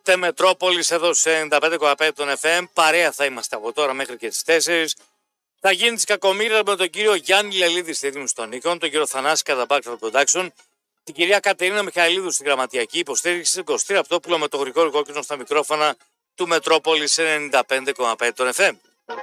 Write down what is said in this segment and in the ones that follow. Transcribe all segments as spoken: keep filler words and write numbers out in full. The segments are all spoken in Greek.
Είμαστε Μετρόπολης εδώ σε ενενήντα πέντε κόμμα πέντε των εφ εμ. Παρέα θα είμαστε από τώρα μέχρι και τις τέσσερις. Θα γίνει της κακομοίρας με τον κύριο Γιάννη Λελίδη στη ρύθμιση των οίκων, τον κύριο Θανάση κατά Backfire Production, την κυρία Κατερίνα Μιχαηλίδου στη γραμματιακή υποστήριξη, την Κωστή Ραπτόπουλο με το γρηγόρη κόκκινο στα μικρόφωνα του Μετρόπολης ενενήντα πέντε κόμμα πέντε των εφ εμ.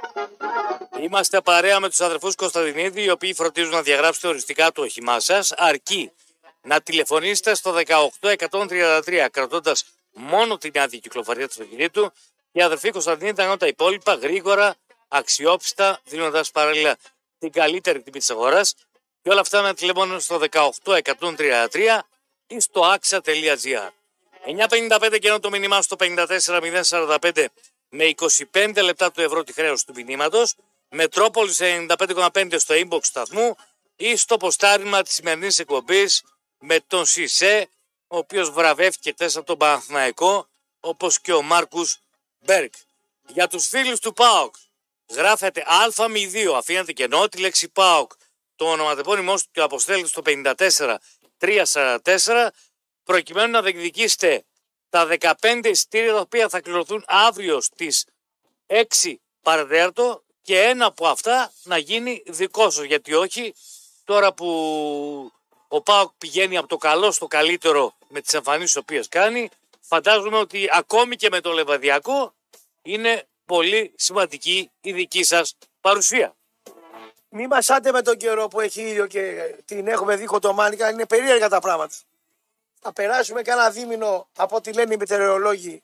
Είμαστε παρέα με τους αδερφούς Κωνσταντινίδη, οι οποίοι φροντίζουν να διαγράψετε οριστικά το όχημά σας, αρκεί να τηλεφωνήσετε στο δεκαοκτώ εκατόν τριάντα τρία κρατώντας μόνο την άδεια κυκλοφορία του αυτοκινήτου και οι αδερφοί Κωνσταντινίδη θα κάνουν τα υπόλοιπα γρήγορα, αξιόπιστα, δίνοντας παράλληλα την καλύτερη τιμή της αγοράς και όλα αυτά με τηλέφωνο στο δεκαοκτώ εκατόν τριάντα τρία ή στο άξα τελεία τζι άρ. εννιά πενήντα πέντε και ενώ το μήνυμά στο πενήντα τέσσερα μηδέν σαράντα πέντε με είκοσι πέντε λεπτά του ευρώ τη χρέωση του μηνύματος, Μετρόπολης ενενήντα πέντε κόμμα πέντε στο inbox σταθμού ή στο ποστάρισμα της σημερινής εκπομπής με τον Σισε, ο οποίος βραβεύτηκε χτες από τον Παναθηναϊκό, όπως και ο Μάρκους Μπέργκ. Για τους φίλους του ΠΑΟΚ, γράφετε Α μη δύο, αφήνετε κενό τη λέξη ΠΑΟΚ, το ονοματεπώνυμό του και αποστέλλετε στο πενήντα τέσσερα τριακόσια σαράντα τέσσερα, προκειμένου να διεκδικήσετε τα δεκαπέντε εισιτήρια τα οποία θα κληρωθούν αύριο στις έξι παρατέταρτο και ένα από αυτά να γίνει δικό σας. Γιατί όχι, τώρα που ο ΠΑΟΚ πηγαίνει από το καλό στο καλύτερο με τις εμφανίσεις τις οποίες κάνει, φαντάζομαι ότι ακόμη και με το Λεβαδιακό είναι πολύ σημαντική η δική σας παρουσία. Μη μασάτε με τον καιρό που έχει ήλιο και την έχουμε δίχω το μάνικα, είναι περίεργα τα πράγματα. Θα περάσουμε κάνα δίμηνο από ό,τι λένε οι μετεωρολόγοι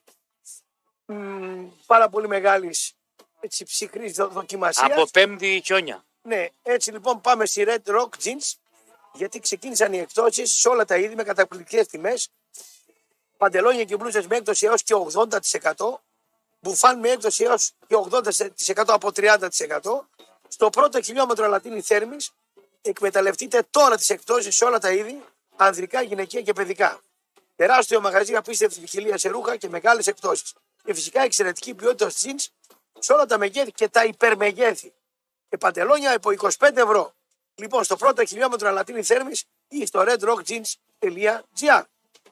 μ, πάρα πολύ μεγάλης έτσι, ψυχρής δο, δοκιμασίας. Από πέμπτη χιόνια. Ναι, έτσι λοιπόν πάμε στη Red Rock Jeans, γιατί ξεκίνησαν οι εκπτώσεις σε όλα τα είδη με καταπληκτικές τιμές. Παντελόνια και μπλούζες με έκπτωση έως και ογδόντα τοις εκατό. Μπουφάν με έκπτωση έως και ογδόντα τοις εκατό από τριάντα τοις εκατό. Στο πρώτο χιλιόμετρο Λατίνη Θέρμης εκμεταλλευτείτε τώρα τις εκπτώσεις σε όλα τα είδη, ανδρικά, γυναικεία και παιδικά. Τεράστιο μαγαζί, απίστευτη ποικιλία σε ρούχα και μεγάλες εκπτώσεις. Και φυσικά εξαιρετική ποιότητα jeans σε όλα τα μεγέθη και τα υπερμεγέθη. Και παντελόνια από είκοσι πέντε ευρώ. Λοιπόν, στο πρώτο χιλιόμετρο Λατίνη Θέρμης ή στο red rock jeans τελεία τζι άρ.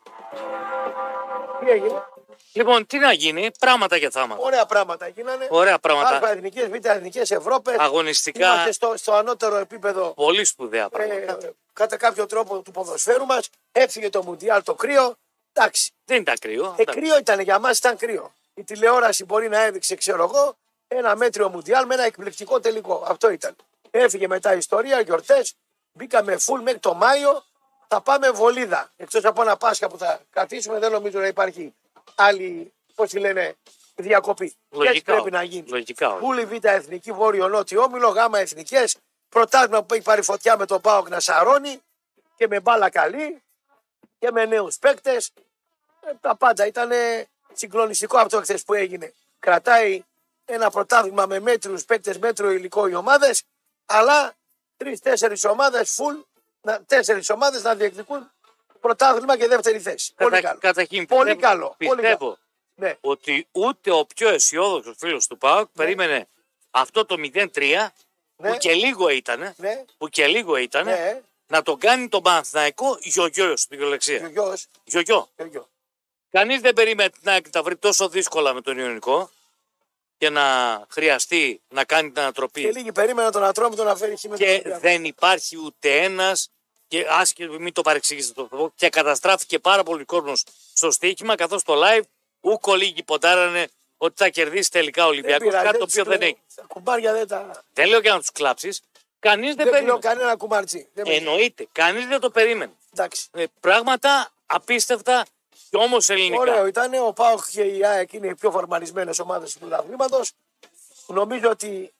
Τι έγινε? Λοιπόν, τι να γίνει, πράγματα και θάματα. Ωραία πράγματα γίνανε. Ωραία πράγματα. Α εθνικές, β εθνικές, Ευρώπες. Αγωνιστικά. Είμαστε στο, στο ανώτερο επίπεδο. Πολύ σπουδαία πράγματα. Ε, κατά κάποιο τρόπο του ποδοσφαίρου μας. Έφυγε το Μουντιάλ το κρύο. Εντάξει. Δεν ήταν κρύο. Ε, κρύο ήταν για μας, ήταν κρύο. Η τηλεόραση μπορεί να έδειξε, ξέρω εγώ, ένα μέτριο Μουντιάλ με ένα εκπληκτικό τελικό. Αυτό ήταν. Έφυγε μετά η ιστορία, γιορτές. Μπήκαμε full μέχρι το Μάιο. Θα πάμε βολίδα. Εκτός από ένα Πάσχα που θα καθίσουμε, δεν νομίζω να υπάρχει άλλη, πώς τη λένε, διακοπή. Λογικά, έτσι πρέπει να γίνει. Λογικά. Πούλη Β' Εθνική, Βόρειο Νότιο Όμιλο, Γ' Εθνικές. Πρωτάθλημα που έχει πάρει φωτιά με τον ΠΑΟΚ να σαρώνει και με μπάλα καλή και με νέους παίκτες. Ε, τα πάντα ήταν συγκλονιστικό αυτό χθες που έγινε. Κρατάει ένα πρωτάθλημα με μέτριους παίκτες, μέτριο υλικό οι ομάδες, αλλά τρεις-τέσσερις ομάδες full, τέσσερις ομάδες να διεκδικούν πρωτάθλημα και δεύτερη θέση. Κατα... Πολύ καλό. Καταρχήν, Πολύ πιστεύω, καλό. Πιστεύω Πολύ καλό. Ναι. ότι ούτε ο πιο αισιόδοξος φίλος του ΠΑΟΚ ναι. περίμενε αυτό το μηδέν τρία ναι. που και λίγο ήτανε, ναι. που και λίγο ήτανε ναι. να τον κάνει τον Παναθηναϊκό γιογιό στην κυριολεξία. Γιογιός. Γιογιό. Γιογιό. Κανείς δεν περίμενε να τα βρει τόσο δύσκολα με τον Ιωνικό και να χρειαστεί να κάνει την ανατροπή. Και λίγοι περίμεναν τον Ατρόμητο να φέρει χειμώνα. Και δεν υπάρχει ούτε ένας, και άσχετο μην το παρεξηγήσετε το πω, και καταστράφηκε πάρα πολύ κόσμος στο στοίχημα, καθώς το live ούκο λίγοι ποντάρανε ότι θα κερδίσει τελικά ο Ολυμπιακός, κάτι το οποίο δεν έχει. Τα κουμπάρια δεν τα. Δεν λέω για να τους κλάψεις. Κανείς δεν, δεν περίμενε. λέω κανένα κουμάρτσι. Εννοείται. Κανείς δεν το περίμενε. Ε, πράγματα απίστευτα και όμως ελληνικά. Ωραίο ήταν. Ο ΠΑΟΚ και η ΑΕΚ είναι οι πιο φορμαρισμένες ομάδες του πρωταθλήματος. Νομίζω ότι,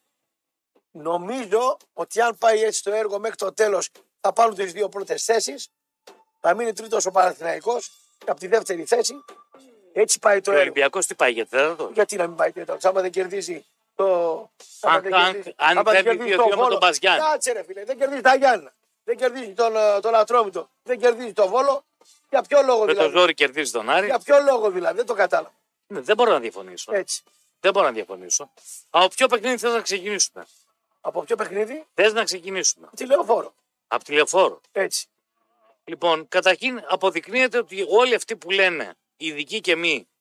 νομίζω ότι αν πάει έτσι το έργο μέχρι το τέλος θα πάρουν τις δύο πρώτες θέσεις. Θα μείνει τρίτος ο Παναθηναϊκός από τη δεύτερη θέση. Έτσι πάει το και έργο. Ο Ολυμπιακός τι πάει για τέταρτο. Γιατί να μην πάει τέταρτο, άμα δεν κερδίζει το. Αν, αν, αν παίρνει δύο δύο με τον Μπαζιάννη. Κάτσε ρε φίλε, δεν κερδίζει τα Γιάννα. Δεν κερδίζει τον, τον Ατρόμητο. Δεν κερδίζει τον Βόλο. Για ποιο λόγο με δηλαδή. Με το ζόρι κερδίζει τον Άρη. Για ποιο λόγο δηλαδή, δεν το κατάλαβα. Ναι, δεν μπορώ να διαφωνήσω. Έτσι. Δεν μπορώ να διαφωνήσω. Από ποιο παιχνίδι θες να ξεκινήσουμε. Από ποιο παιχνίδι. Θες να ξεκινήσουμε. Τη Λεωφόρο. Από τη Λεωφόρο. Έτσι. Λοιπόν, καταρχήν αποδεικνύεται ότι όλοι αυτοί που λένε, ειδικοί και μη,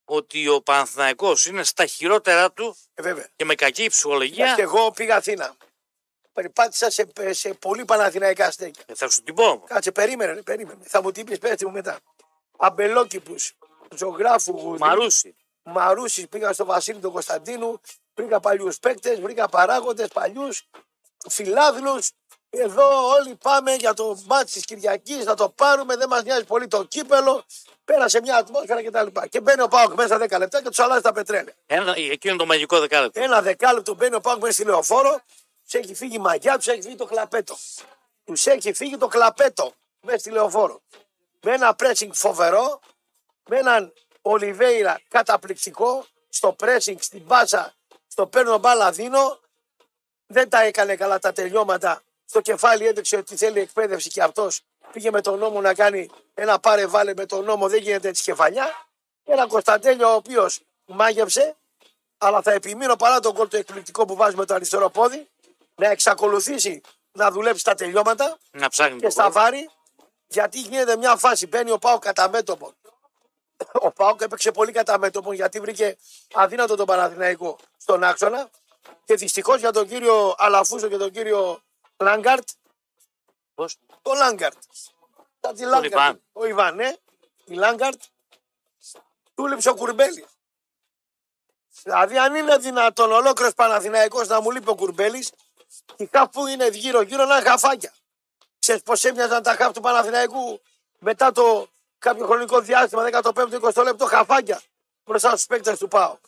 ότι ο Παναθηναϊκός είναι στα χειρότερα του Ε, βέβαια. και με κακή ψυχολογία. Και εγώ πήγα Αθήνα. Περιπάτησα σε, σε πολύ παναθηναϊκά στέκια. Ε, θα σου την πω. Κάτσε, περίμενε, ρε, περίμενε. Θα μου την πεις, πέστε μου μετά. Αμπελόκηπους, ζωγράφου, Μαρούσι. Μαρούσι, πήγα στο Βασίλη τον Κωνσταντίνου, βρήκα παλιούς παίκτες, βρήκα παράγοντες παλιούς, φιλάδλους. Εδώ όλοι πάμε για το μάτς της Κυριακής, να το πάρουμε, δεν μας νοιάζει πολύ το κύπελο. Πέρασε μια ατμόσφαιρα κτλ. Και, και μπαίνει ο Πάοκ μέσα δέκα λεπτά και του αλλάζει τα πετρέλαια. Ένα, εκείνο το μαγικό δεκάλεπτο. Ένα δεκάλεπτο μπαίνει ο Πάοκ μέσα στη λεωφόρο, του έχει φύγει η μαγιά, του έχει φύγει το κλαπέτο. Του έχει φύγει το κλαπέτο μέσα στη λεωφόρο. Με ένα pressing φοβερό, με έναν Ολιβέηρα καταπληκτικό, στο pressing, στην μπάσα, στο παίρνω μπάλα δίνω. Δεν τα έκανε καλά τα τελειώματα. Στο κεφάλι έδειξε ότι θέλει εκπαίδευση και αυτός πήγε με τον νόμο να κάνει ένα πάρε βάλε με τον νόμο. Δεν γίνεται έτσι κεφαλιά. Ένα Κωνσταντέλιο ο οποίος μάγεψε, αλλά θα επιμείνω παρά τον κόλ το εκπληκτικό που βάζει με το αριστερό πόδι, να εξακολουθήσει να δουλέψει τα τελειώματα Να ψάχνει και το στα κόλ. βάρη, γιατί γίνεται μια φάση. Μπαίνει ο Πάοκ κατά μέτωπο. Ο Πάοκ έπαιξε πολύ κατά μέτωπο γιατί βρήκε αδύνατο τον Παναθηναϊκό στον άξονα και δυστυχώς για τον κύριο Αλαφούζο και τον κύριο Λάγκαρτ, Πώς? το Λάγκαρτ. Τα τη Ιβάν. Λάγκαρτ. Ο Ιβάν, ναι. Η Λάγκαρτ του λείψε ο Κουρμπέλης. Δηλαδή, αν είναι δυνατόν ολόκληρος Παναθηναϊκός να μου λείπει ο Κουρμπέλης, οι χαφ που είναι γύρω-γύρω να είναι χαφάκια. Ξέρεις πώς έμοιαζαν τα χαφ του Παναθηναϊκού μετά το κάποιο χρονικό διάστημα, δεκαπέντε είκοσι λεπτό, χαφάκια μπροστά στους παίκτες του ΠΑΟΚ.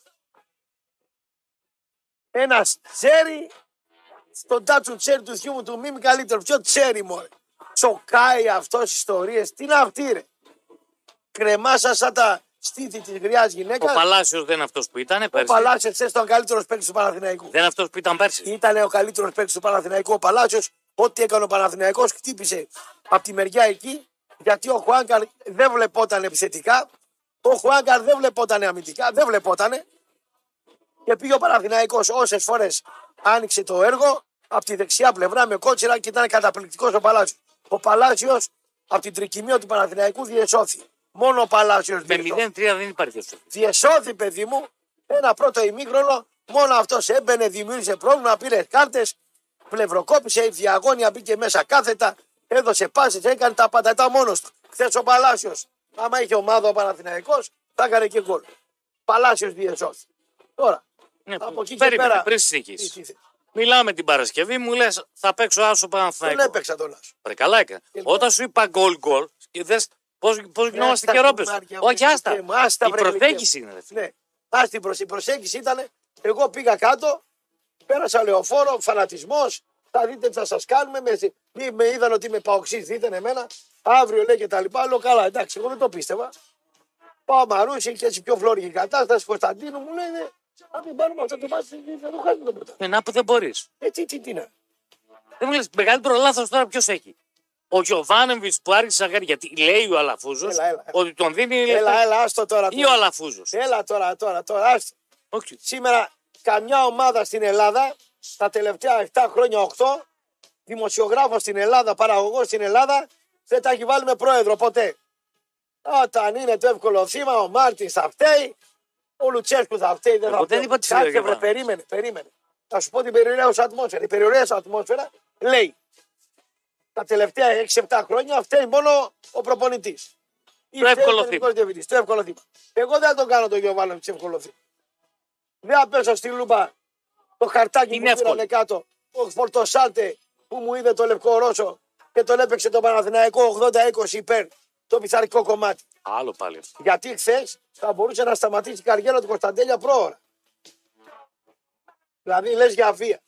Ένα τσέρι στον τάτσου τσέρι του θειού μου του μήμη καλύτερο. Ποιο τσέρι μωρέ. Τσοκάει αυτός ιστορίες. Τι να αυτή ρε. Κρεμάσα σαν τα στήθη της γριάς Ο γυναίκας. Παλάσιος δεν είναι αυτός που ήταν Ο πέρσι. Παλάσιος ήταν ο καλύτερος παίκτης του Παναθηναϊκού. Δεν είναι αυτός που ήταν πέρσι. Ήταν ο καλύτερος παίκτης του Παναθηναϊκού. Ο Παλάσιος, ό,τι έκανε ο Παναθηναϊκός, χτύπησε από τη μεριά εκεί. Γιατί ο Χουάνκαρ δεν βλεπόταν επιθετικά. Ο Χουάνκαρ δεν βλεπόταν αμυντικά. Δεν βλεπόταν. Και πήγε ο Παναθηναϊκός όσες φορές άνοιξε το έργο από τη δεξιά πλευρά με κότσιρα και ήταν καταπληκτικός ο Παλάσιος. Ο Παλάσιος από την τρικυμία του Παναθηναϊκού διεσώθη. Μόνο ο Παλάσιος Με διεσώθη. μηδέν τρία δεν υπάρχει αυτό. Διεσώθη, παιδί μου, ένα πρώτο ημίχρονο. Μόνο αυτός έμπαινε, δημιούργησε πρόβλημα, πήρε κάρτες, πλευροκόπησε, η διαγώνια μπήκε μέσα κάθετα, έδωσε πάσες, έκανε τα πατατά μόνος του. Χθες ο Παλάσιος, άμα είχε ομάδα ο Παναθηναϊκός, θα έκανε και γκολ. Παλάσιος διεσώθη. Τώρα, Ναι, από εκεί και περίμενε, πέρα. πριν τι- συνεχίσει. τι- τι- Μιλάμε την Παρασκευή, μου λες θα παίξω άσο Τον Παναθηναϊκό. έπαιξα τον Άσο. Ρε καλά έκανα. Λοιπόν. Όταν σου είπα γκολ γκολ, και δες πώς, πώς γινόμαστε Άστα, καιρόπες. κουμάρια μου, Όχι, άστα. ηλικία μου, άστα, Η βρε, προσέγγιση ηλικία μου. είναι. Ρε, φίλε. Ναι. Ας την προσ... η προσέγγιση ήταν, εγώ πήγα κάτω, πέρασα λεωφόρο, φανατισμός, θα δείτε τι θα σας κάνουμε, με, μη, με είδαν ότι είμαι παοξής, δείτε εμένα, αύριο λέει και τα λοιπά, λέω καλά, εντάξει, εγώ δεν το πίστευα. Πάω Μαρούσι και έτσι πιο φλόρικη κατάσταση, Κωνσταντίνου μου λέει, ναι, αν μην πάρουμε αυτό το μάτι, θα το χάσουμε το ποτέ. Ε, να που δεν μπορείς. Ε, τι, τι, τι να. Δεν μου λες μεγαλύτερο λάθος τώρα ποιος έχει. Ο Γιωβάνοβιτς που άρχισε να κάνει, γιατί λέει ο Αλαφούζος Έλα, έλα. ότι τον δίνει Έλα, έλα, άστο τώρα. ή ο τώρα. Αλαφούζος. Έλα τώρα, τώρα, τώρα, άστο. Όχι. Σήμερα καμιά ομάδα στην Ελλάδα, τα τελευταία επτά χρόνια, οκτώ, δημοσιογράφος στην Ελλάδα, παραγωγός στην Ελλάδα, δεν τα έχει βάλει με πρόεδρο ποτέ. Όταν είναι το εύκολο θύμα, ο Μάρτιν θα φταίει, ο Λουτσέσκου θα φταίει, δεν θα Εγώ δεν φταίει. είπα τι Κάτσε, λέω, βρε, Γιώργο. περίμενε, περίμενε. Θα σου πω την περιορέουσα ατμόσφαιρα. Η περιορέουσα ατμόσφαιρα λέει τα τελευταία έξι επτά χρόνια φταίει μόνο ο προπονητής. Το εύκολο θύμα. Το εύκολο θύμα. Εγώ δεν θα τον κάνω τον Γιωβάνοβιτς εύκολο θύμα. Δεν θα πέσω στη λούπα το χαρτάκι Είναι που πήρανε εύκολο. κάτω. Ο Φορτοσάλτε που μου είδε το λευκό Ρώσο και τον έπαιξε τον Παναθηναϊκό ογδόντα είκοσι υπέρ το πειθαρχικό κομμάτι. Άλλο πάλι αυτό. Γιατί χθε θα μπορούσε να σταματήσει η καριέρα του Κωνσταντέλια πρόωρα. Δηλαδή λες για βία.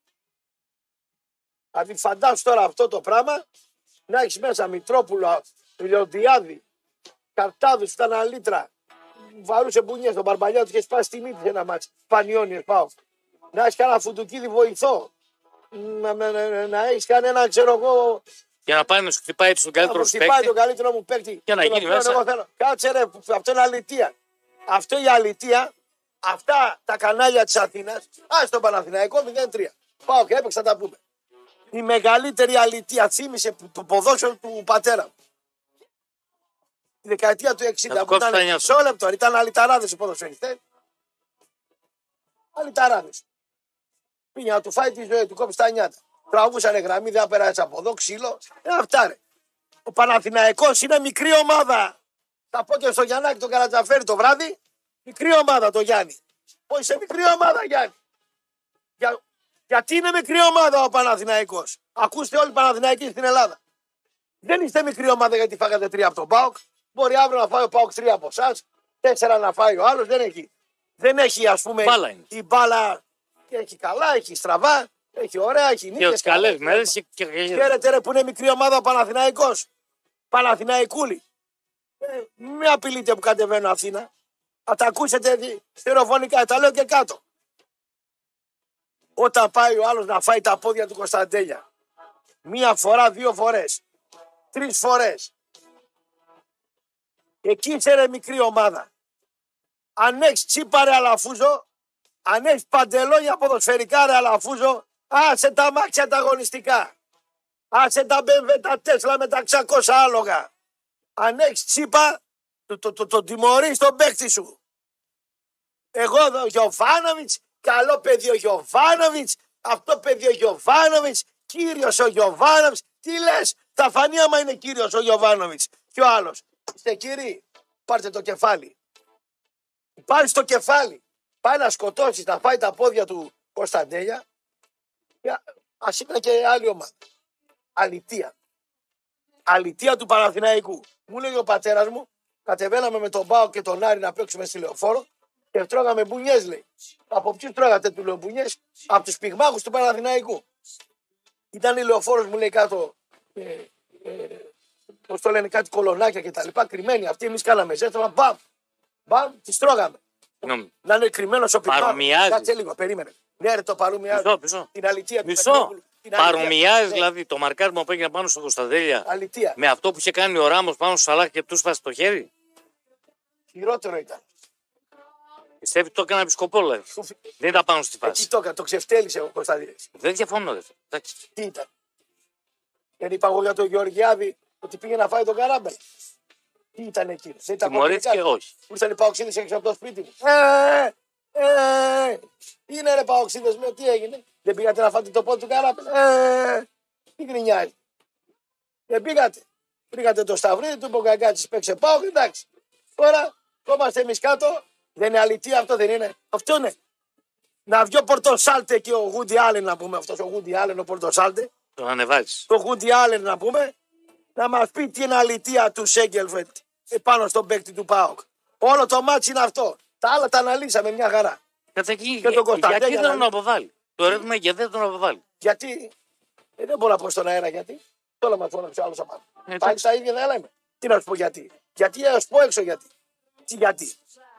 Δηλαδή φαντάσου τώρα αυτό το πράγμα να έχεις μέσα Μητρόπουλο, Λιοντιάδη, Καρτάδους, φτάνα λίτρα, βαρούσε μπουνιές στον Μπαρμπαλιά του και σπάσει τη μύτη σε ένα μάτσι. Πανιόνιες πάω. Να έχεις κανένα φουντουκίδι βοηθό. Να, να, να, να έχεις κανένα ξέρω εγώ. Για να πάει να σου χτυπάει έτσι τον Να καλύτερο μου σου χτυπάει παίκτη. τον καλύτερο μου παίκτη. Και να τον γίνει οποίο μέσα. εγώ θέλω. Κάτσε ρε, που- αυτό είναι αλητεία. Αυτό η αλητεία, αυτά τα κανάλια της Αθήνας, ας τον Παναθηναϊκό μηδέν τρία. Πάω και έπαιξα τα πούμε. Η μεγαλύτερη αλητεία θύμισε το ποδόσφαιρο του πατέρα μου. τη δεκαετία του εξήντα που κόψει τα ήταν νιάτα. μισό λεπτό, ήταν αλυταράδες οι ποδοσφαιριστές. Αλυταράδες. Πήγε να του φάει τη ζωή, του κόψει τα νιάτα. Τραβούσανε γραμμή, δεν περάσει από εδώ, ξύλο. Ε, αυτά ρε. Ο Παναθηναϊκός είναι μικρή ομάδα. Θα πω και στο Γιαννάκη τον Καρατζαφέρη το βράδυ. Μικρή ομάδα το Γιάννη. Όχι σε μικρή ομάδα Γιάννη. Για... Γιατί είναι μικρή ομάδα ο Παναθηναϊκός. Ακούστε όλοι οι Παναθηναϊκοί στην Ελλάδα. Δεν είστε μικρή ομάδα γιατί φάγατε τρία από τον ΠΑΟΚ. Μπορεί αύριο να φάει ο ΠΑΟΚ τρία από εσά. Τέσσερα να φάει ο άλλο. Δεν έχει. Δεν έχει ας πούμε Μπάλα είναι. η μπάλα. Έχει καλά, έχει στραβά. Έχει ωραία, έχει Και νίκες. τις καλές μέρες και, και, και... Χαίρετε ρε που είναι μικρή ομάδα ο Παναθηναϊκός. Παναθηναϊκούλη. Ε, μην απειλείτε που κατεβαίνω Αθήνα. Θα τα ακούσετε στερεοφωνικά. Τα λέω και κάτω. Όταν πάει ο άλλος να φάει τα πόδια του Κωνσταντέλια. Μία φορά, δύο φορές. Τρεις φορές. Εκεί είσαι ρε μικρή ομάδα. Αν έχεις τσίπα ρε Αλαφούζο, αν έχεις παντελόνια ποδοσφαιρικά ρε Αλαφούζο, άσε τα μάξια ανταγωνιστικά. Άσε τα μπεμβέ, τα Τέσλα με τα εξακόσια άλογα. Αν έχεις τσίπα, το, το, το, το τιμωρείς τον παίκτη σου. Εγώ εδώ, ο Γιωβάνοβιτς, καλό παιδί ο Γιωβάνοβιτς, αυτό παιδί ο Γιωβάνοβιτς, κύριος ο Γιωβάνοβιτς. Τι λες, θα φανεί άμα είναι κύριος ο Γιωβάνοβιτς. Και ο άλλος, είστε κύριοι, πάρτε το κεφάλι. Πάρεις το κεφάλι, πάει να σκοτώσεις, να φάει τα πόδια του Κωνσταντέλια. Ας είναι και άλλη ομάδα. Αλητεία. Αλητεία του Παναθηναϊκού. Μου λέγει ο πατέρας μου, κατεβαίναμε με τον Πάο και τον Άρη να παίξουμε στη Λεωφόρο και τρώγαμε μπουνιές, λέει. Από ποιους τρώγατε, του λέω μπουνιές? Από τους πυγμάχους του Παναθηναϊκού. Ήταν η Λεωφόρος, μου λέει κάτω, ε, ε, πώς το λένε, κάτι κολονάκια και τα λοιπά, κρυμμένοι. Αυτοί εμείς κάναμε ζέσταμα, μπαμ, μπαμ, τις τρώγαμε. Συγγνώμη. Να είναι κρυμμένος ο πυγμάχος. Παρομοιάζει. Κάτσε λίγο, περίμενε. Ναι, ρε, το παρομοιάζει. Μισό, μισό. Την αλητεία του Μισό. Πετρόπουλου. Την αλητεία. Παρομοιάζει Ναι, δηλαδή το μαρκάρισμα που έγινε πάνω στο Κωνσταντέλια αλητεία. με αυτό που είχε κάνει ο Ράμος πάνω στο Σαλάχ και του σπάσει το χέρι. Χειρότερο ήταν. Πιστεύει ότι το έκανε επισκοπό, δηλαδή. Δεν ήταν πάνω στη Εκεί φάση. το, το ξεφτέλησε ο Κωνσταντίνης. Δεν διαφωνώ, δε. Εντάξει. Τι ήταν. Δεν είπα εγώ για τον Γεωργιάδη ότι πήγε να φάει τον Καράμπελ. Τι ήταν εκεί. Δεν ήταν Τιμωρήθηκε, όχι. Που ήρθαν οι παοξίδες έξω από το σπίτι μου. Ε, ε, είναι ρε παοξίδες με τι έγινε. Δεν πήγατε να φάτε το πόδι του Καράμπελ. Ε, τι γκρινιάζει. Δεν πήγατε. Πήγατε το Σταυρίδι του, ο Γκαγκάτσης παίξε πάω και εντάξει. Τώρα κόμαστε εμείς κάτω. Δεν είναι αλήθεια αυτό, δεν είναι. Αυτό είναι. Να βγει ο Πορτοσάλτε και ο Γούντι Άλεν να πούμε. Αυτός ο Γούντι Άλεν, ο Πορτοσάλτε. Το ανεβάζει. Το Γούντι Άλεν να πούμε. Να μας πει τι είναι αλήθεια του Σέγκελφετ πάνω στον παίκτη του ΠΑΟΚ. Όλο το μάτσι είναι αυτό. Τα άλλα τα αναλύσαμε μια χαρά. Καταρχήν, Και τον Κωνσταντέλια γιατί δεν να τον λέει. αποβάλει. Το ερώτημα είναι γιατί δεν τον αποβάλει. Γιατί. Ε, δεν μπορώ να πω στον αέρα γιατί. Τώρα μα φώναξε άλλο απάνω. Ε, Πάλι τα ίδια δεν λέμε. Τι να σου πω γιατί. Γιατί να σου πω έξω γιατί. Τι γιατί.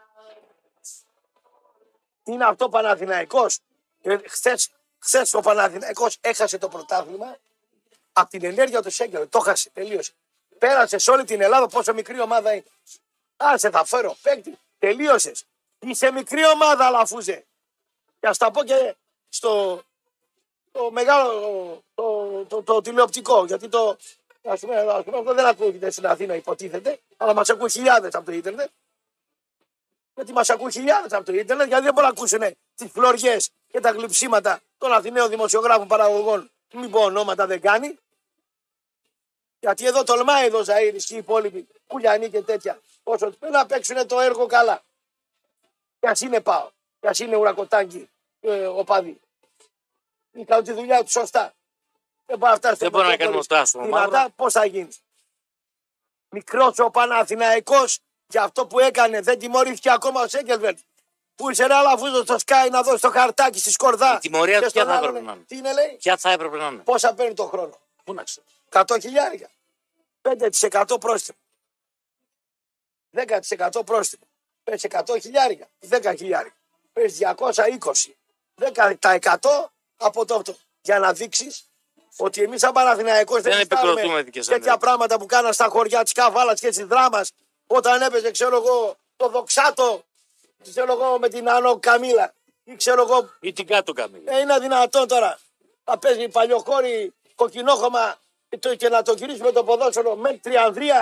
Είναι αυτό Παναθηναϊκός. Ε, χθες, χθες ο Παναθηναϊκός έχασε το πρωτάθλημα από την ενέργεια του Σέγκελ. Το έχασε. Τελείωσε. Πέρασε σε όλη την Ελλάδα πόσο μικρή ομάδα είναι. Άσε θα φέρω παίκτη. Τελείωσες. Είσαι μικρή ομάδα Αλαφούζε. Και ας τα πω και στο το μεγάλο το, το, το, το τηλεοπτικό. Γιατί το ας πούμε, ας πούμε, αυτό δεν ακούγεται στην Αθήνα υποτίθεται. Αλλά μας ακούν χιλιάδες από το ίντερνετ. Γιατί μας ακούν χιλιάδες από το ίντερνετ. Γιατί δεν μπορούν να ακούσουν τις φλωριές και τα γλυψίματα των Αθηναίων δημοσιογράφων παραγωγών. Μην πω ονόματα δεν κάνει. Γιατί εδώ τολμάει εδώ Ζαΐρης και οι υπόλοιποι Κουλιανοί και τέτοια. Όσο να παίξουν το έργο καλά. Κι ας είναι πάω. Κι ας είναι ουρακοτάγκη ε, οπαδί. Ή κάνουν τη δουλειά του σωστά. Δεν μπορεί να φτάσει. Δεν μπορεί να κάνουμε φτάσουμε. Δυνατά πώς θα γίνει. Μικρός ο Παναθηναϊκός για αυτό που έκανε δεν τιμωρήθηκε ακόμα ο Σέγκελβελτ. Που είσαι ένα Αλαφούζο στο Sky να δώσει το χαρτάκι στη σκορδά. Η τιμωρία Και του ποια στον θα άλλον, έπρεπε να είναι. Τι είναι λέει. Ποια θα έπρεπε να είναι. Πόσα παίρνει το χρόνο. Πού να ξέρω. εκατό χιλιάρικα. πέντε τοις εκατό πρόστιμο. δέκα τοις εκατό πρόστιμο. Πες εκατό χιλιάρικα. δέκα χιλιάρικα. Πες διακόσια είκοσι. δέκα τοις εκατό από το αυτό. Για να δείξεις ότι εμείς σαν Παναθηναϊκός Δεν δεν επικροτούμε κάνουμε δικές τέτοια ενέργειες. πράγματα που κάναν στα χωριά της Καβάλας και της Δράμας όταν έπαιζε ξέρω εγώ το Δοξάτο ξέρω εγώ με την Άνω Καμίλα ή ξέρω εγώ Ή την κάτω καμίλη. ε, είναι δυνατόν τώρα να παίζει παλιοκόρη κοκκινόχωμα και, το, και να το γυρίσουμε το ποδόσφαιρο με Τριανδρία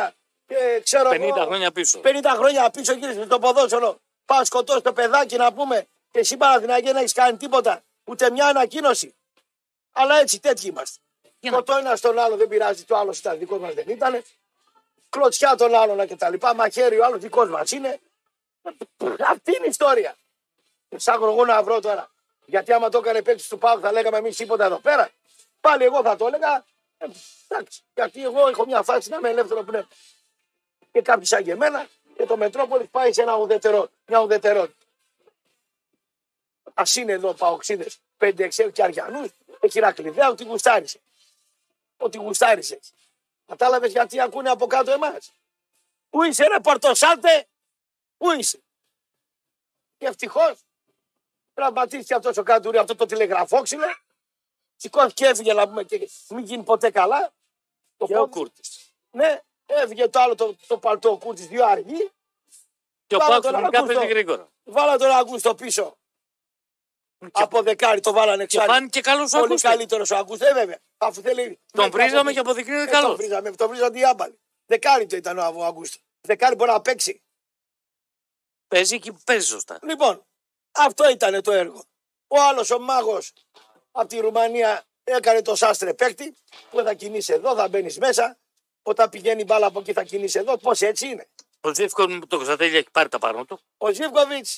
Και ξέρω πενήντα εγώ, χρόνια πίσω. πενήντα χρόνια πίσω γύρισε στο ποδόσφαιρο. Πάω σκοτώσει το παιδάκι να πούμε και εσύ Παναθηναϊκέ δεν έχει κάνει τίποτα. Ούτε μια ανακοίνωση. Αλλά έτσι τέτοιοι είμαστε. Το ένα στον άλλο δεν πειράζει, το άλλο ήταν δικό μα δεν ήταν. Κλωτσιά τον άλλον και τα λοιπά. Μαχαίρι ο άλλο δικό μα είναι. Αυτή είναι η ιστορία. Ψάχνω εγώ να βρω τώρα. Γιατί άμα το έκανε παίκτη του Πάου θα λέγαμε εμεί τίποτα εδώ πέρα. Πάλι εγώ θα το έλεγα. Ε, εντάξει. Γιατί εγώ έχω μια φάση να είμαι ελεύθερο πνεύμα. Και κάποιοι σαν και εμένα και το Μετρόπολη πάει σε ένα ουδετερό, μια ουδετερότητα. Α είναι εδώ παοξίδες πέντε έξι και Αριανούς, έχει Ηρακλειδέα ότι γουστάρισε. Ότι γουστάρισε. Κατάλαβε γιατί ακούνε από κάτω εμάς. Πού είσαι ρε Πορτοσάλτε, πού είσαι. Και ευτυχώς τραυματίστηκε αυτός ο Καντουρί, αυτό το τηλεγραφόξυλο. Σηκώθηκε, έφυγε να πούμε και μην γίνει ποτέ καλά. Το και ο Κούρτης. Ναι, έφυγε το άλλο το, το παλτό ο Κούρτης, δύο αργοί. Και ο Πάουκ γενικά παίζει γρήγορα. Βάλα τον Αγκούστο πίσω. Και... από δεκάρι το βάλανε εξάρι. Και φάνηκε καλός ο Πολύ καλύτερος ο Αγκούστο. Ε, βέβαια. Αφού θέλει... Τον βρίζαμε και αποδεικνύεται καλός. Τον βρίζαμε, τον βρίζαμε διάμπαλοι. Δεκάρι το ήταν ο Αγκούστο. Δεκάρι μπορεί να παίξει. Παίζει και παίζει σωστά. Λοιπόν, αυτό ήταν το έργο. Ο άλλος ο μάγος από τη Ρουμανία έκανε το σάστρε παίκτη που θα κινήσει εδώ, θα μπαίνει μέσα. Όταν πηγαίνει η μπάλα από εκεί θα κινήσει εδώ. Πώς έτσι είναι. Ο Ζήφκοβιτς το Κωνσταντέλια έχει πάρει τα πάνω του. Ο Ζήφκοβιτς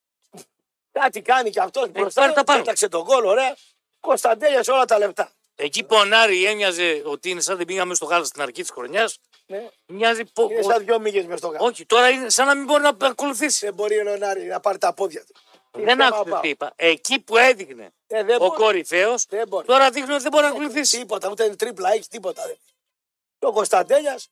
κάτι κάνει και αυτός μπροστά. Πέταξε τον γκολ, ωραία. Κωνσταντέλια σε όλα τα λεπτά. Εκεί που ο Νάρη έμοιαζε ότι είναι σαν δεν πήγαμε στο γάλα στην αρχή της χρονιάς. Ναι. Μοιάζει πο... Είναι σαν δυο μύγες μες στο γάλα. Όχι, τώρα είναι σαν να μην μπορεί να ακολουθήσει. Δεν μπορεί ο Νάρη να πάρει τα πόδια του. Δεν άκουσε τι είπα. Εκεί που έδειχνε ε, ο κορυφαίος, τώρα δείχνει ότι δεν μπορεί να ακολουθήσει. Τίποτα, ούτε τρίπλα έχει τίποτα. Δεν. Και ο Κωνσταντέλιας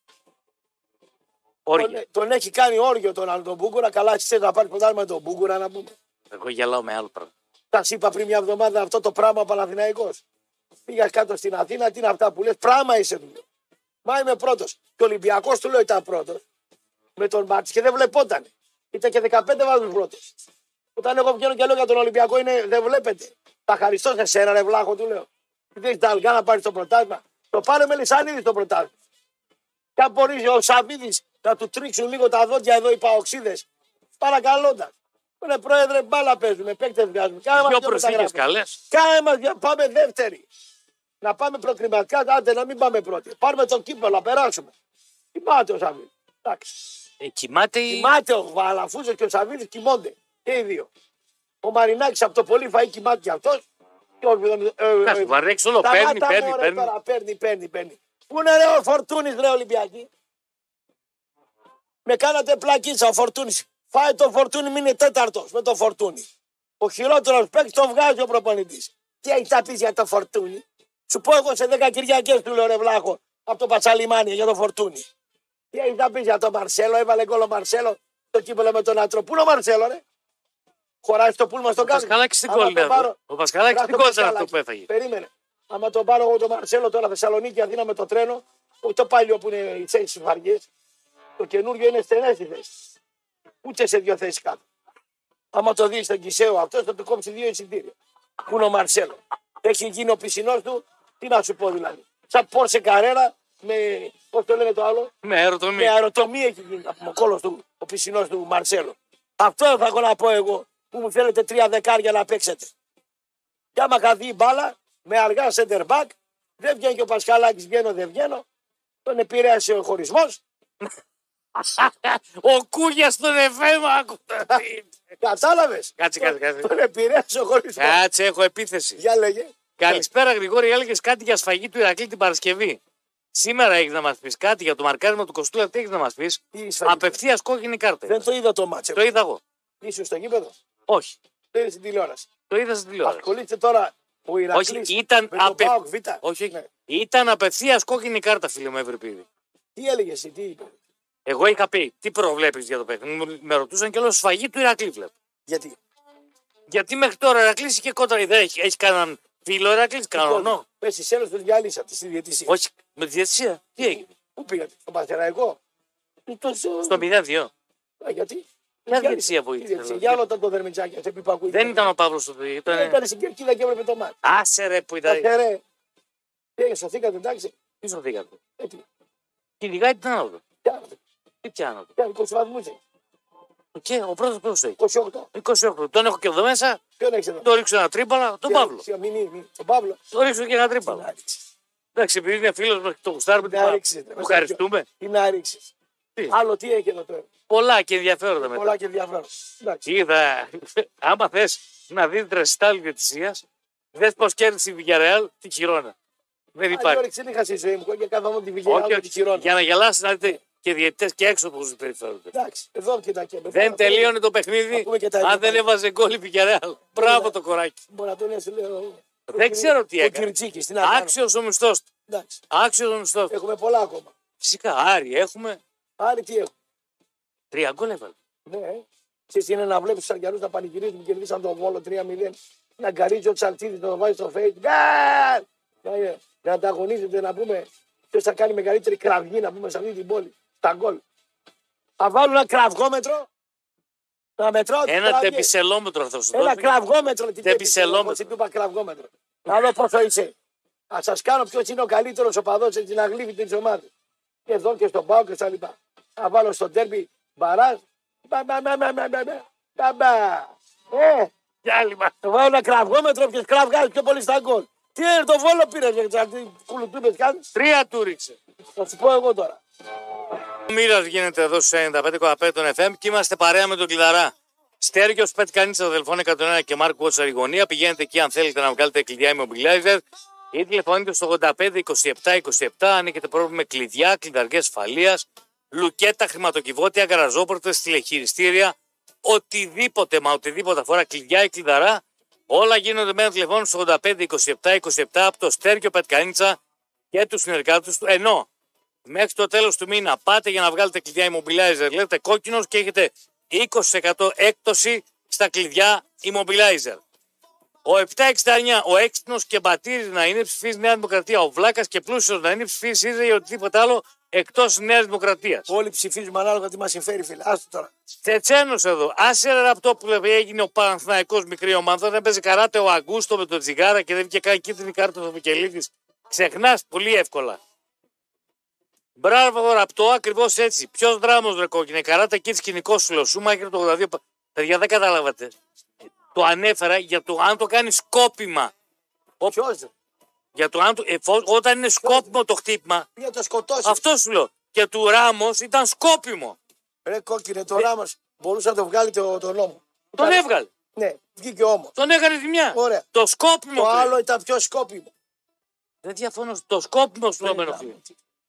τον, τον έχει κάνει όργιο τον, τον Μπούγκουρα. Καλά, εσύ να πάρει πρωτάθλημα με τον Μπούγκουρα να πούμε. Εγώ γελάω με άλλο πράγμα. Τα είπα πριν μια εβδομάδα αυτό το πράγμα ο Παναθηναϊκός. Πήγα κάτω στην Αθήνα, τι είναι αυτά που λες, πράγμα είσαι του. Μα είμαι πρώτος. Και ο Ολυμπιακός του λέω ήταν πρώτος. Με τον Μάρτις και δεν βλεπόταν. Ήταν και δεκαπέντε βαθμούς πρώτος. Όταν εγώ βγαίνω και λέω για τον Ολυμπιακό είναι δεν βλέπετε. Τα χαριστώ σε σένα, ρε βλάχο του λέω. Δεν έχει τα αργά να πάρει το πρωτάθλημα. Το πάρε με Λισανίδη το πρωτάθλημα. Και αν μπορεί ο Σαββίδης να του τρίξουν λίγο τα δόντια εδώ οι παοξίδες. Παρακαλώντα. Είναι πρόεδρε, μπάλα παίζουμε, παίκτες βγάζουμε. Δυο προσθήκες καλές. Κάνε μας, πάμε δεύτερη. Να πάμε προκριματικά, άντε να μην πάμε πρώτη. Πάρουμε το κύπελο, να περάσουμε. Κοιμάται ο Σαββίδης. Εντάξει. Ε, κοιμάται η... κοιμάται ο Βαλαφούζος και ο Σαββίδης κοιμώνται. Και οι δύο. Ο Μαρινάκης από το πολύ φαΐ κοιμάται και αυτός. Κάτσε, βαρέξει όλο, παίρνει, παίρνει, παίρνει. Τώρα, παίρνει, παίρνει, παίρνει. Πού είναι ρε ο Φορτούνης ρε Ολυμπιακή. Με κάνατε πλακίτσα ο Φορτούνης. Φάει το Φορτούνη, μείνει τέταρτος με το Φορτούνη. Ο χειρότερος παίκτης τον βγάζει ο προπονητής. Τι έχει τα πει για το Φορτούνη. Σου πω εγώ σε δέκα Κυριακές του λέω ρε βλάχο από το Πατσαλιμάνι για το Φορτούνη. Τι έχει τα πει για τον Μαρσέλο, έβαλε γκολ ο Μαρσέλο το κύπελο με τον Άτρο. Πού είναι ο Μαρσέλο ρε. Χωράει στο πούλμα στο κάτω. Ο Πασχαλάκης στην κόλλη. Ο Πασχαλάκης στην κόλλη αυτό που έφαγε. Περίμενε. Άμα τον πάρω εγώ τον Μαρσέλο τώρα Θεσσαλονίκη Αθήνα με το τρένο, το παλιό που είναι οι θέσεις βαριές, το καινούριο είναι στενές οι θέσεις. Ούτε σε δύο θέσεις κάτω. Άμα το δει στον Κισέο αυτό, θα του κόψει δύο εισιτήρια. Πού είναι ο Μαρσέλο. Έχει γίνει ο πισινός του, τι να σου πω δηλαδή. Σαν Πόρσε Καρέρα με. Πώς το λένε το άλλο. Με αεροτομή. Με αεροτομή έχει γίνει ο κόλος του, ο πισινός του Μαρσέλο. Αυτό θα έχω να πω εγώ που μου θέλετε τρία δεκάρια να παίξετε. Και άμα χαθεί η μπάλα με αργά center back, δεν βγαίνει και ο Πασχαλάκης, βγαίνω δεν βγαίνω. Τον επηρέασε ο χωρισμός. Ο Κούγιας στον εφέμα. Κατάλαβες. Κάτσε, κάτσε, κάτσε. Τον επηρέασε ο χωρισμός. Κάτσε, έχω επίθεση. Για λέγε. Καλησπέρα Γρηγόρη, έλεγες κάτι για σφαγή του Ηρακλή την Παρασκευή. Σήμερα έχεις να μας πεις κάτι για το μαρκάρισμα του Κοστούλα, τι έχεις να μας πεις. Απευθείας κόκκινη κάρτα. Δεν το είδα το μάτσο. Το είδα εγώ. Ήσουν στο γήπεδο. Όχι. Το είδα στην τηλεόραση. Το είδα στην τηλεόραση. Ασχολείται τώρα ο Ηρακλής. Όχι, ήταν, με απε... ΠΑΟΚ Β. Όχι, ναι. Ήταν απευθείας κόκκινη κάρτα, φίλε μου Ευρυπίδη. Τι έλεγε εσύ, τι είπε. Εγώ είχα πει, τι προβλέπεις για το παιχνίδι. Με ρωτούσαν και λέω σφαγή του Ηρακλή βλέπω. Γιατί. Γιατί μέχρι τώρα ο Ηρακλής είχε κόντρα. Δεν έχει, έχει κανέναν φίλο Ηρακλής, κανονό. Πες στις έλες του διαλύσατε στη διαιτησία. Όχι, με τη διαιτησία. Τι έγινε. Πού πήγατε, στο Πανσεραϊκό. Στο μηδέν δύο. Α, γιατί. Ποια διαιτησία βοήθησε. Για άλλο ήταν το Δερμιτζάκι. Δεν ήταν ο Παύλος στο δύο. Δεν ήταν στην Κερκίδα και έβλεπε το μάτι. Άσε ρε που ήταν. Άσε ρε. Τι έγινε, σωθήκατε εντάξει. Τι σωθήκατε. Έτσι. Κυνηγάει την άλλο. Τι πιάνω. Πιάνει είκοσι βαθμούς. Και ο πρώτος πώς έχει. είκοσι οκτώ. είκοσι οκτώ. Τον έχω και εδώ μέσα. Ποιον έχεις εδώ. Το ρίξω ένα τρίπαλα. Τον Παύλο. Τον Παύλο. Το ρίξω και ένα τρίπαλα. Εντάξει, επειδή είναι φίλος μας και το γουστάρουμε. Του ευχαριστούμε. Τι να ρίξεις. Άλλο τι έχει εδώ τώρα. Πολλά και ενδιαφέροντα μετά. Πολλά και ενδιαφέροντα. Είδα, άμα θες να δεις ρεστάλ διαιτησίας, δες πως κέρδισε η Villarreal τη Χιρόνα. Δεν υπάρχει. Όχι, δεν είχα στη ζωή μου και κάθομαι τη Villarreal τη Χιρόνα. Για να γελάσει να δείτε και διαιτητές και έξω πώς περιφέρονται. Εντάξει, εδώ και τα κέντρα. Δεν τελείωνε το παιχνίδι αν δεν έβαζε γκόλ η Villarreal. Μπράβο το κοράκι. Μπορεί να τον έστει, λέω. Δεν ξέρω τι έκανε. Άξιος ο μισθός του. Άξιος ο μισθός του. Έχουμε πολλά ακόμα. Φυσικά, Άρη έχουμε. Άρη τι έχουμε. Τρία γκολ έβαλε. Ναι. Ξέρεις είναι να βλέπεις τους Αργιανούς να πανηγυρίζουν και κερδίσαν τον Βόλο τρία μηδέν. Να γκαρίζει ο Τσαλτίδης να το βάζει στο face. Γκάρ! Να ανταγωνίζεται να πούμε ποιος θα κάνει μεγαλύτερη κραυγή να πούμε σε αυτή την πόλη. Στα γκολ. Θα βάλουν ένα κραυγόμετρο. Να μετράω ένα τεπισελόμετρο θα σου δώσω. Ένα κραυγόμετρο. Τεπισελόμετρο. Τι είπα κραυγόμετρο. Να δω πόσο είσαι. Θα σας κάνω ποιος είναι ο καλύτερος οπαδός στην αγλίβη της ομάδας. Και εδώ και στον Πάο και στα λοιπά. Θα βάλω στο τέρμπι μπαράζ. Μπαμπα. Ε, θα βάλω ένα κραυγόμετρο ποιος κραυγάζει πιο πολύ στα γκολ. Τι είναι το Βόλο πήρε για τις κουλουτούπες κάνεις. Τρία του ρίξε. Θα σου πω εγώ τώρα. Ο Μοίρας γίνεται εδώ στους ενενήντα πέντε κόμμα πέντε των εφ εμ και είμαστε παρέα με τον Κλειδαρά. Στέργιος Πετκανίτσα, αδελφών εκατόν ένα και Μάρκ Βότσαρη γωνία. Πηγαίνετε εκεί αν θέλετε να βγάλετε κλειδιά immobilizer ή τηλεφωνείτε στο ογδόντα πέντε είκοσι επτά είκοσι επτά αν έχετε πρόβλημα με κλειδιά, κλειδαργές ασφαλείας, λουκέτα, χρηματοκιβώτια, γαραζόπορτες, τηλεχειριστήρια, οτιδήποτε μα οτιδήποτε αφορά κλειδιά ή κλειδαρά. Όλα γίνονται με ένα τηλεφώνημα στο ογδόντα πέντε είκοσι επτά είκοσι επτά από το Στέργιο Πετκανίτσα και τους συνεργάτες του. Ενώ μέχρι το τέλος του μήνα πάτε για να βγάλετε κλειδιά immobilizer, λέτε κόκκινος και έχετε είκοσι τοις εκατό έκπτωση στα κλειδιά immobilizer. Ο επτακόσια εξήντα εννιά, ο έξυπνος και μπατήρης να είναι ψηφίσει Νέα Δημοκρατία. Ο βλάκας και πλούσιος να είναι ψηφίσει ΣΥΡΙΖΑ ή οτιδήποτε άλλο εκτός Νέας Δημοκρατίας. Όλοι ψηφίζουμε ανάλογα τι μας συμφέρει, φίλε. Άστο τώρα. Τσετσένος εδώ. Άσε ρε αυτό που λέει, έγινε ο Παναθηναϊκός μικρή ομάδα. Δεν παίζει καράτε ο Αγκούστο με τον Τζιγάρα και δεν βγήκε καν κίτρινη κάρτα στο Βικελίδης. Ξεχνάς πολύ εύκολα. Μπράβο, ραπτό, ακριβώς έτσι. Ποιος δράμος ρε κόκκινε, καράτα εκεί σκηνικό σου λέω. Σούμαχερ το ογδόντα δύο. Παιδιά δεν καταλάβατε. Το ανέφερα για το αν το κάνει σκόπιμα. Ποιος? Για το αν το, εφό, όταν είναι σκόπιμο το χτύπημα. Για το σκοτώσει. Αυτό σου λέω. Και του Ράμος ήταν σκόπιμο. Ρε κόκκινε, το ε... Ράμος μπορούσε να το βγάλει το, το νόμο. Τον Άρα... έβγαλε. Ναι, βγήκε όμως. Τον έκανε ζημιά. Ωραία. Το σκόπιμο. Το άλλο ήταν πιο σκόπιμο. Δεν διαφωνώ. Το σκόπιμο σου με ενοχλεί.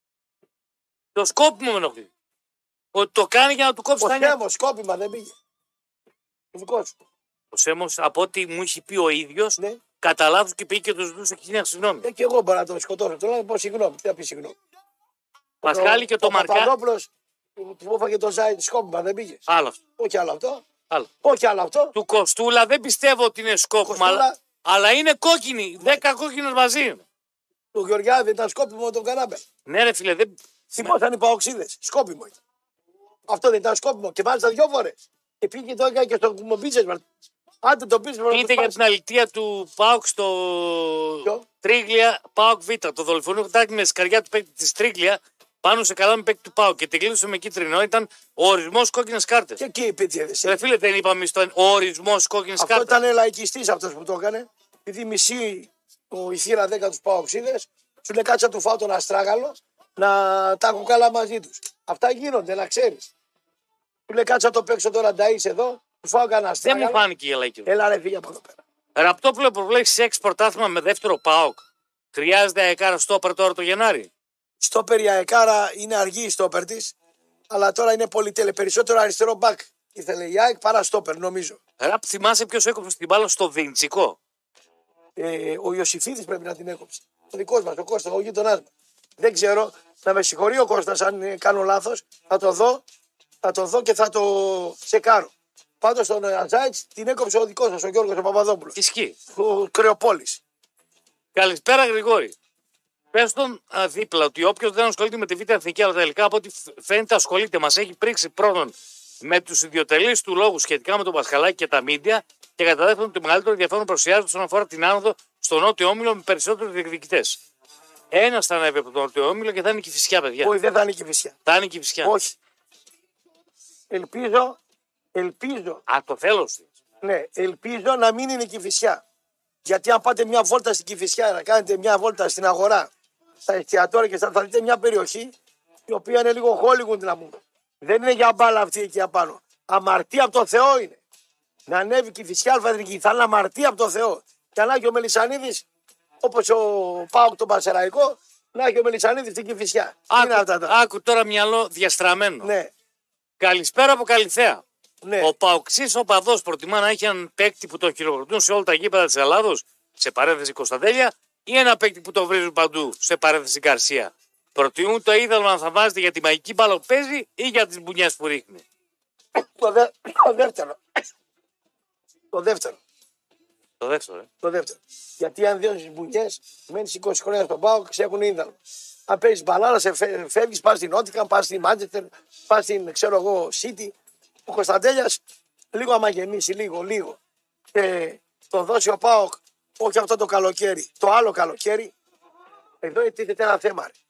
Το σκόπιμο με ενοχλεί. Ότι το κάνει για να του κόψει τα νύχια. Ο σκόπιμα δεν πήγε. Το δικό σου. Ο Σέμος, από ό,τι μου είχε πει ο ίδιος, ναι. Κατά λάθος και πήγε και του ζητούσε χίλια συγγνώμη. Ε, και εγώ μπορώ να τον σκοτώσω. Τώρα να πω συγγνώμη. Τι θα πει συγγνώμη. Πασχάλη και το, το Μαρκά. Ο Παπαδόπουλος του έφαγε το Ζάιτ σκόπιμα, δεν πήγε. Άλλο αυτό. Όχι άλλο αυτό. Άλλο. Όχι άλλο αυτό. Του Κοστούλα δεν πιστεύω ότι είναι σκόπιμα, Κοστούλα... αλλά... αλλά είναι κόκκινη. Δέκα κόκκινες μαζί είναι. Του Γεωργιάδη ήταν σκόπιμο τον Κανάμπε. Ναι, ρε φίλε, δεν. Θυμόταν οι παοξίδες. Σκόπιμο ήταν. Αυτό δεν ήταν σκόπιμο. Και μάλιστα δυο φορές. Και πήγε το έκανε και στο Κουμομπίτσεσμαρτ. Άντε το πεις. Είτε για την αλητία του Πάουκ στο Ποιο? Τρίγλια Πάουκ Β. Το δολοφονικό χτάκι με σκαριά του παίκτη τη Τρίγλια πάνω σε καλά με παίκτη του Πάουκ. Και τελείωσε με κίτρινο. Ήταν ο ορισμός κόκκινες κάρτες. Και εκεί είπε τι έδεσε. Ρε φίλε, δεν είπαμε στον ορισμός κόκκινες κάρτες. Αυτό ήταν λαϊκιστής αυτός που το έκανε. Επειδή μισή ο η θύρα δέκα του Πάουξίδες, σου λέει κάτσα του φάω τον αστράγαλο να τα έχω καλά μαζί του. Αυτά γίνονται, να ξέρει. Του λέει κάτσα το παίξω τώρα νταΐς εδώ. Του φάω κανένα αστράγαλο. Δεν μου φάνηκε η λαϊκή. Έλα ρε φύγε από εδώ πέρα. Ραπτόπουλο προβλέπει σεξ πρωτάθλημα με δεύτερο ΠΑΟΚ. Χρειάζεται αεκάρα στόπερ τώρα το Γενάρη. Στόπερ η αεκάρα είναι αργή η στόπερ τη, αλλά τώρα είναι πολυτέλε. Περισσότερο αριστερό μπακ ήθελε η ΑΕΚ παρά στόπερ, νομίζω. Ραπ, θυμάσαι ποιο έκοψε την μπάλα στο Βιντσικό. Ε, ο Ιωσήφιδης πρέπει να την έκοψε. Ο δικό μα, ο Κώστας, ο γείτονά μα. Δεν ξέρω, να με συγχωρεί ο Κώστας αν κάνω λάθο. Θα το δω, θα το δω και θα το τσεκάρω. Πάντως τον Αζάιτ την έκοψε ο δικό σα, ο Γιώργος ο Παπαδόπουλος. Ισχύει. Ο Κρεοπόλης. Καλησπέρα Γρηγόρη. Πες τον α, δίπλα ότι όποιος δεν ασχολείται με τη Β' Εθνική, αλλά τελικά από ό,τι φαίνεται ασχολείται, μας έχει πρίξει πρώτον με τους ιδιωτελείς του λόγου σχετικά με τον Πασχαλάκη και τα μίντια και κατά δεύτερον το μεγαλύτερο ενδιαφέρον παρουσιάζεται όσον αφορά την άνοδο στο νότιο όμιλο με περισσότερους διεκδικητές. Ένα θα ανέβει από τον Νότιο Όμιλο και θα είναι η Κηφισιά, παιδιά. Όχι, δεν θα είναι η Κηφισιά. Θα είναι η Κηφισιά. Όχι. Ελπίζω, ελπίζω. Α, το θέλω σου. Ναι, ελπίζω να μην είναι η Κηφισιά. Γιατί αν πάτε μια βόλτα στην Κηφισιά, να κάνετε μια βόλτα στην αγορά, στα εστιατόρια και στα, θα δείτε μια περιοχή η οποία είναι λίγο Hollywood να πούμε. Δεν είναι για μπάλα αυτή εκεί απάνω. Αμαρτία από το Θεό είναι. Να ανέβει η Κηφισιά αλφαδρική, θα είναι αμαρτία από το Θεό. Και να έχει ο Μελισσανίδης, όπως ο Πάοκ τον Πασεραϊκό, να έχει ο Μελισσανίδης στην Κηφισιά. Άκου, άκου τώρα μυαλό διαστραμμένο. Ναι. Καλησπέρα από Καλυθέα. Ναι. Ο Παοξής οπαδός προτιμά να έχει έναν παίκτη που τον χειροκροτούν σε όλα τα γήπεδα της Ελλάδος, σε παρένθεση Κωνσταντέλια, ή ένα παίκτη που τον βρίζουν παντού, σε παρένθεση Γκαρσία. Προτιμούν το είδωλο να θαυμάζεται για τη μαγική μπάλα που παίζει ή για τις μπουνιές που ρίχνει. Το, δε, το δεύτερο. Το δεύτερο. Το δεύτερο, ε. Το δεύτερο. Γιατί αν δίνει μπουνιές, μένει είκοσι χρόνια στον Πάο και σε έχουν είδωλο. Αν παίζει μπαλάρα, σε φεύγει, πα στην Νότιχαμ, πα στη Μάντσεστερ, πα στην ξέρω εγώ, City. Ο Κωνσταντέλιας λίγο άμα γεμίσει, λίγο, λίγο. Και το δώσει ο Πάοκ, όχι αυτό το καλοκαίρι, το άλλο καλοκαίρι. Εδώ τίθεται ένα θέμα. Ρε.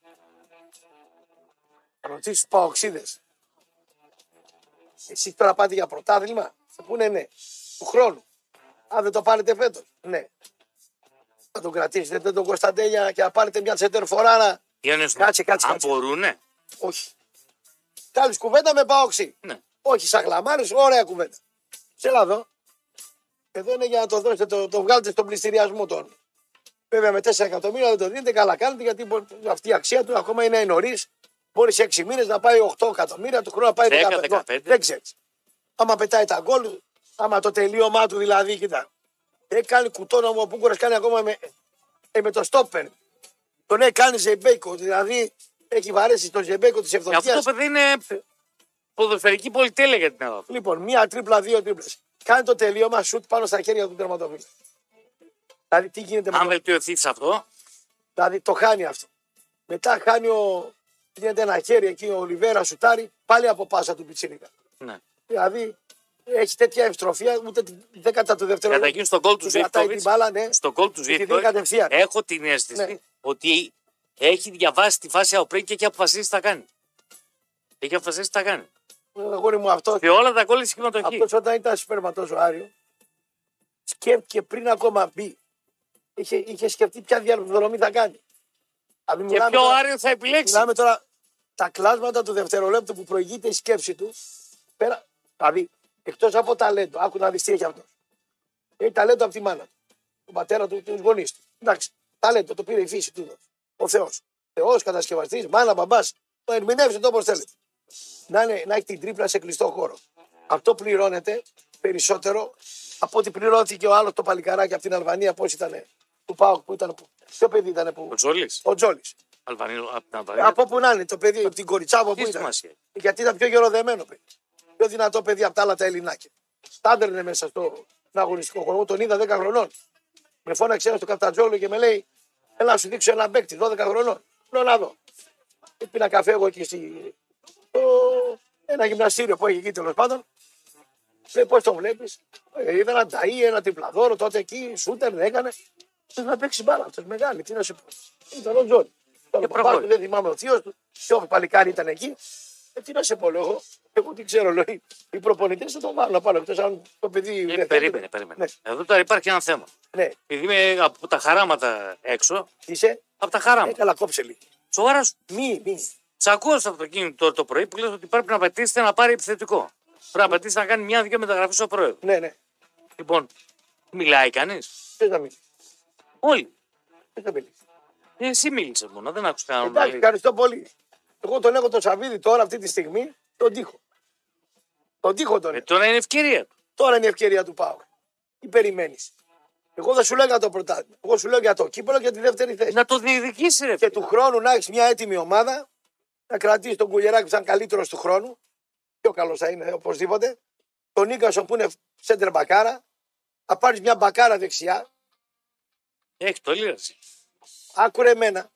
Θα ρωτήσει του Παοξίδες. Εσείς τώρα πάτε για πρωτάθλημα, θα πούνε ναι. Του χρόνου. Αν δεν το πάρετε φέτος, ναι. Θα τον κρατήσετε τον Κωνσταντέλια και να πάρετε μια τσεντερφοράρα. Κάτσε, κάτσε, αν κάτσε. μπορούνε. Όχι. Κάνεις κουβέντα με Παοξί. Ναι. Όχι σαν γλαμάρες, ωραία κουβέντα. Σε εδώ. Εδώ είναι για να το δώσετε, το, το βγάλετε στον πληστηριασμό τον. Βέβαια με τέσσερα εκατομμύρια δεν το δίνετε, καλά κάνετε γιατί αυτή η αξία του ακόμα είναι νωρίς. Μπορεί σε έξι μήνες να πάει οκτώ εκατομμύρια, του χρόνου να πάει δέκα δεκαπέντε. Δεν ξέρεις. Άμα πετάει τα γκολ, άμα το τελείωμά του δηλαδή, κοίτα. Έχει κάνει κουτόνα ο Πούγκορας, κάνει ακόμα με, ε, με το στόπερ. Τον έχει κάνει Ζεμπέικο, δηλαδή έχει βαρέσει τον Ζεμπέικο της εβδομάδας. Αυτό το παιδί είναι ποδοσφαιρική πολυτέλεια για την Ελλάδα. Λοιπόν, μία τρίπλα, δύο τρίπλες. Κάνει το τελείωμα, σουτ πάνω στα χέρια του τερματοφύλακα. Δηλαδή τι γίνεται με Αν το... βελτιωθεί σε αυτό. Δηλαδή το χάνει αυτό. Μετά χάνει ο. Γίνεται ένα χέρι εκεί ο Ολιβέρα σουτάρει, πάλι από πάσα του Πιτσίρικα. Ναι. Δηλαδή έχει τέτοια ευστροφία, ούτε τη δέκατα του δεύτερου. Καταρχήν στον γκολ του Ζήφκοβιτς, ναι, στον γκολ του Ζήφκοβιτς, έχω την αίσθηση ναι. ότι έχει διαβάσει τη φάση από πριν και έχει αποφασίσει τι θα κάνει. Έχει αποφασίσει τι θα κάνει. Αγόρι μου αυτό. Και όλα τα γκολ είναι συμμετοχή. Αυτό όταν ήταν σπερματοζωάριο, σκέφτηκε πριν ακόμα μπει. Είχε, είχε σκεφτεί ποια διαδρομή θα κάνει. Και ποιο τώρα, άριο θα επιλέξει. Μιλάμε τώρα τα κλάσματα του δευτερολέπτου που προηγείται η σκέψη του. Πέρα, δηλαδή, εκτός από ταλέντο, άκου να δεις τι έχει αυτό. Έχει ταλέντο από τη μάνα του. Τον πατέρα του, τους γονείς του. Εντάξει, ταλέντο το πήρε η φύση του. Ο Θεός. Θεός, κατασκευαστής, μάνα, μπαμπάς. Το ερμηνεύσετε όπως θέλετε. Να, είναι, να έχει την τρίπλα σε κλειστό χώρο. Αυτό πληρώνεται περισσότερο από ό,τι πληρώθηκε ο άλλος το παλικαράκι από την Αλβανία. Πώς ήταν του ΠΑΟΚ που ήταν. Ποιο παιδί ήταν που. Ο Τζόλης. Ο Τζόλης. Αλβανίο, από την Αλβανία. Από που να είναι το παιδί, από την Κοριτσάβο που ήταν. Σημασία. Γιατί ήταν πιο γεροδεμένο παιδί. Πιο δυνατό παιδί από τα άλλα τα Ελληνάκια. Στάντερνε μέσα στο αγωνιστικό χώρο. Τον είδα δέκα χρονών. Με φώναξε ένα στο Καφτατζόλο και με λέει: έλα να σου δείξω ένα παίκτη δώδεκα χρονών. Λέω να δω. Και πήρα καφέ εγώ εκεί στη. Το... ένα γυμναστήριο που έχει εκεί τέλος πάντων. Λέει πώς το βλέπεις. Ε, είδα ένα ταΐ, ένα τριπλαδόρο τότε εκεί, σούτερ δεν έκανε. Θες να παίξει μπάλα αυτός μεγάλη, τι να σε πω. Ήταν ο Τζόνι. Τον παπά του δεν θυμάμαι ο θείος του, ποιο παλικάρι ήταν εκεί. Ε, τι να σε πω, λέω εγώ. Εγώ τι ξέρω, λέω. Οι προπονητές θα τον βάλουν να πάρουν εκτός αν το παιδί. Ε, δεν περίμενε, ναι. περίμενε. Ναι. Εδώ τώρα υπάρχει ένα θέμα. Ναι. Επειδή είμαι από τα χαράματα έξω. Είσαι. Από τα χαράματα. Έκαλα κόψε λίγο. Σοβαρά σου. Μη, μη. Τσακώ στο αυτοκίνητο το, το πρωί που λες ότι πρέπει να απαιτήσετε να πάρει επιθετικό. Πρέπει να απαιτήσετε να κάνει μια-δυο μεταγραφές στο πρόεδρο. Ναι, ναι. Λοιπόν, μιλάει κανεί. Θες να μιλήσει. Όλοι. Θες να μιλήσει. Εσύ μίλησε μόνο, δεν άκουσα κανέναν. Εντάξει, ευχαριστώ πολύ. Εγώ τον έχω τον Σαββίδη τώρα αυτή τη στιγμή τον τοίχο. Τον τοίχο τον Ε, έχω. τώρα είναι ευκαιρία του. Τώρα είναι η ευκαιρία του Πάου. Τι περιμένεις. Εγώ δεν σου λέω για το πρωτάθλημα. Εγώ σου λέω για το κύπελο και για τη δεύτερη θέση. Να το διεκδικήσει, ρε. Και του χρόνου να έχει μια έτοιμη ομάδα, να κρατήσει τον Κουλιεράκη που θα είναι καλύτερο του χρόνου. Πιο καλό θα είναι οπωσδήποτε. Τον Νίκασον που είναι σέντερ μπακάρα. Θα πάρει μια μπακάρα δεξιά. Έχει το λίραση. Άκουρε εμένα.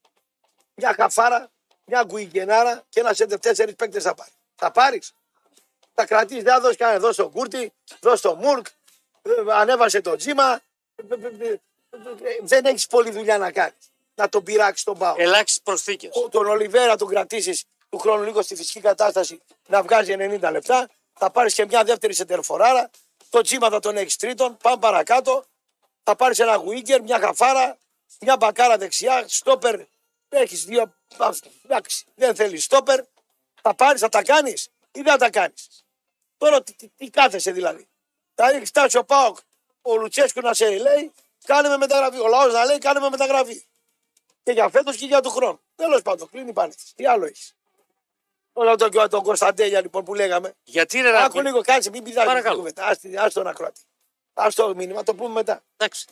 Μια χαφάρα, μια γκουιγενάρα και ένα σέντερ τέσσερι παίκτε θα πάρει. Θα πάρει. Θα κρατήσει, δεν θα δώσει κανένα. Δώσει τον Κούρτη, δώσει τον Μουρκ. Ανέβασε το τζίμα. Δεν έχει πολλή δουλειά να κάνει. να τον πειράξει τον Πάο. Ελάχιστε προσθήκες. Τον Ολιβέρα τον κρατήσει του χρόνου λίγο στη φυσική κατάσταση να βγάζει ενενήντα λεπτά. Θα πάρει και μια δεύτερη σεντερφοράρα. Το Τσίμα θα τον έχει τρίτον. Πάμε παρακάτω. Θα πάρει ένα γουίγκερ, μια χαφάρα, μια μπακάρα δεξιά. Στόπερ. Έχει δύο. Εντάξει, δεν θέλει στόπερ. Θα πάρει, θα τα κάνει ή δεν θα τα κάνει. Τώρα τι, τι, τι κάθεσαι δηλαδή. Θα έχει φτάσει ο Πάοκ, ο Λουτσέσκου να σε λέει, κάνε με μεταγραφή. Ο λαό να λέει, κάνε με μεταγραφή. Και για φέτο και για του χρόνου. Τέλο πάντων, κλείνει η πανέτη. Τι άλλο έχει. Όλα τον, τον Κωνσταντέλια λοιπόν που λέγαμε. Γιατί ρε Άκου λίγο, κάτσε, μην πηδάει. Παρακαλώ. Α τον ακροατή. Α το μήνυμα, το πούμε μετά. Εντάξει.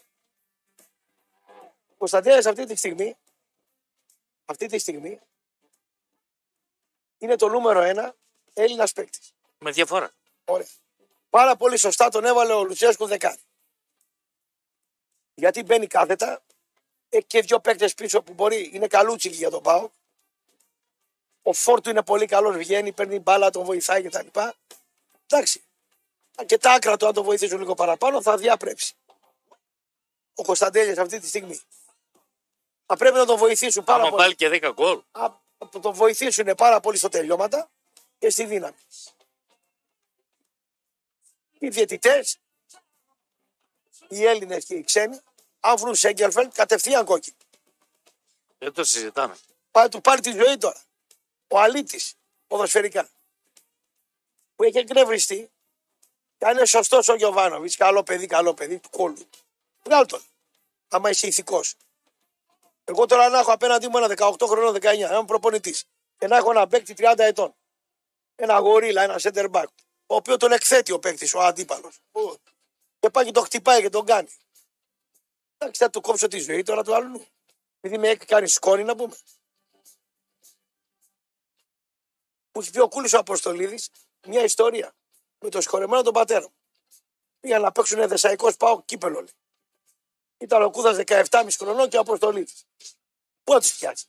Ο Κωνσταντέλιας αυτή τη στιγμή, αυτή τη στιγμή είναι το νούμερο ένα Έλληνας παίκτης. Με διαφορά. Ωραία. Πάρα πολύ σωστά τον έβαλε ο Λουτσέσκου δεκάρι. Γιατί μπαίνει κάθετα, έχει και δύο παίκτες πίσω που μπορεί, είναι καλούτσικοι για τον ΠΑΟΚ. Ο Φόρτου είναι πολύ καλός, βγαίνει, παίρνει μπάλα, τον βοηθάει κτλ. Εντάξει. Και τα άκρα του, αν τον βοηθήσουν λίγο παραπάνω, θα διαπρέψει. Ο Κωνσταντέλιας αυτή τη στιγμή. Θα πρέπει να τον βοηθήσουν πάρα Άμα πολύ. βάλει και δέκα γκολ. Θα τον βοηθήσουν πάρα πολύ στο τελειώματα και στη δύναμη. Οι διαιτητές, οι Έλληνες και οι ξένοι, αν βρουν Σέγκερφελντ, κατευθείαν κόκκινη. Δεν το συζητάμε. Πάει του πάρει τη ζωή τώρα. Ο αλήτης, ποδοσφαιρικά, που έχει εκνευριστεί, και αν είναι σωστός ο Γιωβάνοβιτς, καλό παιδί, καλό παιδί του κόλλου. Βγάλ' τον, άμα είσαι ηθικός. Εγώ τώρα να έχω απέναντί μου ένα δεκαοκτώ χρονών, δεκαεννιά, έναν προπονητής, και να έχω ένα παίκτη τριάντα ετών, ένα γορίλα, ένα center back, ο οποίο τον εκθέτει ο παίκτης, ο αντίπαλος. Και πάει και τον χτυπάει και τον κάνει. Εντάξει, θα του κόψω τη ζωή τώρα του άλλου. Επειδή με έχει κάνει σκόνη να πούμε. Μου έχει πει ο Κούλης ο Αποστολίδης μια ιστορία με το συγχωρεμένο τον πατέρα μου. Πήγαν να παίξουν Δεσσαϊκός ΠΑΟΚ κύπελο. Λέει. Ήταν ο Κούδας δεκαεπτά και μισό χρονών και ο Αποστολίδης. Πού θα τους πιάσει.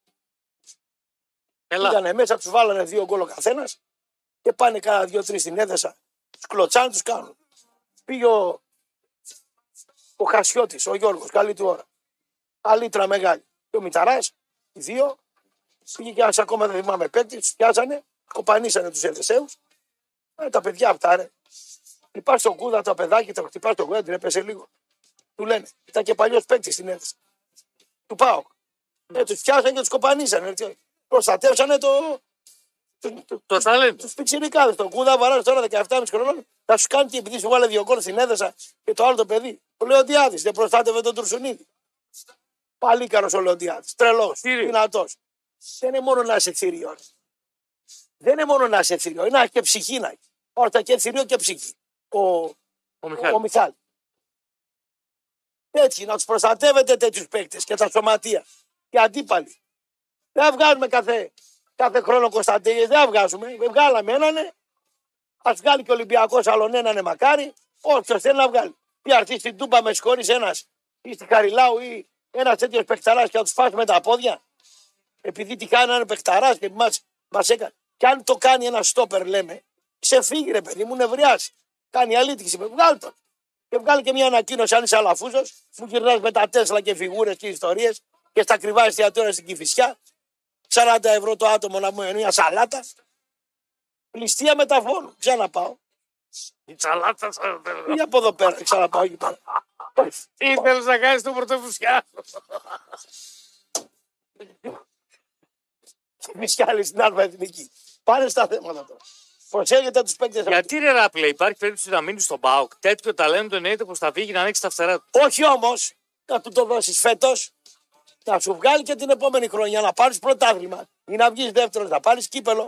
Πήγανε μέσα, τους βάλανε δύο γκολ ο καθένας και πάνε κάνα δύο-τρεις στην Έδεσα. Τους κλωτσάνε, τους κάνουν. Πήγε ο, ο Χασιώτης, ο Γιώργος, καλή του ώρα. Αλήτρα μεγάλη. Και ο Μηταράς, οι δύο. Πήγε και ένας ακόμα δεν θυμάμαι παίκτη, τους πιάσανε, κοπανίσανε τους Εδεσαίους. Ε, τα παιδιά αυτά ρε. Χτυπάς στον Κούδα το παιδάκι, το χτυπάς στον Κούδα, την έπεσε λίγο. Του λένε, ήταν και παλιός παίκτης στην Έδεσα. Του πάω. Ε, τους πιάσανε και τους κοπανίσανε. Προστατεύσανε το... Το, το, το ταλέντο. Τους πιτσιρικάδες. Τον Κούδα βαράνε τώρα δεκαεπτά και μισό χρονών. Θα σου κάνει και επειδή σου βάλε δύο γκολ στην Έδεσα και το άλλο το παιδί. Ο Λεοντιάδης δεν προστάτευε τον Τουρσουνίδη. Παλίκαρος ο Λεοντιάδης. Τρελός. Δυνατός. Δεν είναι μόνο να είσαι θηρίο. Δεν είναι μόνο να είσαι θηρίο. Είναι και ψυχή να έχει. Όρτα και θηρίο και ψυχή. Ο, ο, ο, ο Μιχάλη. Έτσι, να τους προστατεύετε τέτοιους παίκτες και τα σωματεία. Και αντίπαλοι. Δεν βγάζουμε κάθε, κάθε χρόνο Κωνσταντέλιες. Δεν βγάζουμε. Βγάλαμε έναν. Ας βγάλει και ο Ολυμπιακός άλλον έναν μακάρι. Όποιος θέλει να βγάλει. Τι αρθεί στην Τούμπα με συγχωρείς ένας ή στη Χαριλάου ή ένας τέτοιος παικταράς και να τους φας με τα πόδια. Επειδή τι κάνει έναν παικταράς και μας, μας έκανε. Και αν το κάνει ένα στόπερ λέμε, ξεφύγει ρε παιδί μου, νευριάσει. Κάνει αλήτηση, βγάλει τον. Και βγάλει και μια ανακοίνωση αν είσαι αλαφούζος, μου γυρνάς με τα Τέσλα και φιγούρες και ιστορίες και στα κρυβά εστιατόρια στην Κηφισιά, σαράντα ευρώ το άτομο να μου είναι μια σαλάτα. Πληστία μεταφώνου, ξαναπάω. Η σαλάτα σαράντα ευρώ. Ή από εδώ πέρα, ξαναπάω εκεί πέρα. Τι ήθελες να κάνεις τον πρωτοφουσιά. Μισιάλη στην Αλφα Εθνική. Πάνε στα θέματα τώρα. Προσέχετε τους παίκτες. Γιατί ρε Ράπλε, υπάρχει περίπτωση να μείνει στον ΠΑΟΚ. Τέτοιο ταλέντο εννοείται πως θα φύγει να ανοίξει τα φτερά του. Όχι όμως να του το δώσεις φέτος, να σου βγάλει και την επόμενη χρονιά να πάρεις πρωτάθλημα ή να βγεις δεύτερος, να πάρεις κύπελο,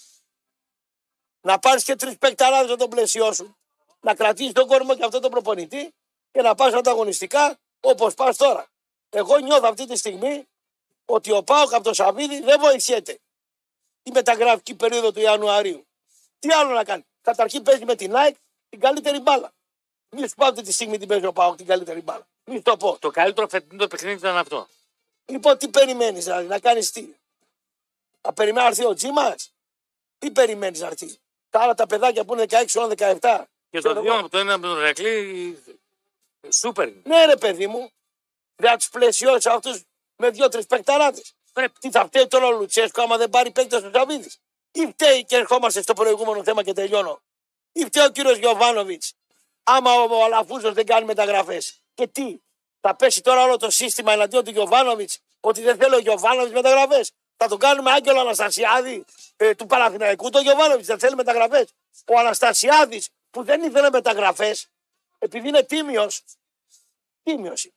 να πάρεις και τρεις παικταράδες να τον πλαισιώσουν, να κρατήσεις τον κόρμο και αυτό τον προπονητή και να πας ανταγωνιστικά όπως πας τώρα. Εγώ νιώθω αυτή τη στιγμή ότι ο ΠΑΟΚ από το Σαββίδι δεν βοηθιέται η μεταγραφική περίοδο του Ιανουαρίου. Τι άλλο να κάνει. Καταρχήν παίζει με την ΑΕΚ την καλύτερη μπάλα. Μη σου πω αυτή τη στιγμή την παίζει ο ΠΑΟΚ την καλύτερη μπάλα. Μη σου το πω. Το καλύτερο φετινό παιχνίδι ήταν αυτό. Λοιπόν, τι περιμένεις δηλαδή, να κάνεις τι. Να περιμένει να έρθει ο Τζίμας. Τι περιμένεις να έρθει. Τα άλλα τα παιδάκια που είναι δεκαέξι, δεκαεπτά. Και το δύο από το ένα από τον Ρεκλή. Σούπερ. Ναι, ρε παιδί μου. Δεν θα τους πλαισιώσει αυτούς με δύο-τρει παικταράδες. Πρέπει. Τι θα φταίει τώρα ο Λουτσέσκο άμα δεν πάρει παίκτε ο Σαββίδη. Ή φταίει, και ερχόμαστε στο προηγούμενο θέμα και τελειώνω. Ή φταίει ο κύριο Γιοβάνοβιτ, άμα ο, ο Αλαφούζο δεν κάνει μεταγραφέ. Και τι, θα πέσει τώρα όλο το σύστημα εναντίον του Γιοβάνοβιτ, ότι δεν θέλει ο Γιοβάνοβιτ μεταγραφέ. Θα τον κάνουμε Άγγελο Αναστασιάδη ε, του Παναθηναϊκού. Το Γιοβάνοβιτ δεν θέλει μεταγραφέ. Ο Αναστασιάδη που δεν ήθελε μεταγραφέ, επειδή είναι τίμιο. Τίμιο είναι.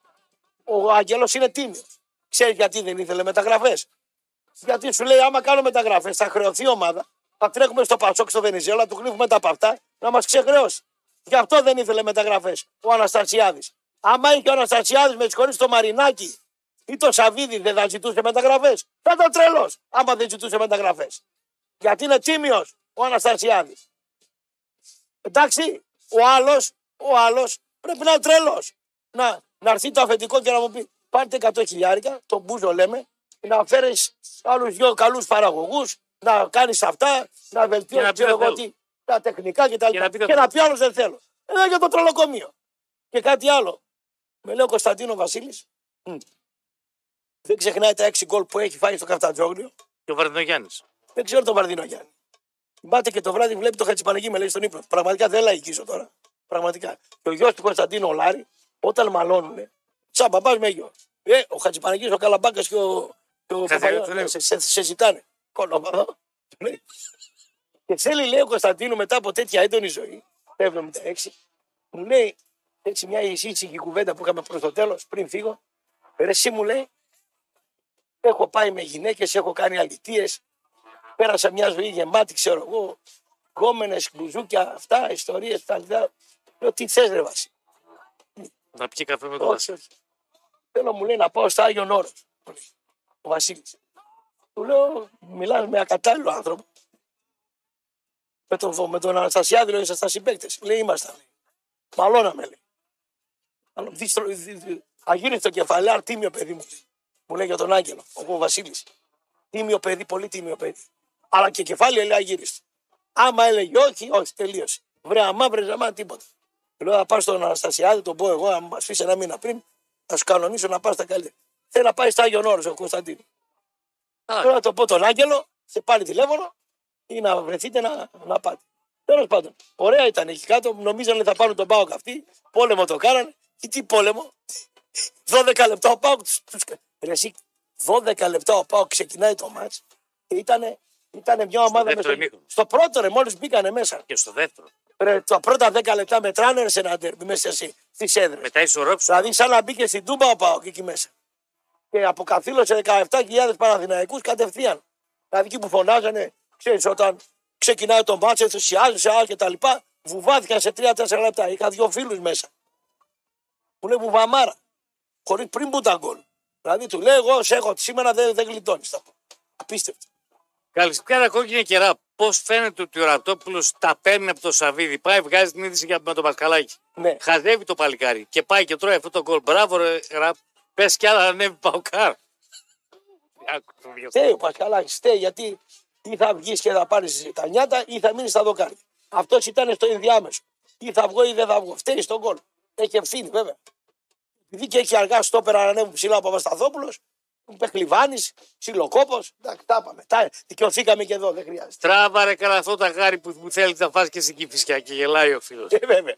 Ο Άγγελο είναι τίμιο. Ξέρει γιατί δεν ήθελε μεταγραφέ. Γιατί σου λέει: άμα κάνω μεταγραφέ, θα χρεωθεί η ομάδα. Θα τρέχουμε στο Πασόκ, στο Βενιζέλα, του κρύβουμε τα παυτά να μα ξεχρεώσει. Γι' αυτό δεν ήθελε μεταγραφέ ο Αναστασιάδη. Άμα είχε ο Αναστασιάδη με συγχωρεί το Μαρινάκι ή το Σαββίδι, δεν θα ζητούσε μεταγραφέ. Θα ήταν τρελό άμα δεν ζητούσε μεταγραφέ. Γιατί είναι τίμιο ο Αναστασιάδη. Εντάξει, ο άλλο ο άλλος πρέπει να είναι τρελό. Να, να έρθει το αφεντικό και να μου πει: πάρτε εκατό χιλιάρικα, τον μπούζο λέμε, να φέρει άλλου δύο καλού παραγωγού, να κάνει αυτά, να βελτιώσει τα τεχνικά κτλ. Και, και, και να πει άλλο δεν θέλω. Εδώ για το τρολοκομείο. Και κάτι άλλο. Με λέει ο Κωνσταντίνο Βασίλη, δεν ξεχνάει τα έξι γκολ που έχει φάει στο Καφτατζόγλιο. Και ο Βαρδινογιάννη. Δεν ξέρω τον Βαρδινογιάννη. Μπάτε και το βράδυ βλέπει το Χατζηπαναγί, με λέει στον ύπνο. Πραγματικά δεν λαϊκίζω τώρα. Πραγματικά. Και ο γιο του Κωνσταντίνου ο Λάρη, όταν μαλώνουν, σαν μπαμπά με γιο. Ε, ο Χατζηπαναγί, ο Καλαμπάκα και ο, ο Παπαγιώτη σε, σε, σε ζητάνε. Κολόπαδο. Και θέλει, λέει ο Κωνσταντίνου, μετά από τέτοια έντονη ζωή, το εβδομήντα έξι, μου λέει έτσι μια ησύχη κουβέντα που είχαμε προ το τέλο, πριν φύγω. Ρε, εσύ μου λέει, έχω πάει με γυναίκες, έχω κάνει αλητίες, πέρασα μια ζωή γεμάτη, ξέρω εγώ, γκόμενες, μπουζούκια, αυτά, ιστορίες, τα λοιπά. Λέω, τι θες ρε Βάση. Να πιει καφέ με τον Βάση. Θέλω, μου λέει, να πάω στο Άγιον Όρος, ο Βασίλης. Του λέω, μιλάς με ακατάλληλο άνθρωπο. Με τον, με τον Αναστασιάδη, λέω, ήσασταν συμπαίκτες. Λέει, ήμασταν. Μαλώναμε, λέει. Αγύριστο κεφαλαίο, τίμιο παιδί μου. Μου λέει για τον Άγγελο, ο Βασίλης. Τίμιο παιδί, πολύ τίμιο παιδί. Αλλά και κεφάλι λέει αγύριστο. Άμα έλεγε όχι, όχι, τελείωσε. Βρε αμά, βρε αμά, τίποτα. Λέω να πάω στον Αναστασιάδη, τον πω εγώ, αν μα αφήσει ένα μήνα πριν, θα σου κανονίσω να πα στα καλύτερα. Θέλει να πάει στο Άγιον Όρος ο Κωνσταντίνο. Θέλω να το πω τον Άγγελο, σε πάρει τηλέφωνο ή να βρεθείτε να, να πάτε. Τέλος πάντων, ωραία ήταν εκεί κάτω, νομίζανε θα πάρουν τον Πάοκ αυτοί, πόλεμο το κάνανε. Και τι πόλεμο, δώδεκα λεπτά ο Πάοκ τους. Ρε εσύ, δώδεκα λεπτά ο Πάοκ ξεκινάει το μάτς και ήτανε, ήτανε μια ομάδα μέσα. Στο πρώτο ρε, μόλις μπήκανε μέσα. Και στο δεύτερο. Ρε, τα πρώτα δέκα λεπτά μετράνε σε ένα ντέρμπι μέσα στις έδρες. Μετά ισορρόψου. Δηλαδή σαν να μπήκε στην Τούμπα ο Πάοκ εκεί μέσα. Και αποκαθήλωσε δεκαεπτά χιλιάδες Παναθηναϊκούς κατευθείαν. Δηλαδή εκεί που φωνάζανε, ξέρεις, όταν ξεκινάει το μάτς, ενθουσιάζεσαι και τα λοιπά, βουβάθηκαν σε τρία τέσσερα λεπτά. Είχα δύο φίλους μέσα. Μου λέει βουβαμάρα. Χωρίς πριν που τα γκολ. Δηλαδή του λέω εγώ σε έχω σήμερα δεν, δεν γλιτώνεις. Απίστευτο. Καλησπέρα κόκκινη κερά. Πώς φαίνεται ότι ο Ραπτόπουλος τα παίρνει από το Σαββίδι. Πάει, βγάζει την είδηση με τον Πασχαλάκη. Ναι. Χαζεύει το παλικάρι και πάει και τρώει αυτό το γκολ. Μπράβο, ρε Ραπ. Πες κι άλλα ανέβει Παοκάρ. Στέει ο Πασχαλάκης, στέει γιατί ή θα βγεις και θα πάρεις τα νιάτα ή θα μείνεις στα δοκάρια. Αυτός ήταν στο ενδιάμεσο. Ή θα βγω ή δεν θα βγω. Φταίει στον γκολ. Έχει ευθύνη βέβαια. Επειδή και έχει αργά στο πέρα να ανέβουν ψηλά ο Παπασταθόπουλος, Πεχλιβάνης, Ψιλοκόπος. Εντάξει, τα είπαμε. Τα δικαιωθήκαμε και εδώ, δεν χρειάζεται. Τράβαρε καλά αυτό τα γάρι που, που θέλει να φας και στην Κηφισιά και γελάει ο φίλος. Ε, βέβαια.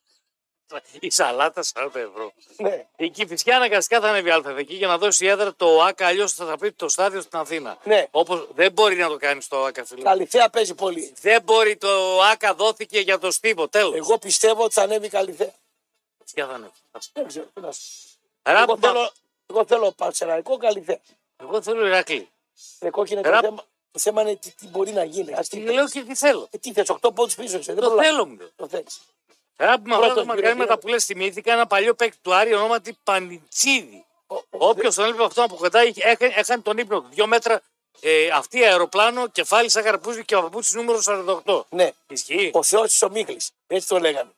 Η σαλάτα σαράντα ευρώ. Ναι. Η Κηφισιά αναγκαστικά θα ανέβει αλφαδική για να δώσει έδρα το ΟΑΚΑ, αλλιώς θα πει το στάδιο στην Αθήνα. Ναι. Όπως δεν μπορεί να το κάνει στο ΟΑΚΑ, φίλε. Καλυθέα παίζει πολύ. Δεν μπορεί, το ΟΑΚΑ δόθηκε για το στίβο, τέλος. Εγώ πιστεύω ότι θα ανέβει η Καλυθέα. Ποια θα ανέβει. Δεν ξέρω. τι να σου- Ραπ, Εγώ θέλω, εγώ θέλω Πανσεραϊκό Καλυθέα. Εγώ θέλω Ηρακλή. Ε, κόκκινε το Ραπ. θέμα. Το θέμα είναι τι, τι μπορεί να γίνει. Ας Τι τι, λέω και τι θέλω. ε, τι θες, οκτώ πόντους πίσω. Σε, δεν Το προλάβω. θέλω μου. λέω. Το θέλεις. Ραπ, με αυτά Πρώτος, τα μακριά κύριε, με τα που λες θυμήθηκα ένα παλιό παίκτη του Άρη ονόματι Πανιτσίδη. Ο- ο- Όποιος τον έλειπε αυτό από κοντά είχε- έκανε, έκανε τον ύπνο του. Δύο μέτρα ε, αυτή αεροπλάνο, κεφάλι σαν καρπούζι και ο παπούτσις νούμερο σαράντα οκτώ. Ναι. Ισχύει. Ο Θεός της Ομίχλης. Έτσι το λέγανε.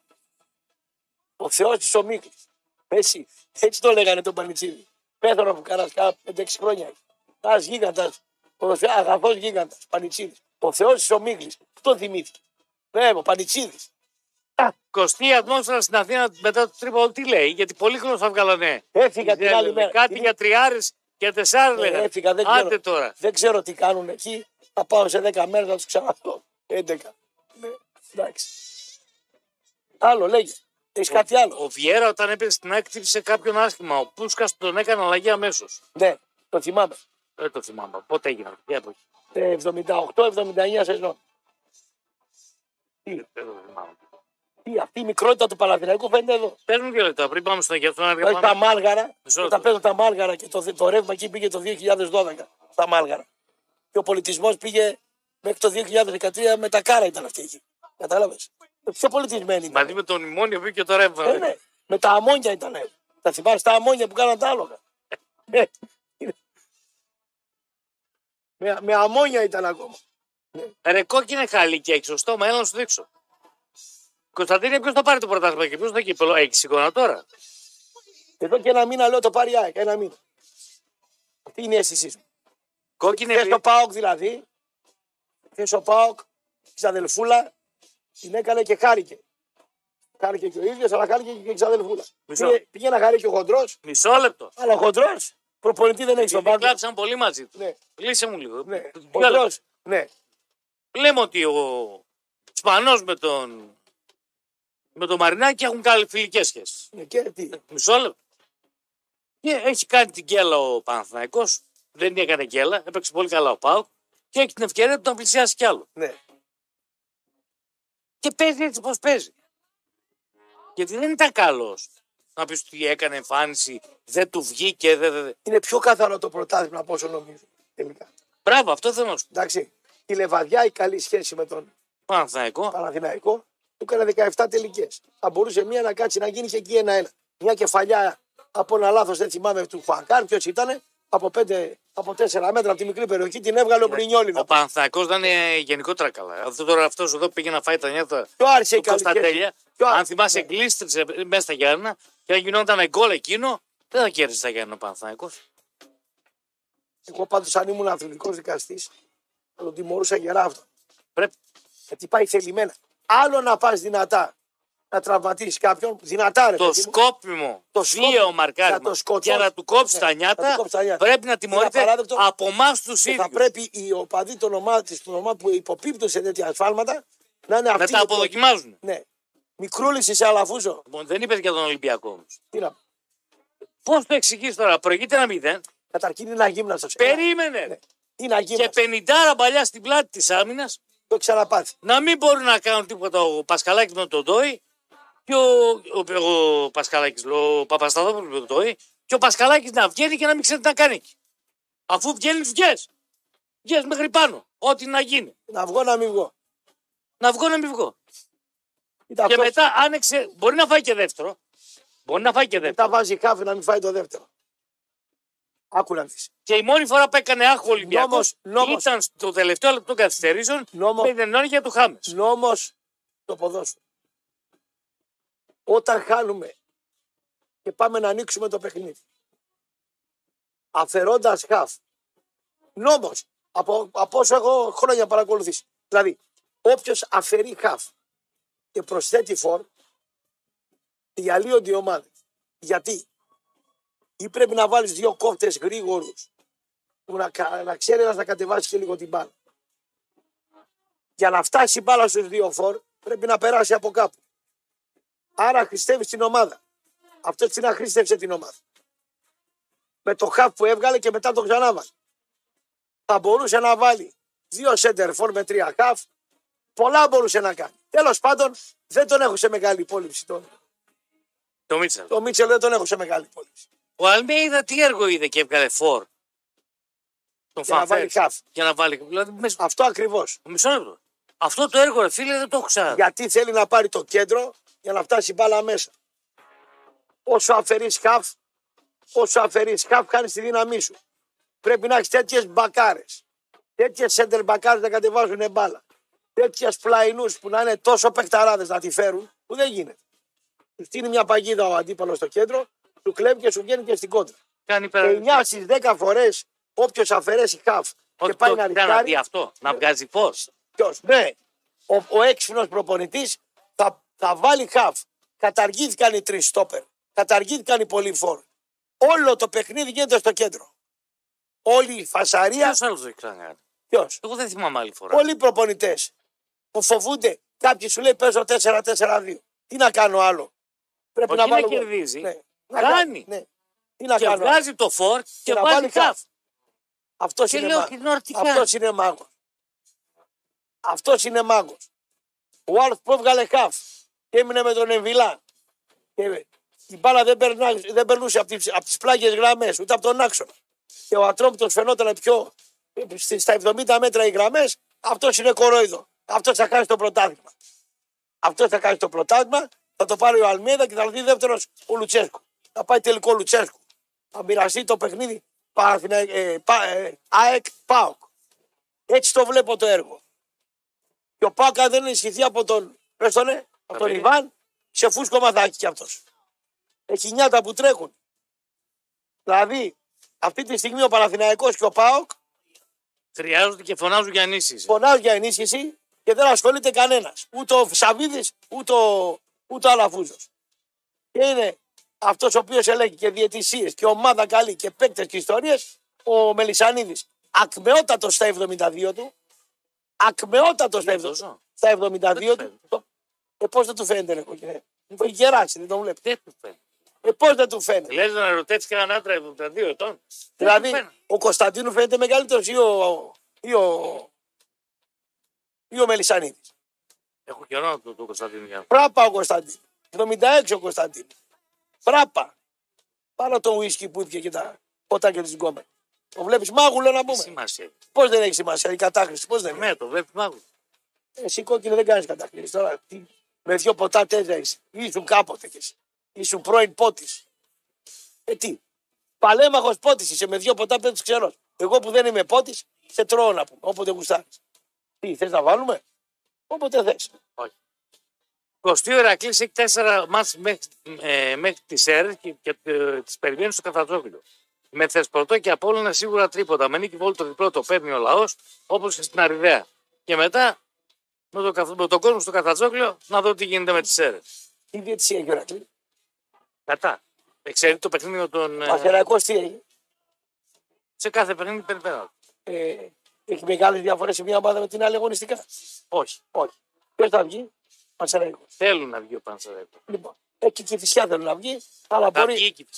Ο Θεός της Ομίχλης. Έτσι, έτσι το λέγανε τον Πανιτσίδη. Πέθανε από καρασκά πέντε έξι χρόνια. Ένας γίγαντας. Ο Θεός, αγαθός γίγαντας. Πανιτσίδης. Ο Θεός της Ομίχλης. Αυτό θυμήθηκε. Βέβαια, ο Πανιτσίδης. Κωστή ατμόσφαιρα στην Αθήνα μετά το τρίποντο τι λέει, γιατί πολύχρονο θα βγάλανε. Έφυγα την άλλη μέρα. Κάτι Είναι- για τριάρες και τεσσάρες Ε, λέγανε. έφυγα, δεν Άντε ξέρω. τώρα. Δεν ξέρω τι κάνουν εκεί. Θα πάω σε δέκα μέρες να του ξαναδώ. έντεκα. Ναι, εντάξει. Άλλο λέγε. Έχει κάτι άλλο. Ο Βιέρα όταν έπαιζε στην ΑΕΚ χτύπησε κάποιον άσχημα. Ο Πούσκας τον έκανε αλλαγή αμέσως. Ναι, το θυμάμαι. Δεν το θυμάμαι. Πότε έγινε αυτό, ποια εποχή. Ε, εβδομήντα οκτώ εβδομήντα εννιά σεζόν. Δεν το θυμάμαι. Τι, αυτή η μικρότητα του Παναθηναϊκού φαίνεται εδώ. Παίρνουν δύο λεπτά πριν πάμε στον Αγιατό. Όχι τα Μάλγαρα. Μισό Όταν λεπτό. παίζουν τα Μάλγαρα και το, το ρεύμα εκεί πήγε το δύο χιλιάδες δώδεκα. Τα Μάλγαρα. Και ο πολιτισμό πήγε μέχρι το δύο χιλιάδες δεκατρία με τα κάρα ήταν αυτή εκεί. Κατάλαβε. Πιο πολιτισμένοι ήταν. Μαζί με τον μνημόνιο πήγε και το ρεύμα. Ε, ναι. Με τα αμμόνια ήταν. Τα θυμάσαι τα αμμόνια που κάναν τα άλογα. Ε, με, με αμμόνια ήταν ακόμα. Ρε κόκκινε χαλίκια έχει στο στόμα, έλα να σου δείξω. Κωνσταντίνε, ποιο θα πάρει το πρωτάθλημα και ποιο θα κύπελο. Έχει εικόνα τώρα. Εδώ και ένα μήνα λέω το πάρει η ΑΕΚ. Ένα μήνα. Αυτή είναι η αίσθησή μου. Κόκκινε Θες το ΠΑΟΚ δηλαδή. Θες ο ΠΑΟΚ, η ξαδελφούλα, την έκανε και χάρηκε. Χάρηκε και ο ίδιος, αλλά χάρηκε και η ξαδελφούλα. Μισό. Πήγε, πήγε να χαρεί και ο χοντρός, Μισό λεπτό. αλλά ο χοντρός προπονητή δεν έχει στον Γιατί πάγκο. κλάψαν πολύ μαζί του. Ναι, Λύσε μου λίγο. ναι. Δύο λεπτά. Χοντρός, ναι. Λέμε ότι ο Ισπανός με τον, με τον Μαρινάκη έχουν κάνει φιλικές σχέσεις. ναι. Και τι. Μισό λεπτό. Και έχει κάνει την γκέλα ο Παναθηναϊκός. Δεν έκανε γκέλα. Έπαιξε πολύ καλά ο ΠΑΟΚ. Και έχει την ευκαιρία του να πλησιάσει κι άλλο. Ναι. Και παίζει έτσι πως παίζει. Γιατί δεν ήταν καλός. Να πεις ότι έκανε εμφάνιση, δεν του βγήκε. Δεν, δεν, δεν. Είναι πιο καθαρό το πρωτάθλημα από όσο νομίζω. Τελικά. Μπράβο, αυτό θέλω να σου πω. Εντάξει. Η Λεβαδιά, η καλή σχέση με τον Παναθηναϊκό. Παναθηναϊκό, του έκανε δεκαεπτά τελικές. Θα μπορούσε μία να κάτσει να γίνει και εκεί ένα-ένα. Μια κεφαλιά από ένα λάθος, δεν θυμάμαι, του Χουανκάρ, ποιος ήταν, από, πέντε, από τέσσερα μέτρα από τη μικρή περιοχή την έβγαλε ο Μπρινιόλι. Ο Παναθηναϊκός δεν είναι γενικότερα καλά. Αυτό τώρα αυτός εδώ πήγε να φάει τα νιάτα Ποιο άρχισε η του καλή σχέση. Κωνσταντέλια. Ποιο Αν άρχισε, θυμάσαι, ναι. γλίστρισε μέσα στα Γιάννα και αν γινόταν γκολ εκείνο, δεν θα κέρδισε τα Γιάννα ο Παναθηναϊκός. Εγώ πάντως αν ήμουν αθλητικός δικαστής, θα τον τιμωρούσα γερά αυτό. Πρέπει. Γιατί πάει θελημένα. Άλλο να πας δυνατά να τραυματίσεις κάποιον, δυνατά ρε Το παιδί μου. σκόπιμο, Το το σκόπιμο, βίαιο να μαρκάρισμα το σκοτώσει. για να του κόψει Ναι, τα να του νιάτα, κόψει τα νιάτα. πρέπει να τιμωρείται απαράδεκτο. από εμά του Και ίδιου. θα πρέπει οι οπαδοί των ομάδων των ομάδων που υποπίπτουν σε τέτοια ασφάλματα να είναι Να αυτοί. τα οι- αποδοκιμάζουν. Ναι. Μικρούλης σε αλαφούζο. Λοιπόν, δεν είπε για τον Ολυμπιακό όμως. Τι να πω. Πώ το εξηγεί τώρα, προηγείται ένα μηδέν, Καταρχήν είναι αγύμναστο. περίμενε. Ναι. Είναι Και αγύμναστο. πενηντάρα παλιά στην πλάτη τη άμυνα Το ξαναπάθει. να μην μπορούν να κάνουν τίποτα ο Πασχαλάκης με τον Ντόι και ο, ο, ο Πασχαλάκης, ο Παπασταθόπουλος με τον Ντόι και ο Πασχαλάκης να βγαίνει και να μην ξέρει τι να κάνει εκεί. Αφού βγαίνει, βγες. Βγες μέχρι πάνω. Ό,τι να γίνει. Να βγω να μην βγω. Να βγω να μην βγω. Κοίτα, Και αυτός μετά άνοιξε, μπορεί να φάει και δεύτερο. Μπορεί να φάει και δεύτερο. μετά βάζει χάφη να μην φάει το δεύτερο. Άκου να δεις. Και η μόνη φορά που έκανε άγχο ο Ολυμπιακός Νόμος, νόμος. ήταν στο τελευταίο λεπτό καθυστερήσεων Νόμος. με την ενόργεια του Χάμες. Νόμος το ποδόσφαιρο. Όταν χάνουμε και πάμε να ανοίξουμε το παιχνίδι, αφαιρώντας χαφ, νόμος, από, από όσο έχω χρόνια παρακολουθήσει. Δηλαδή, όποιος αφαιρεί χαφ και προσθέτει φορ, διαλύονται οι ομάδες. Γιατί? Ή πρέπει να βάλεις δύο κόφτες γρήγορους που να, κα- να ξέρει ένας να κατεβάσει και λίγο την μπάλα. Για να φτάσει η μπάλα στους δύο φορ πρέπει να περάσει από κάπου. Άρα χρηστεύει την ομάδα. Αυτό την αχρήστευσε την ομάδα. Με το χαφ που έβγαλε και μετά το ξανάβαλε. Θα μπορούσε να βάλει δύο center for με τρία χαφ. Πολλά μπορούσε να κάνει. Τέλος πάντων δεν τον έχω σε μεγάλη υπόλοιψη τον. Το Μίτσελ. Το Μίτσελ δεν τον έχω σε μεγάλη υπόλοιψη. Ο Αλμέιδα τι έργο είδε και έβγαλε φορ. Τον Για να βάλει Φανφέρ. χαφ. Για να βάλει. Δηλαδή, μέσα... Αυτό ακριβώς. Μισό λεπτό. Αυτό το έργο, ρε φίλε, δεν το έχω ξανά. Γιατί θέλει να πάρει το κέντρο για να φτάσει η μπάλα μέσα. Όσο αφαιρείς χαφ, όσο αφαιρείς χαφ, χάνεις τη δύναμή σου. Πρέπει να έχεις τέτοιες μπακάρες. Τέτοιες σέντερ μπακάρες να κατεβάζουν μπάλα. Τέτοιες πλαϊνούς που να είναι τόσο παιχταράδες να τη φέρουν, που δεν γίνεται. Του στείλει μια παγίδα ο αντίπαλος στο κέντρο, του κλέβει και σου βγαίνει και στην κόντρα. Κάνει πέρα. εννιά στις δέκα φορές όποιος αφαιρέσει χαφ και Όχι, πάει το να κάνει να ρισκάρει. δει αυτό. Να βγάζει φω. Ποιος, ναι, ο, ο έξυπνος προπονητής θα, Θα βάλει χαφ. Καταργήθηκαν οι τρεις στόπερ. Καταργήθηκαν οι πολυφόρ. Όλο το παιχνίδι γίνεται στο κέντρο. Όλη η φασαρία. Ποιος άλλος το έχει ξανακάνει? Ποιος? Εγώ δεν θυμάμαι άλλη φορά. Πολλοί προπονητές που φοβούνται. Κάποιοι σου λέει παίζω τέσσερα τέσσερα δύο. Τι να κάνω άλλο. Πρέπει Όχι να βάλω. να κερδίζει. Ναι. Να Κάνει. Ναι. Τι να Και κάνω. βγάζει το φορ και, Και να βάζει βάλει χαφ. χαφ. Αυτός Και είναι, λέω μά... την ώρα τι κάνει. Αυτός είναι μάγος. Αυτός είναι μάγος. Ο άλλος που έβγαλε χαφ και έμεινε με τον Εμβιλά. Και η μπάλα δεν, περνά, δεν περνούσε από τις, από τις πλάγιες γραμμές, ούτε από τον άξονα. Και ο Ατρόμητος φαινόταν πιο στα εβδομήντα μέτρα οι γραμμές. Αυτός είναι κορόιδο. Αυτός θα κάνει το πρωτάθλημα. Αυτός θα κάνει το πρωτάθλημα. Θα το πάρει ο Αλμέιδα και θα έρθει δεύτερος ο Λουτσέσκου. Θα πάει τελικό Λουτσέσκου. Θα μοιραστεί το παιχνίδι Παραθυνα... ε, πα... ε, ΑΕΚ ΠΑΟΚ. Έτσι το βλέπω το έργο. Και ο ΠΑΟΚ αν δεν ενισχυθεί από τον, πέστονε, από τον Ιβάν, σε φούσκωμα θα έχει κι αυτός. Έχει νιάτα που τρέχουν. Δηλαδή, αυτή τη στιγμή ο Παναθηναϊκός και ο ΠΑΟΚ Χρειάζονται και φωνάζουν για ενίσχυση. φωνάζουν για ενίσχυση και δεν ασχολείται κανένας. Ούτε ο Σαββίδης, ούτε ο, ούτε ο Αλαφούζος. Και είναι αυτός ο οποίος ελέγχει και διαιτησίες και ομάδα καλή και παίκτες και ιστορίες, ο Μελισσανίδης. Ακμεότατος στα εβδομήντα δύο του. Ακμεότατος στα, εβδο... στα εβδομήντα δύο του. Το... Ε, πώς δεν του φαίνεται, ρε κοκκινέ. Μου έχει γεράσει, δεν τον βλέπει. Δεν του φαίνεται. Ε, πώς δεν του φαίνεται. Λες να ρωτήσει και έναν άντρα εβδομήντα δύο ετών. Δηλαδή, ο Κωνσταντίνου φαίνεται μεγαλύτερος ή ο, ή ο, ή ο Μελισσανίδης. Έχω καιρό να το, το Κωνσταντίνο για Πράπα ο Κωνσταντίνου. εβδομήντα έξι ο Κωνσταντίνου. Πράπα. Πάρα το ουίσκι που ήπια και τα ποτάκια της γκόμενας. Το βλέπεις μάγουλο να πούμε. σημασία. Πώς δεν έχει σημασία η κατάχρηση, πώς δεν έχει. Ναι, το βλέπει μάγου. Εσύ κόκκινο δεν κάνεις κατάχρηση. Τώρα τι, με δυο ποτά τέτοια είσαι. Ήσουν κάποτε κι εσύ. Ήσουν πρώην πότης. Ε τι. Παλέμαχος πότης είσαι με δυο ποτά πέτους ξερός. Εγώ που δεν είμαι πότης, σε τρώω να πούμε. Όποτε γουστάρεις. Τι θες να βάλουμε. Όποτε θες. Όχι. Κωστή ο Ηρακλής έχει τέσσερα μάτς μέχρι, ε, μέχρι τις αίρες και, και ε, τις περιμένει στο Καφτατζόκηλλο. Με Θεσπρωτό και Απόλλωνα σίγουρα τρίποτα. Με νίκη Βόλου το διπλό το παίρνει ο λαός, όπως και στην Αριδαία. Και μετά με, το, με τον κόσμο στο Καφτατζόκηλλο να δω τι γίνεται με τις αίρες. Τι διαιτησία έχει ο Ηρακλής. Κατά. Εξαιρεί το παιχνίδι με τον. Ο Παναθηναϊκός τι έχει. Σε κάθε παιχνίδι περιπέρα. Ε, έχει μεγάλες διαφορές σε μια ομάδα με την άλλη αγωνιστικά. Όχι. Όχι. Ποιος θα βγει. Πανσεραϊκός. Θέλουν να βγει ο Πανσεραϊκός. Λοιπόν, εκεί και η Φυσιά θέλουν να βγει, αλλά Θα μπορεί βγει εκεί.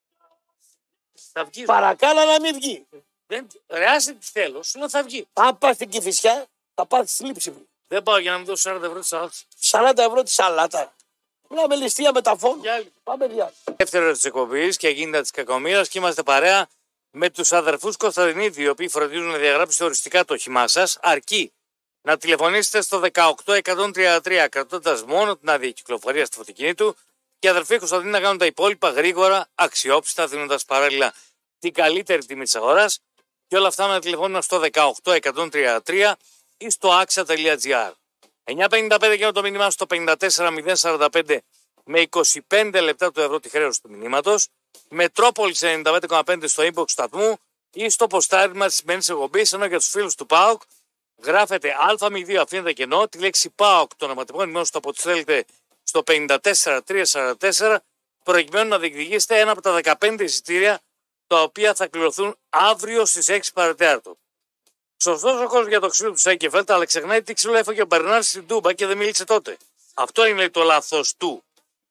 Θα βγει. παρακάλα να μην βγει. Δεν... Ρε, άσε τι θέλω. Σου λέω θα βγει. Αν πας στην Κηφισιά, θα πας στη λήψη. Δεν πάω για να μην δώσω σαράντα ευρώ τη σαλάτα. σαράντα ευρώ τη σαλάτα. Μιλάμε ληστεία μεταφών. Για άλλη. Πάμε διάλειμμα. Δεύτερο τη εκπομπή και γίνεται τη κακομοίρα και είμαστε παρέα με του αδερφού Κωνσταντινίδη, οι οποίοι φροντίζουν να διαγράψετε οριστικά το όχημά σα, αρκεί να τηλεφωνήσετε στο δεκαοκτώ εκατόν τριάντα τρία κρατώντα μόνο την άδεια κυκλοφορία του αυτοκινήτου και οι αδερφοί Κωνσταντινίδη να κάνουν τα υπόλοιπα γρήγορα, αξιόπιστα, δίνοντα παράλληλα την καλύτερη τιμή τη αγορά και όλα αυτά με ένα τηλεφώνημα στο δεκαοκτώ εκατόν τριάντα τρία ή στο άξα τελεία τζι άρ. εννιά πενήντα πέντε και το μήνυμα στο πενήντα τέσσερα μηδέν σαράντα πέντε με είκοσι πέντε λεπτά του ευρώ τη χρέωση του μηνύματος, Μετρόπολης ενενήντα πέντε κόμμα πέντε στο inbox σταθμού ή στο ποστάρισμα της σημερινής εκπομπής, ενώ για τους φίλους του ΠΑΟΚ γράφετε α μη δύο αφήνετε κενό, τη λέξη ΠΑΟΚ το ονοματεπώνυμο μόνος το αποστέλλετε στο πενήντα τέσσερα τριακόσια σαράντα τέσσερα προκειμένου να διεκδικήσετε ένα από τα δεκαπέντε εισιτήρια τα οποία θα κληρωθούν αύριο στις έξι παρατέταρτο. Σωστός ο κόσμος για το ξύλο του Σέκεφελτ, αλλά ξεχνάει τι ξύλο έφαγε ο Μπερνάρ στην Τούμπα και δεν μίλησε τότε. Αυτό είναι το λάθος του.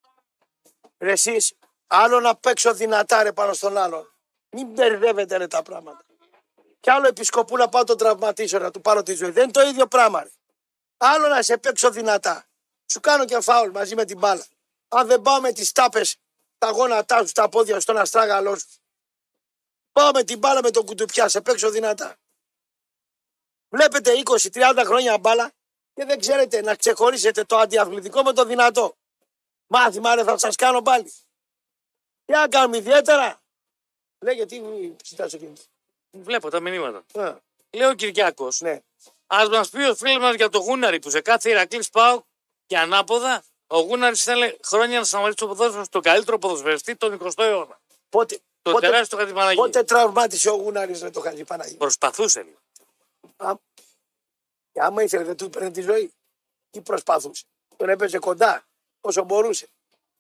Ρε εσείς, άλλο να παίξω δυνατά ρε πάνω στον άλλον. Μην μπερδεύετε ρε τα πράγματα. Κι άλλο επισκοπού να πάω τον τραυματίσω να του πάρω τη ζωή. Δεν είναι το ίδιο πράγμα ρε. Άλλο να σε παίξω δυνατά. Σου κάνω και φάουλ μαζί με την μπάλα. Αν δεν πάω με τις τάπες, τα γόνατά σου, τα πόδια στον αστράγαλό σου. Πάω με την μπάλα με τον κουτουπιά, σε παίξω δυνατά. Βλέπετε είκοσι τριάντα χρόνια μπάλα και δεν ξέρετε να ξεχωρίσετε το αντιαθλητικό με το δυνατό. Μάθημα ρε θα σας κάνω πάλι. Τι να κάνουμε ιδιαίτερα. Λέγε τι ψητάς ο κινητός. Βλέπω τα μηνύματα. Ε, Λέω ο Κυριάκος, ναι. ας μας πει ο φίλος μας για το Γούναρη που σε κάθε Ηρακλής πάω και ανάποδα ο Γούναρης θέλει χρόνια να σταματήσει το ποδόσφαιρο στον καλύτερο ποδοσφαιριστή τον εικοστό αιώνα. Πότε, Το πότε, τεράστιο Χατζηπαναγί. πότε τραυμάτισε ο Γούναρης ρε το Χατζηπαναγί. Προσπαθούσε λίγο. Και άμα ήθελε δεν του έπαιρνε τη ζωή. Τι προσπαθούσε. Τον έπαιζε κοντά. όσο μπορούσε.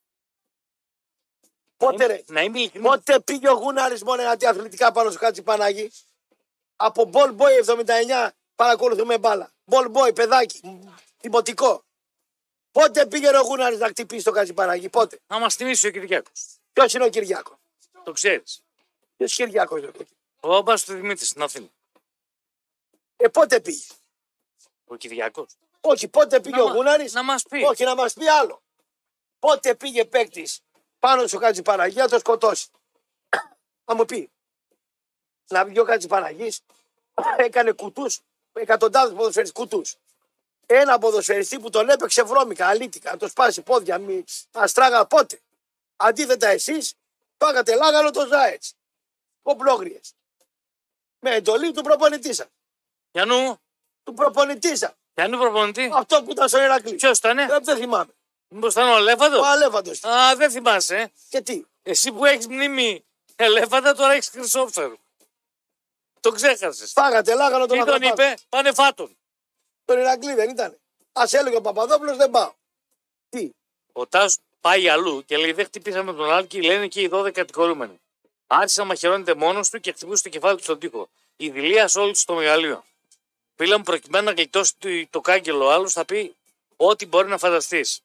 Πότε, ρε, Να είμαι ειλικρινής. πότε πήγε ο Γούναρης μόνο ένα αθλητικά πάνω στο Χατζη Παναγή. Από ball boy εβδομήντα εννιά παρακολουθούμε μπάλα. Ball boy, παιδάκι, δημοτικό. Πότε πήγε ο Γούναρης να χτυπήσει το Χατζη Παναγή, πότε. Να μας θυμίσει ο Κυριάκος. Ποιος είναι ο Κυριάκο. Το ξέρεις. Ποιος Κυριάκο είναι. Ο μπαμπάς του Δημήτρη στην Αθήνα. Ε, πότε πήγε. Ο Κυριάκος. Όχι, πότε πήγε Να ο μα- Γούναρης. να μας πει. Όχι, να μας πει άλλο. Πότε πήγε παίκτη πάνω στο Χατζη Παναγή να το σκοτώσει. Να μου πει. Να βγει ο Χατζη Παναγής, έκανε κουτούς, εκατοντάδες ποδοσφαιριστές κουτούς. Ένα ποδοσφαιριστή που τον έπαιξε βρώμικα, αλήτικα, να το σπάσει πόδια, μη, αστράγα πότε. Αντίθετα εσείς, πάγατε λάγανο το Ζάετς. Κομπλόγριες. Με εντολή του προπονητή σας. Γιάννου, Του προπονητή σας. Γιάννου προπονητή. Αυτό που ήταν στο Ηρακλή. Ποιος ήταν, Ε, Δεν θυμάμαι. μήπως ήταν ο Αλέφαντος. Ο Αλέφαντος. Α, δεν θυμάσαι. ε. Και τι. Εσύ που έχεις μνήμη ελέφαντα τώρα έχεις χρυσόφθερο. Το ξέχασες. Πάγατε λάγανο τον Τι τον ανθρωπάτο. είπε, πάνε φάτον. Τον Ηρακλή δεν ήταν. Ας έλεγε ο Παπαδόπουλος δεν πάω. Τι. Ο Τάσος πάει αλλού και λέει: δεν χτυπήσαμε τον Άλκη, λένε και οι δώδεκα κατηγορούμενοι. Άρχισε να μαχαιρώνεται μόνος του και χτυπούσε το κεφάλι του στον τοίχο. Η δηλία όλη στο μεγαλείο. Φίλα μου, προκειμένου να γλιτώσει το, το κάγκελο ο άλλος, θα πει ό,τι μπορεί να φανταστείς.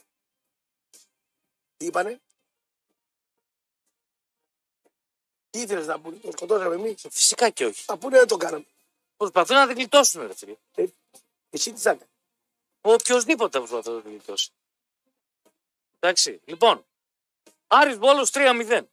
Τι είπανε. Τι ήθελες να πούνε. Τον σκοτώσαμε εμείς. Φυσικά και όχι. Να πούνε δεν το κάναμε. Προσπαθούν να την γλιτώσουν, ρε φίλε. Ε, εσύ τι θα κάνεις. Οποιοςδήποτε προσπαθεί να την γλιτώσει. Εντάξει, λοιπόν. Άρης Βόλος τρία μηδέν.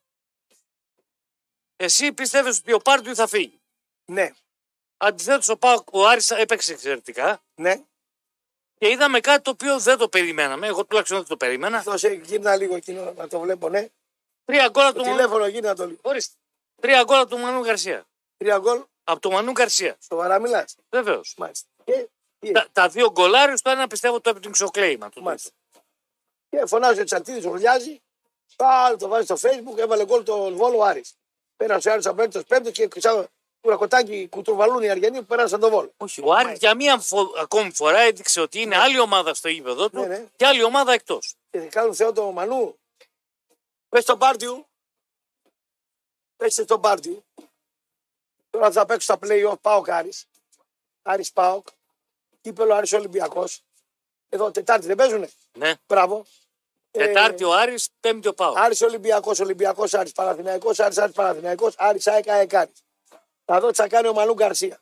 Εσύ πιστεύεις ότι ο Πάρντιου θα φύγει. Ναι. Αντιθέτως, ο, Πάοκ- ο Άρης έπαιξε εξαιρετικά Ναι. και είδαμε κάτι το οποίο δεν το περιμέναμε. Εγώ τουλάχιστον δεν το περίμενα. Δώσε γύρνα λίγο εκείνο να το βλέπω, ναι. Τρία γκολ από Το τον Μανού. τηλέφωνο γύρνα το λίγο. Ορίστε. Τρία γκολ από τον Μανού Γκαρσία. Τρία γκολ. Από τον Μανού Γκαρσία. Σοβαρά μιλάς. Βεβαίω. Μάλιστα. Και, τι Τα, τα δύο γκολάριου, το ένα πιστεύω το έπαιξε ο Κλέιμα. Το Μάλιστα. Και φωνάζει ο Τσαρτίδης, ουρλιάζει. Πάλι το βάζει στο Facebook, έβαλε γκολ το Βόλο Άρης. Πέρασε ο Άρης από έκτος πέμπτος και σαν κουρακοτάκι κουτρουβαλούν οι Αργιανοί που πέρασαν τον Βόλο. Όχι, ο Άρης για μία φο... ακόμη φορά έδειξε ότι είναι άλλη ομάδα στο γήπεδο του Ναι, ναι. και άλλη ομάδα εκτός. Και θα κάνουν Θεό το Μανού. Πες στον Πάρτιου. Πες στον Πάρτιου. Τώρα θα παίξω στα play-off Πάοκ Άρης. Άρης Πάοκ. Κύπελο Άρης Ολυμπιακός. Εδώ Τετάρτη δεν παίζουνε. Ναι. Μπράβο. Τετάρτη Ε, ο Άρης, Πέμπτη ο Πάοκ. Άρης Ολυμπιακός, Ολυμπιακός Άρης Παναθηναϊκός, Άρης Άρης Παναθηναϊκός, Άρης ΑΕΚ ΑΕΚ Άρης. Να δω τι θα κάνει ο Μανού Γκαρσία.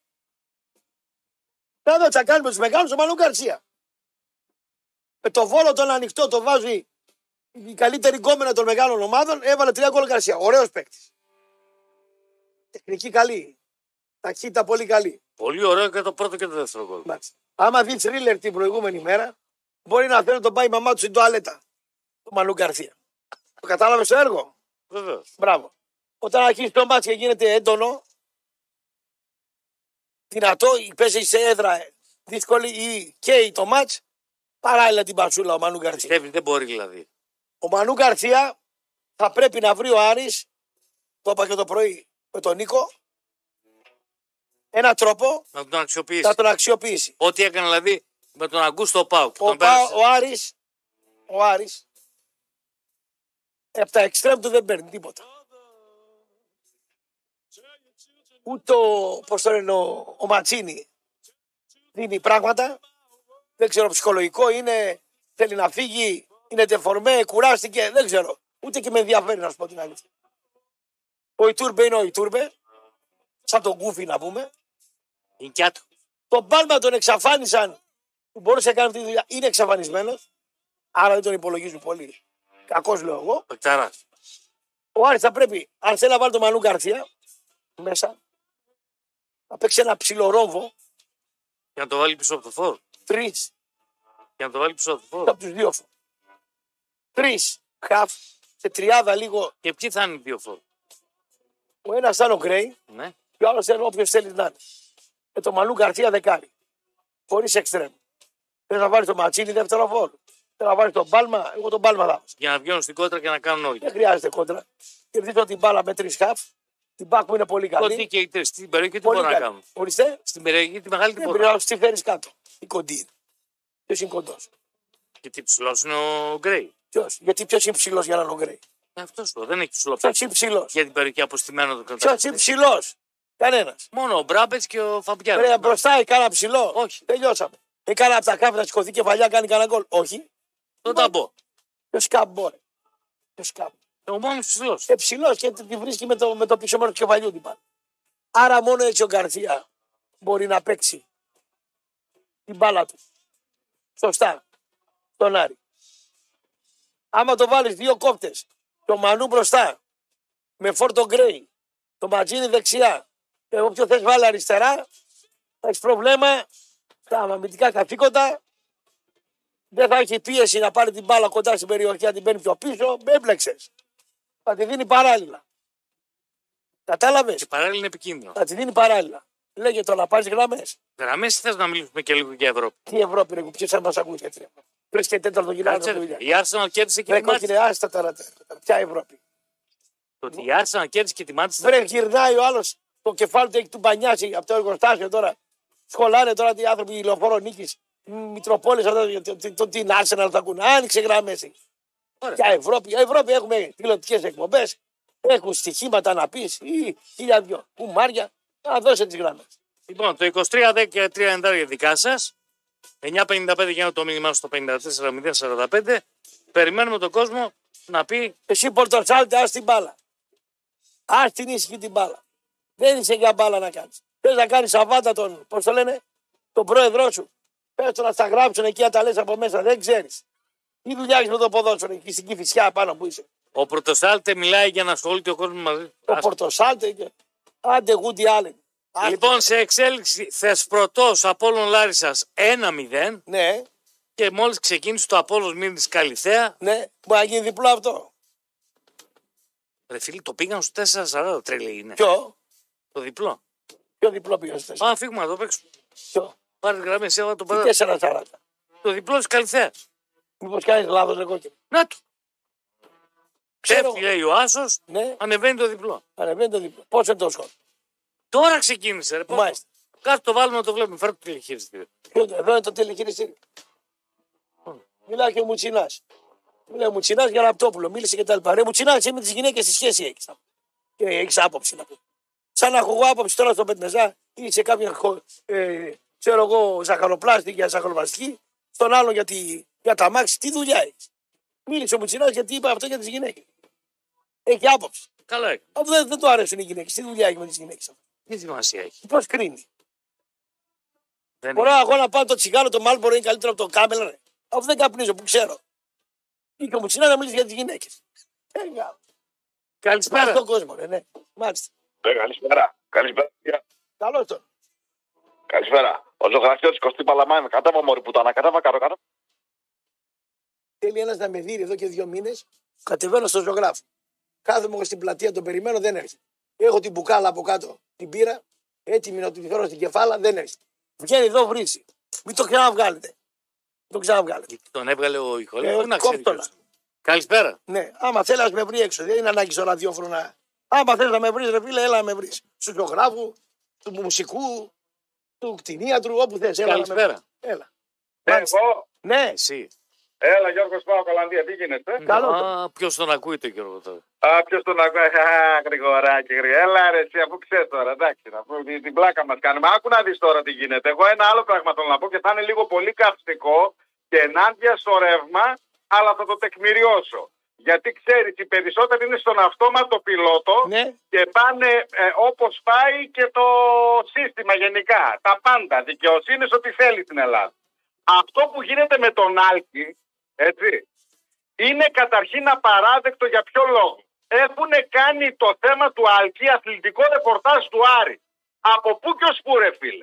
Να δω τι θα κάνει με τους μεγάλους ο Μανού Γκαρσία. Με το Βόλο τον ανοιχτό το βάζει η καλύτερη γκόμενα των μεγάλων ομάδων, έβαλε τρία γκολ Γκαρσία. Ωραίος παίκτης. Τεχνική καλή. Ταχύτητα πολύ καλή. Πολύ ωραίο και το πρώτο και το δεύτερο γκολ. Μάλιστα. Άμα δει θρίλερ την προηγούμενη μέρα, μπορεί να θέλει να τον πάει η μαμά του στην τουαλέτα. Το Μανού Γκαρσία. Το κατάλαβε το έργο. Βεβαίω. Μπράβο. Όταν αρχίσει το μάτς και γίνεται έντονο, δυνατό, πέσει σε έδρα δύσκολη ή καίει το μάτς, παράλληλα την πασούλα ο Μανού Γκαρσία. Πιστεύει δεν μπορεί δηλαδή. Ο Μανού Γκαρσία θα πρέπει να βρει ο Άρης, το είπα και το πρωί με τον Νίκο, ένα τρόπο Να τον αξιοποιήσει. να τον αξιοποιήσει. Ό,τι έκανε δηλαδή με τον Αγκούστο Πάοκ. Ο, Τον Πα, πέρασε. ο Άρης, ο Άρης, από τα εξτρέμ του δεν παίρνει τίποτα. Ούτε ο, πώς το λένε, ο, ο Ματσίνη δίνει πράγματα. Δεν ξέρω, ψυχολογικό είναι, θέλει να φύγει, είναι τεφορμέ, κουράστηκε, δεν ξέρω. Ούτε και με ενδιαφέρει να σου πω την αλήθεια. Ο Ιτούρμπε είναι ο Ιτούρμπε, σαν τον Γκούφι να πούμε. Είναι κι άτομο. Τον Πάλμα τον εξαφάνισαν που μπορούσε να κάνει αυτή τη δουλειά. Είναι εξαφανισμένος, άρα δεν τον υπολογίζουν πολύ. Κακός λέω εγώ. Πεκταράς. Ο Άρης θα πρέπει, αν θέλει να βάλει τον Μανού Γκαρσία μέσα, να παίξει ένα ψιλορόμβο, Για να το βάλει πίσω από το φόρ. τρει Για να το βάλει πίσω από το φόρ. από του δύο. Τρει χαφ, σε τριάδα λίγο. Και ποιοι θα είναι οι δύο φόρ. Ο ένα ήταν ο Γκρέι, Ναι. και ο άλλο ήταν όποιο θέλει να είναι. Με τον Μανού Γκαρσία δεκάρι. Χωρί εξτρέμ. Θε να βάλει τον Ματσίνη δεύτερο φόρ. Θε να βάλει τον Πάλμα, εγώ τον Πάλμα θα βάζω. Για να βγαίνουν στην κόντρα και να κάνουν όλοι. Δεν χρειάζεται κόντρα. Κερδίζω την μπάλα με τρει χαφ. Την μπακ μου είναι πολύ καλή. Ότι και οι τρεις στην περιοχή τι Πολύ μπορούν να καλή. κάνουν. Ορίστε. Στην περιοχή τη μεγάλη τι Δεν μπορούν. πρέπει να τη φέρει κάτω. Η κοντή. Ποιο είναι κοντό. Και τι ψηλό είναι ο Γκρέι. Ποιος, γιατί ποιος είναι ψηλός για να είναι ο Γκρέι. Αυτό σου δεν έχει ψηλό Ποιος είναι ψηλός. για την περιοχή αποστημένο το Ποιος κρατάει. είναι ψηλός. Κανένας. Μόνο ο Μπράμπετ και ο Φαμπιάνο. Ωραία, μπροστά ή κάνα ψηλό. Όχι. Τελειώσαμε. Ή κάνα από τα κάφη να σηκωθεί κεφαλιά, κάνει κανένα γκολ. Όχι. Τον ταμπό. Ποιος κάμπο, ρε. Ποιος κάμπο. Ο μόνο ψηλό. Ε, ψηλός και τη βρίσκει με το, με το πίσω μέρος του κεφαλιού την πάνω. Άρα μόνο έτσι ο Γκαρσία μπορεί να παίξει την μπάλα του. Σωστά. Τον Άρη. Άμα το βάλεις δύο κόπτες, το Μανού μπροστά, με Φόρτο Γκρέι, το Ματζίνι δεξιά, και όποιο θες βάλει αριστερά, θα έχει πρόβλημα στα αμυντικά καθήκοντα. Δεν θα έχει πίεση να πάρει την μπάλα κοντά στην περιοχή, να την παίρνει πιο πίσω. Με έμπλεξες. Θα τη δίνει παράλληλα. Κατάλαβες. Και παράλληλα είναι επικίνδυνο. Θα τη δίνει παράλληλα. Λέγε το να πάρει γραμμές. Γραμμέ θε να μιλήσουμε και λίγο για Ευρώπη. Τι Ευρώπη είναι, ποιο θα μα ακούσει έτσι. Τρει και τέταρτο γυρνάει Κάτσε, το δουλειά. η Arsenal κέρδισε και Βρε τη Manchester. κόκκινε, άστα τώρα. Ποια Ευρώπη. Το ότι η Arsenal κέρδισε και τη Manchester. Βρε γυρνάει ο άλλο το κεφάλι του έχει του μπανιάσει από το εργοστάσιο τώρα. Σχολάνε τώρα οι άνθρωποι η λεωφόρο νίκη. Μητροπόλει το την Arsenal θα ακούνε. Άνοιξε γραμμέ. Ποια Ευρώπη. Η Ευρώπη έχουμε τηλεοπτικέ εκπομπέ. Έχουν στοιχήματα να πει ή χίλια δυο. Κουμάρια. Να δώσε τι γραμμέ. Λοιπόν, το είκοσι τρία δέκα τρία εννιά δικά σα. εννιά πενήντα πέντε για το μήνυμά στο πενήντα τέσσερα μηδέν σαράντα πέντε. Περιμένουμε τον κόσμο να πει. Εσύ Πορτοσάλτε, ας την μπάλα. Ας την ήσυχη την μπάλα. Δεν είσαι για μπάλα να κάνεις. Θες να κάνεις σαβάτα τον, πώς το λένε, τον πρόεδρό σου. Πες το να στα γράψουν εκεί να τα λες από μέσα. Δεν ξέρεις. Τι δουλειά έχεις με το ποδόσφαιρο εκεί στην Κηφισιά πάνω που είσαι. Ο Πρωτοσάλτε μιλάει για να ασχολείται ο κόσμο μαζί. Ο Πορτοσάλτε και άντε Γούντι Άλεν. Λοιπόν, σε εξέλιξη Θεσπρωτός Απόλλων Λάρισσας ένα μηδέν Ναι, και μόλις ξεκίνησε το Απόλλων Μύρνης Καλιθέα. ναι, μπορεί να γίνει διπλό αυτό. Ρε φίλοι, το πήγαν στο τέσσερα σαράντα, τρελή είναι. Ποιο, Το διπλό. ποιο διπλό πήγα στο Πάμε να φύγουμε να το παίξουμε. Ποιο, Πάρε γραμμή, εσύ το τι πάρε. τέσσερα σαράντα. Το διπλό της Καλιθέας. Μήπως κάνεις λάθος ρε κόκκινο. Να του. Ξέρω. Πέφτει, λέει ο Άσος, Ναι, ανεβαίνει το διπλό. ανεβαίνει το διπλό. Πόσο είναι το σκορ. Τώρα ξεκίνησε, ρε. Πώς- Μάλιστα. Κάτω το βάλουμε να το βλέπουμε. Φέρε το τηλεχειριστήριο. Ποιο, εδώ είναι το τηλεχειριστήριο. Μιλάει και ο Μουτσινά. Μιλάει ο Μουτσινά για Ραπτόπουλο, μίλησε και τα λοιπά. Ρε Μουτσινά, εσύ με τι γυναίκε τι σχέση έχει. Και έχει άποψη να πει. Σαν να έχω εγώ άποψη τώρα στο Πετμεζά ή σε κάποια χω- ε, ξέρω εγώ, ζαχαροπλάστη για ζαχαροπλαστική, στον άλλον για, τη, για τα μάξι, τι δουλειά έχει. Μίλησε ο Μουτσινά γιατί είπε αυτό για τι γυναίκε. Έχει άποψη. Καλά έκανε. Αφού δεν, δεν του αρέσουν οι γυναίκε, τι δουλειά έχει με τι γυναίκε. Τι σημασία έχει. Πώ κρίνει. Δεν Μπορώ εγώ να πάω το τσιγάρο, το Μάλμπορο είναι καλύτερο από το Κάμελ, ρε. Αφού δεν καπνίζω, που ξέρω. Ή και ο Μουτσινά να μιλήσει για τι γυναίκε. Καλησπέρα. Στον κόσμο, ρε, ναι. Μάλιστα. Ε, καλησπέρα. Καλησπέρα. Καλώ τον. Καλησπέρα. Ο ζωγραφιώτης Κωστή Παλαμάιν. Κατέβα μωρή πουτάνα. Κατέβα κάτω κάτω. Θέλει ένα να με δει εδώ και δύο μήνε. Κατεβαίνω στο ζωγράφο. Κάθομαι εγώ στην πλατεία, τον περιμένω, δεν έρχεται. Έχω την μπουκάλα από κάτω, την πήρα, έτοιμη να την φέρω στην κεφάλα, δεν έρχεται. Βγαίνει εδώ, βρίζει. Μην το ξαναβγάλετε. Μην το ξαναβγάλετε. Τον έβγαλε ο Ιχολέ. Ε, Πού να ξέρει κόφτολα. ποιος. Καλησπέρα. Ναι, άμα θέλει να με βρει έξω, δεν είναι ανάγκη στο ραδιόφωνο να. Άμα θέλει να με βρει, ρε φίλε, έλα να με βρει. Του ζωγράφου, του μουσικού, του κτηνίατρου, όπου θε. Καλησπέρα. Έλα. Εγώ. Ναι, Εσύ. Έλα Γιώργος πάω Κολανδία. Τι γίνεται. καλό. Α, ποιος τον ακούει το Γιώργο τώρα. Α, ποιος τον ακούει. Α, γρηγοράκι, γρηγορά. Έλα ρε εσύ αφού ξέρεις τώρα. Εντάξει, αφού την, την πλάκα μας κάνουμε. Άκου να δεις τώρα τι γίνεται. Εγώ ένα άλλο πράγμα θέλω να πω και θα είναι λίγο πολύ καυστικό και ενάντια στο ρεύμα, αλλά θα το τεκμηριώσω. Γιατί ξέρεις, οι περισσότεροι είναι στον αυτόματο πιλότο Ναι. και πάνε ε, όπως πάει και το σύστημα γενικά. Τα πάντα. Δικαιοσύνης ό,τι θέλει στην Ελλάδα. Αυτό που γίνεται με τον Άλκη, έτσι, είναι καταρχήν απαράδεκτο για ποιο λόγο. Έχουν κάνει το θέμα του Άλκη αθλητικό ρεπορτάζ του Άρη. Από πού και ως πού ρε φίλε.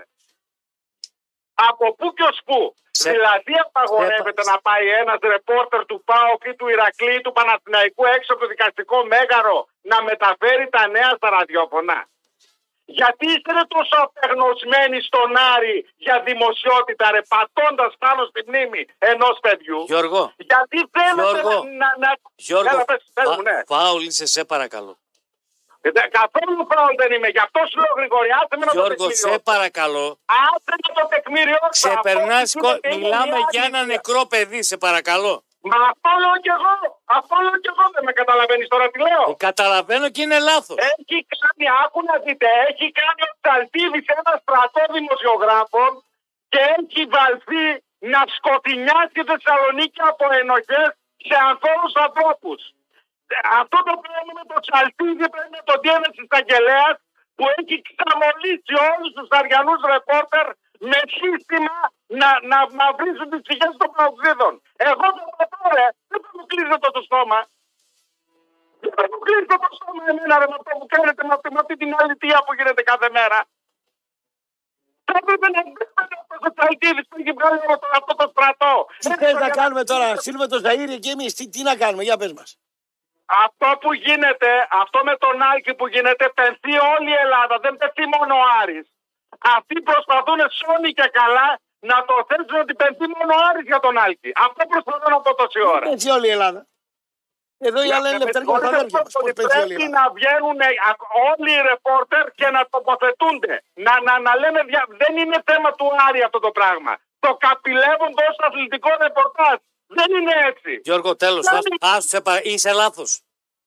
Από πού και ως πού. Σε... Δηλαδή απαγορεύεται σε... να πάει ένας ρεπόρτερ του ΠΑΟΚ ή του Ηρακλή του Παναθηναϊκού έξω από το δικαστικό μέγαρο να μεταφέρει τα νέα στα ραδιόφωνα. Γιατί είστε τόσο απεγνωσμένοι στον Άρη για δημοσιότητα ρε, πατώντας πάνω στη μνήμη ενός παιδιού. Γιώργο. Γιατί θέλετε Γιώργο. να... να... Γιώργο, Έλα, πες, πες πα, μου, ναι. Πάολη, σε σε παρακαλώ. Ε, καθόλου φάουλ δεν είμαι. Γι' αυτό σου λέω, Γρηγόρη, άσε με να το Γιώργο, τεκμήριω. σε παρακαλώ. Άσε με το τεκμήριο. Ξεπερνάς, κο... μιλάμε για ένα νεκρό παιδί, σε παρακαλώ. Μα αυτό λέω κι εγώ. Αυτό λέω κι εγώ. Δεν με καταλαβαίνεις τώρα τι λέω. Ε, καταλαβαίνω και είναι λάθος. Έχει κάνει, άκου να δείτε, έχει κάνει ο Τσαλτίδης ένα στρατό δημοσιογράφων και έχει βαλθεί να σκοτεινιάσει τη Θεσσαλονίκη από ενοχές σε ανθρώπους ανθρώπους. Αυτό το πράγμα με το Τσαλτίδη πρέπει να το δίνει της εισαγγελέας που έχει ξαμολύσει όλους τους αριανούς ρεπόρτερ με σύστημα να, να, να βρίζουν τις ψυχές των παοξίδων. Εγώ το πω ρε, δεν θα μου κλείσετε το στόμα. Δεν θα μου κλείσετε το στόμα εμένα ρε με αυτό που κάνετε με αυτή, με αυτή την αλήθεια που γίνεται κάθε μέρα. Θα έπρεπε να βρείτε αυτό το Τσαλτίδης που έχει βγάλει αυτό το στρατό. Τι θες να κάνουμε τώρα, στείλουμε το Ζαΐρη και εμείς, τι, τι να κάνουμε, για πες μας. Αυτό που γίνεται, αυτό με τον Άλκη που γίνεται, πενθεί όλη η Ελλάδα, δεν πενθεί μόνο ο Άρης. Αυτοί προσπαθούν σώνει και καλά να το θέσουν ότι πενθεί μόνο ο Άρης για τον Άλκη. Αυτό προσπαθούν να πω τόση ώρα. Δεν πενθεί όλη η Ελλάδα. Εδώ οι άλλοι είναι ελευθερικοί αδέρφια μας. Πώς πενθεί όλη η Πρέπει Ελλάδα. να βγαίνουν όλοι οι ρεπόρτερ και να τοποθετούνται. Να, να, να λένε, δια... δεν είναι θέμα του Άρη αυτό το πράγμα. Το καπηλεύουν ως αθλητικό ρεπορτάζ. Δεν είναι έτσι. Γιώργο, τέλος. Άστο, παρα... είσαι λάθος.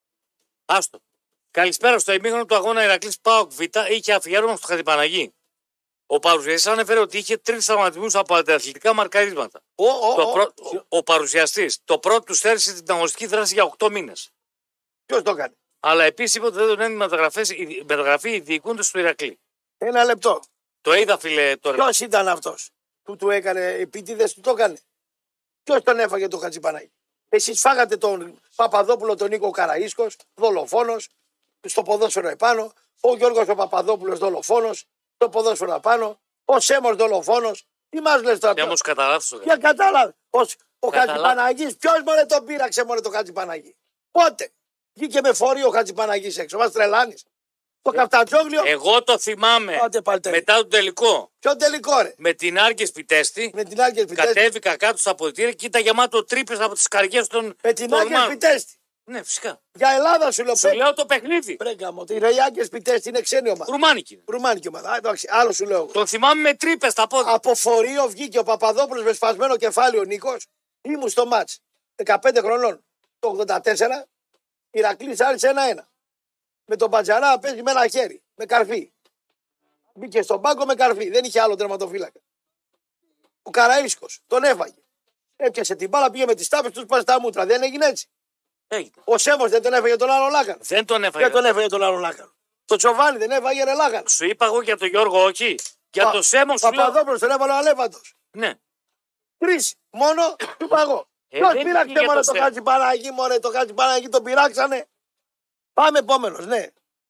Άστο. Καλησπέρα. Στο ημίχρονο του αγώνα Ηρακλής ΠΑΟΚ Β είχε αφιέρωμα στο Χατζηπαναγή. Ο παρουσιαστής ανέφερε ότι είχε τρεις τραυματισμούς από αντιαθλητικά μαρκαρίσματα. Ο, ο, Το ο, πρω... ο παρουσιαστής. Το πρώτο του στέρισε την αγωνιστική δράση για οκτώ μήνες. Ποιος το κάνει. Αλλά επίσης είπε ότι δεν τον έμεινε μεταγραφή οι διοικούντες του Ηρακλή. Ένα λεπτό. Το είδα, φίλε, τώρα. Ποιος ήταν αυτός που του έκανε, επίτηδες του το έκανε. Ποιος τον έφαγε το Χατζηπαναγή. Εσείς φάγατε τον Παπαδόπουλο, τον Νίκο Καραΐσκος, δολοφόνος, στο ποδόσφαιρο επάνω. Ο Γιώργος ο Παπαδόπουλος, δολοφόνος, στο ποδόσφαιρο επάνω. Ο Σέμος, δολοφόνος. Τι μας λες τώρα. Και όμως καταλάβεις. Για κατάλαβε. Ο Καταλά... Χατζηπαναγής, ποιος μωρέ τον πείραξε μωρέ το Χατζηπαναγή. Πότε. Βγήκε με φορείο ο Χατζηπαναγής έξω. Μας τρελάνεις. Το καφτατζόγλιο. Εγώ το θυμάμαι. Πάτε, μετά τον τελικό. Ποιο τελικό, ρε. Με την Άρκες Πιτέστη. Με την Άρκες Πιτέστη. Κατέβηκα κάτω στα αποδυτήρια και ήταν γεμάτο τρύπες από τις καρδιές των. Με την Άρκες Πιτέστη. Ναι, φυσικά. Για Ελλάδα σου λέω. Σου λέω το παιχνίδι. Πρέγκα μου. Οι Άρκες Πιτέστη είναι ξένη ομάδα. Ρουμάνικη. Ρουμάνικη ομάδα. Εντάξει, άλλο σου λέω. Το θυμάμαι με τρύπες στα πόδια. Από φορείο βγήκε ο Παπαδόπουλος με σπασμένο κεφάλι ο Νίκος. Ήμουν στο μάτς. δεκαπέντε χρονών. Το ογδόντα τέσσερα. Ηρακλής Άρης ένα ένα. Με τον Μπατζαρά παίζει με ένα χέρι. Με καρφί. Μπήκε στον πάγκο με καρφί. Δεν είχε άλλο τερματοφύλακα. Ο Καραΐσκος τον έφαγε. Έπιασε την μπάλα, πήγε με τις τάπες, τους πάνε στα μούτρα. Δεν έγινε έτσι. Έγινε. Ο Σέμος δεν τον έφαγε τον άλλο λάκανο. Δεν τον έφαγε. Δεν τον έφαγε τον άλλο λάκανο. Το Τσοβάνι δεν έφαγε ρε λάκανο. Σου είπα εγώ για τον Γιώργο, όχι. Για Πα, το Σέμο σου λέω. Παπαδόπουλος τον έβαλε ο Αλέφαντος. Ναι. Τρεις μόνο του είπα εγώ. Ε, Ποιος δεν πειράξε είναι μόνο για το το Χατζηπαναγή, μωρέ, το Χατζηπαναγή τον πειράξανε. Πάμε επόμενος, ναι.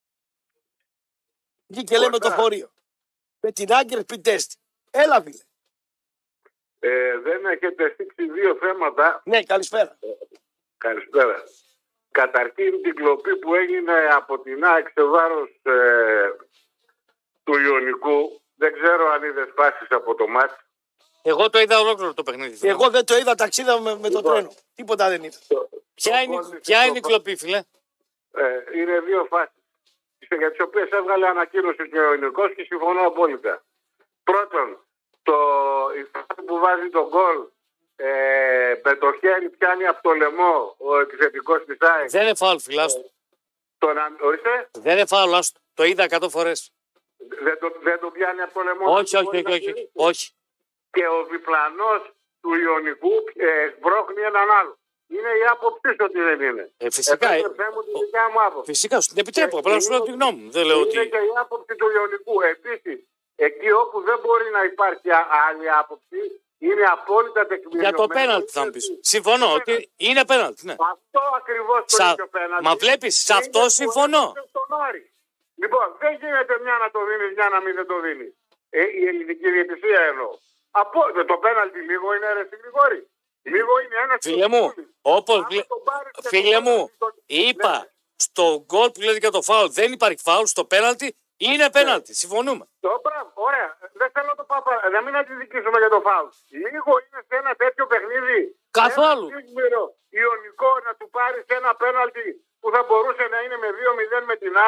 Βγήκε λέει με το φορείο. Με την Άγκερ Πιτέστη. Έλα φίλε. Ε, δεν έχετε θίξει δύο θέματα. Ναι, καλησπέρα. Ε, καλησπέρα. Καταρχήν την κλοπή που έγινε από την ΑΕΚ σε βάρος ε, του Ιωνικού. Δεν ξέρω αν είδες πάσεις από το μάτς. Εγώ το είδα ολόκληρο το παιχνίδι. Εγώ δεν το είδα, ταξίδα με, με το Λοιπόν, τρένο. Τίποτα δεν είδα. Το, Ποια το είναι, το ποια το είναι η κλοπή, φίλε. Ε, είναι δύο φάσεις για τις οποίες έβγαλε ανακοίνωση και ο Ιωνικός και συμφωνώ απόλυτα. Πρώτον, το, η φάση που βάζει τον γκολ ε, με το χέρι πιάνει από το λαιμό ο επιθετικός της ΑΕΚ. Δεν είναι φάουλ, φίλε. Ε, τον, ορίστε. Δεν είναι φάουλ, άστο. Το είδα εκατό φορές. Δεν το, δεν το πιάνει από το λαιμό. Όχι, όχι, όχι, όχι, όχι, όχι. Και ο διπλανός του Ιωνικού ε, σπρώχνει έναν άλλο. Είναι η άποψή σου ότι δεν είναι. Ε, φυσικά. Ε, μου τη δικιά μου άποψη. φυσικά, σου την επιτρέπω. Απλά να σου λέω τη γνώμη μου. Δεν λέω είναι ότι. και η άποψη του Ιωνικού. Επίσης, εκεί όπου δεν μπορεί να υπάρχει άλλη άποψη, είναι απόλυτα τεκμηριωμένο. Για το πέναλτι θα μου πεις. Συμφωνώ ότι είναι πέναλτι. Ναι. Αυτό ακριβώς το Σα... ίδιο πέναλτι. Μα βλέπεις, σε αυτό συμφωνώ. Λοιπόν, δεν γίνεται μια να το δίνεις, μια να μην δεν το δίνεις. Ε, η ελληνική διαιτησία εννοώ. Από, το πέναλτι λίγο είναι ρε Γρηγόρη. Λίγο είναι ένα. Φίλε μου, όπως βλέ... φίλε μου, τον... είπα ναι. στο γκολ που λέτε για το φάουλ δεν υπάρχει φάουλ, στο πέναλτι είναι πέναλτι. Συμφωνούμε. Το πράγμα, ωραία. Δεν θέλω το παπα... να μην αντιδικήσουμε για το φάουλ. Λίγο είναι σε ένα τέτοιο παιχνίδι. Καθόλου. Ένα Ιωνικό να του πάρει ένα πέναλτι που θα μπορούσε να είναι με δύο μηδέν με την ΑΕΚ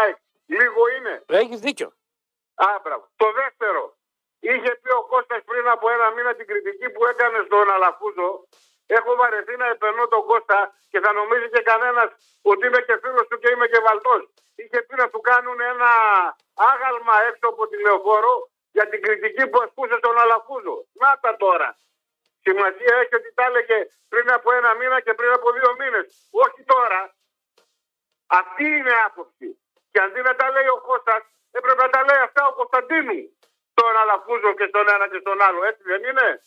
Λίγο είναι. Έχει δίκιο. Α, μπράβο. Το δεύτερο. Είχε πει ο Κώστας πριν από ένα μήνα την κριτική που έκανε στον Αλαφούζο. Έχω βαρεθεί να επενώ τον Κώστα και θα νομίζει και κανένας ότι είμαι και φίλος του και είμαι και βαλτός. Είχε πει να του κάνουν ένα άγαλμα έξω από τη Λεωφόρο για την κριτική που ασκούσε στον Αλαφούζο. Να τα τώρα. Σημασία έχει ότι τα έλεγε πριν από ένα μήνα και πριν από δύο μήνες. Όχι τώρα. Αυτή είναι άποψη. Και αντί να τα λέει ο Κώστας, έπρεπε να τα λέει αυτά ο Κωνσταντίνου. Στον Αλαφούζο και στον ένα και στον άλλο. Έτσι δεν είναι?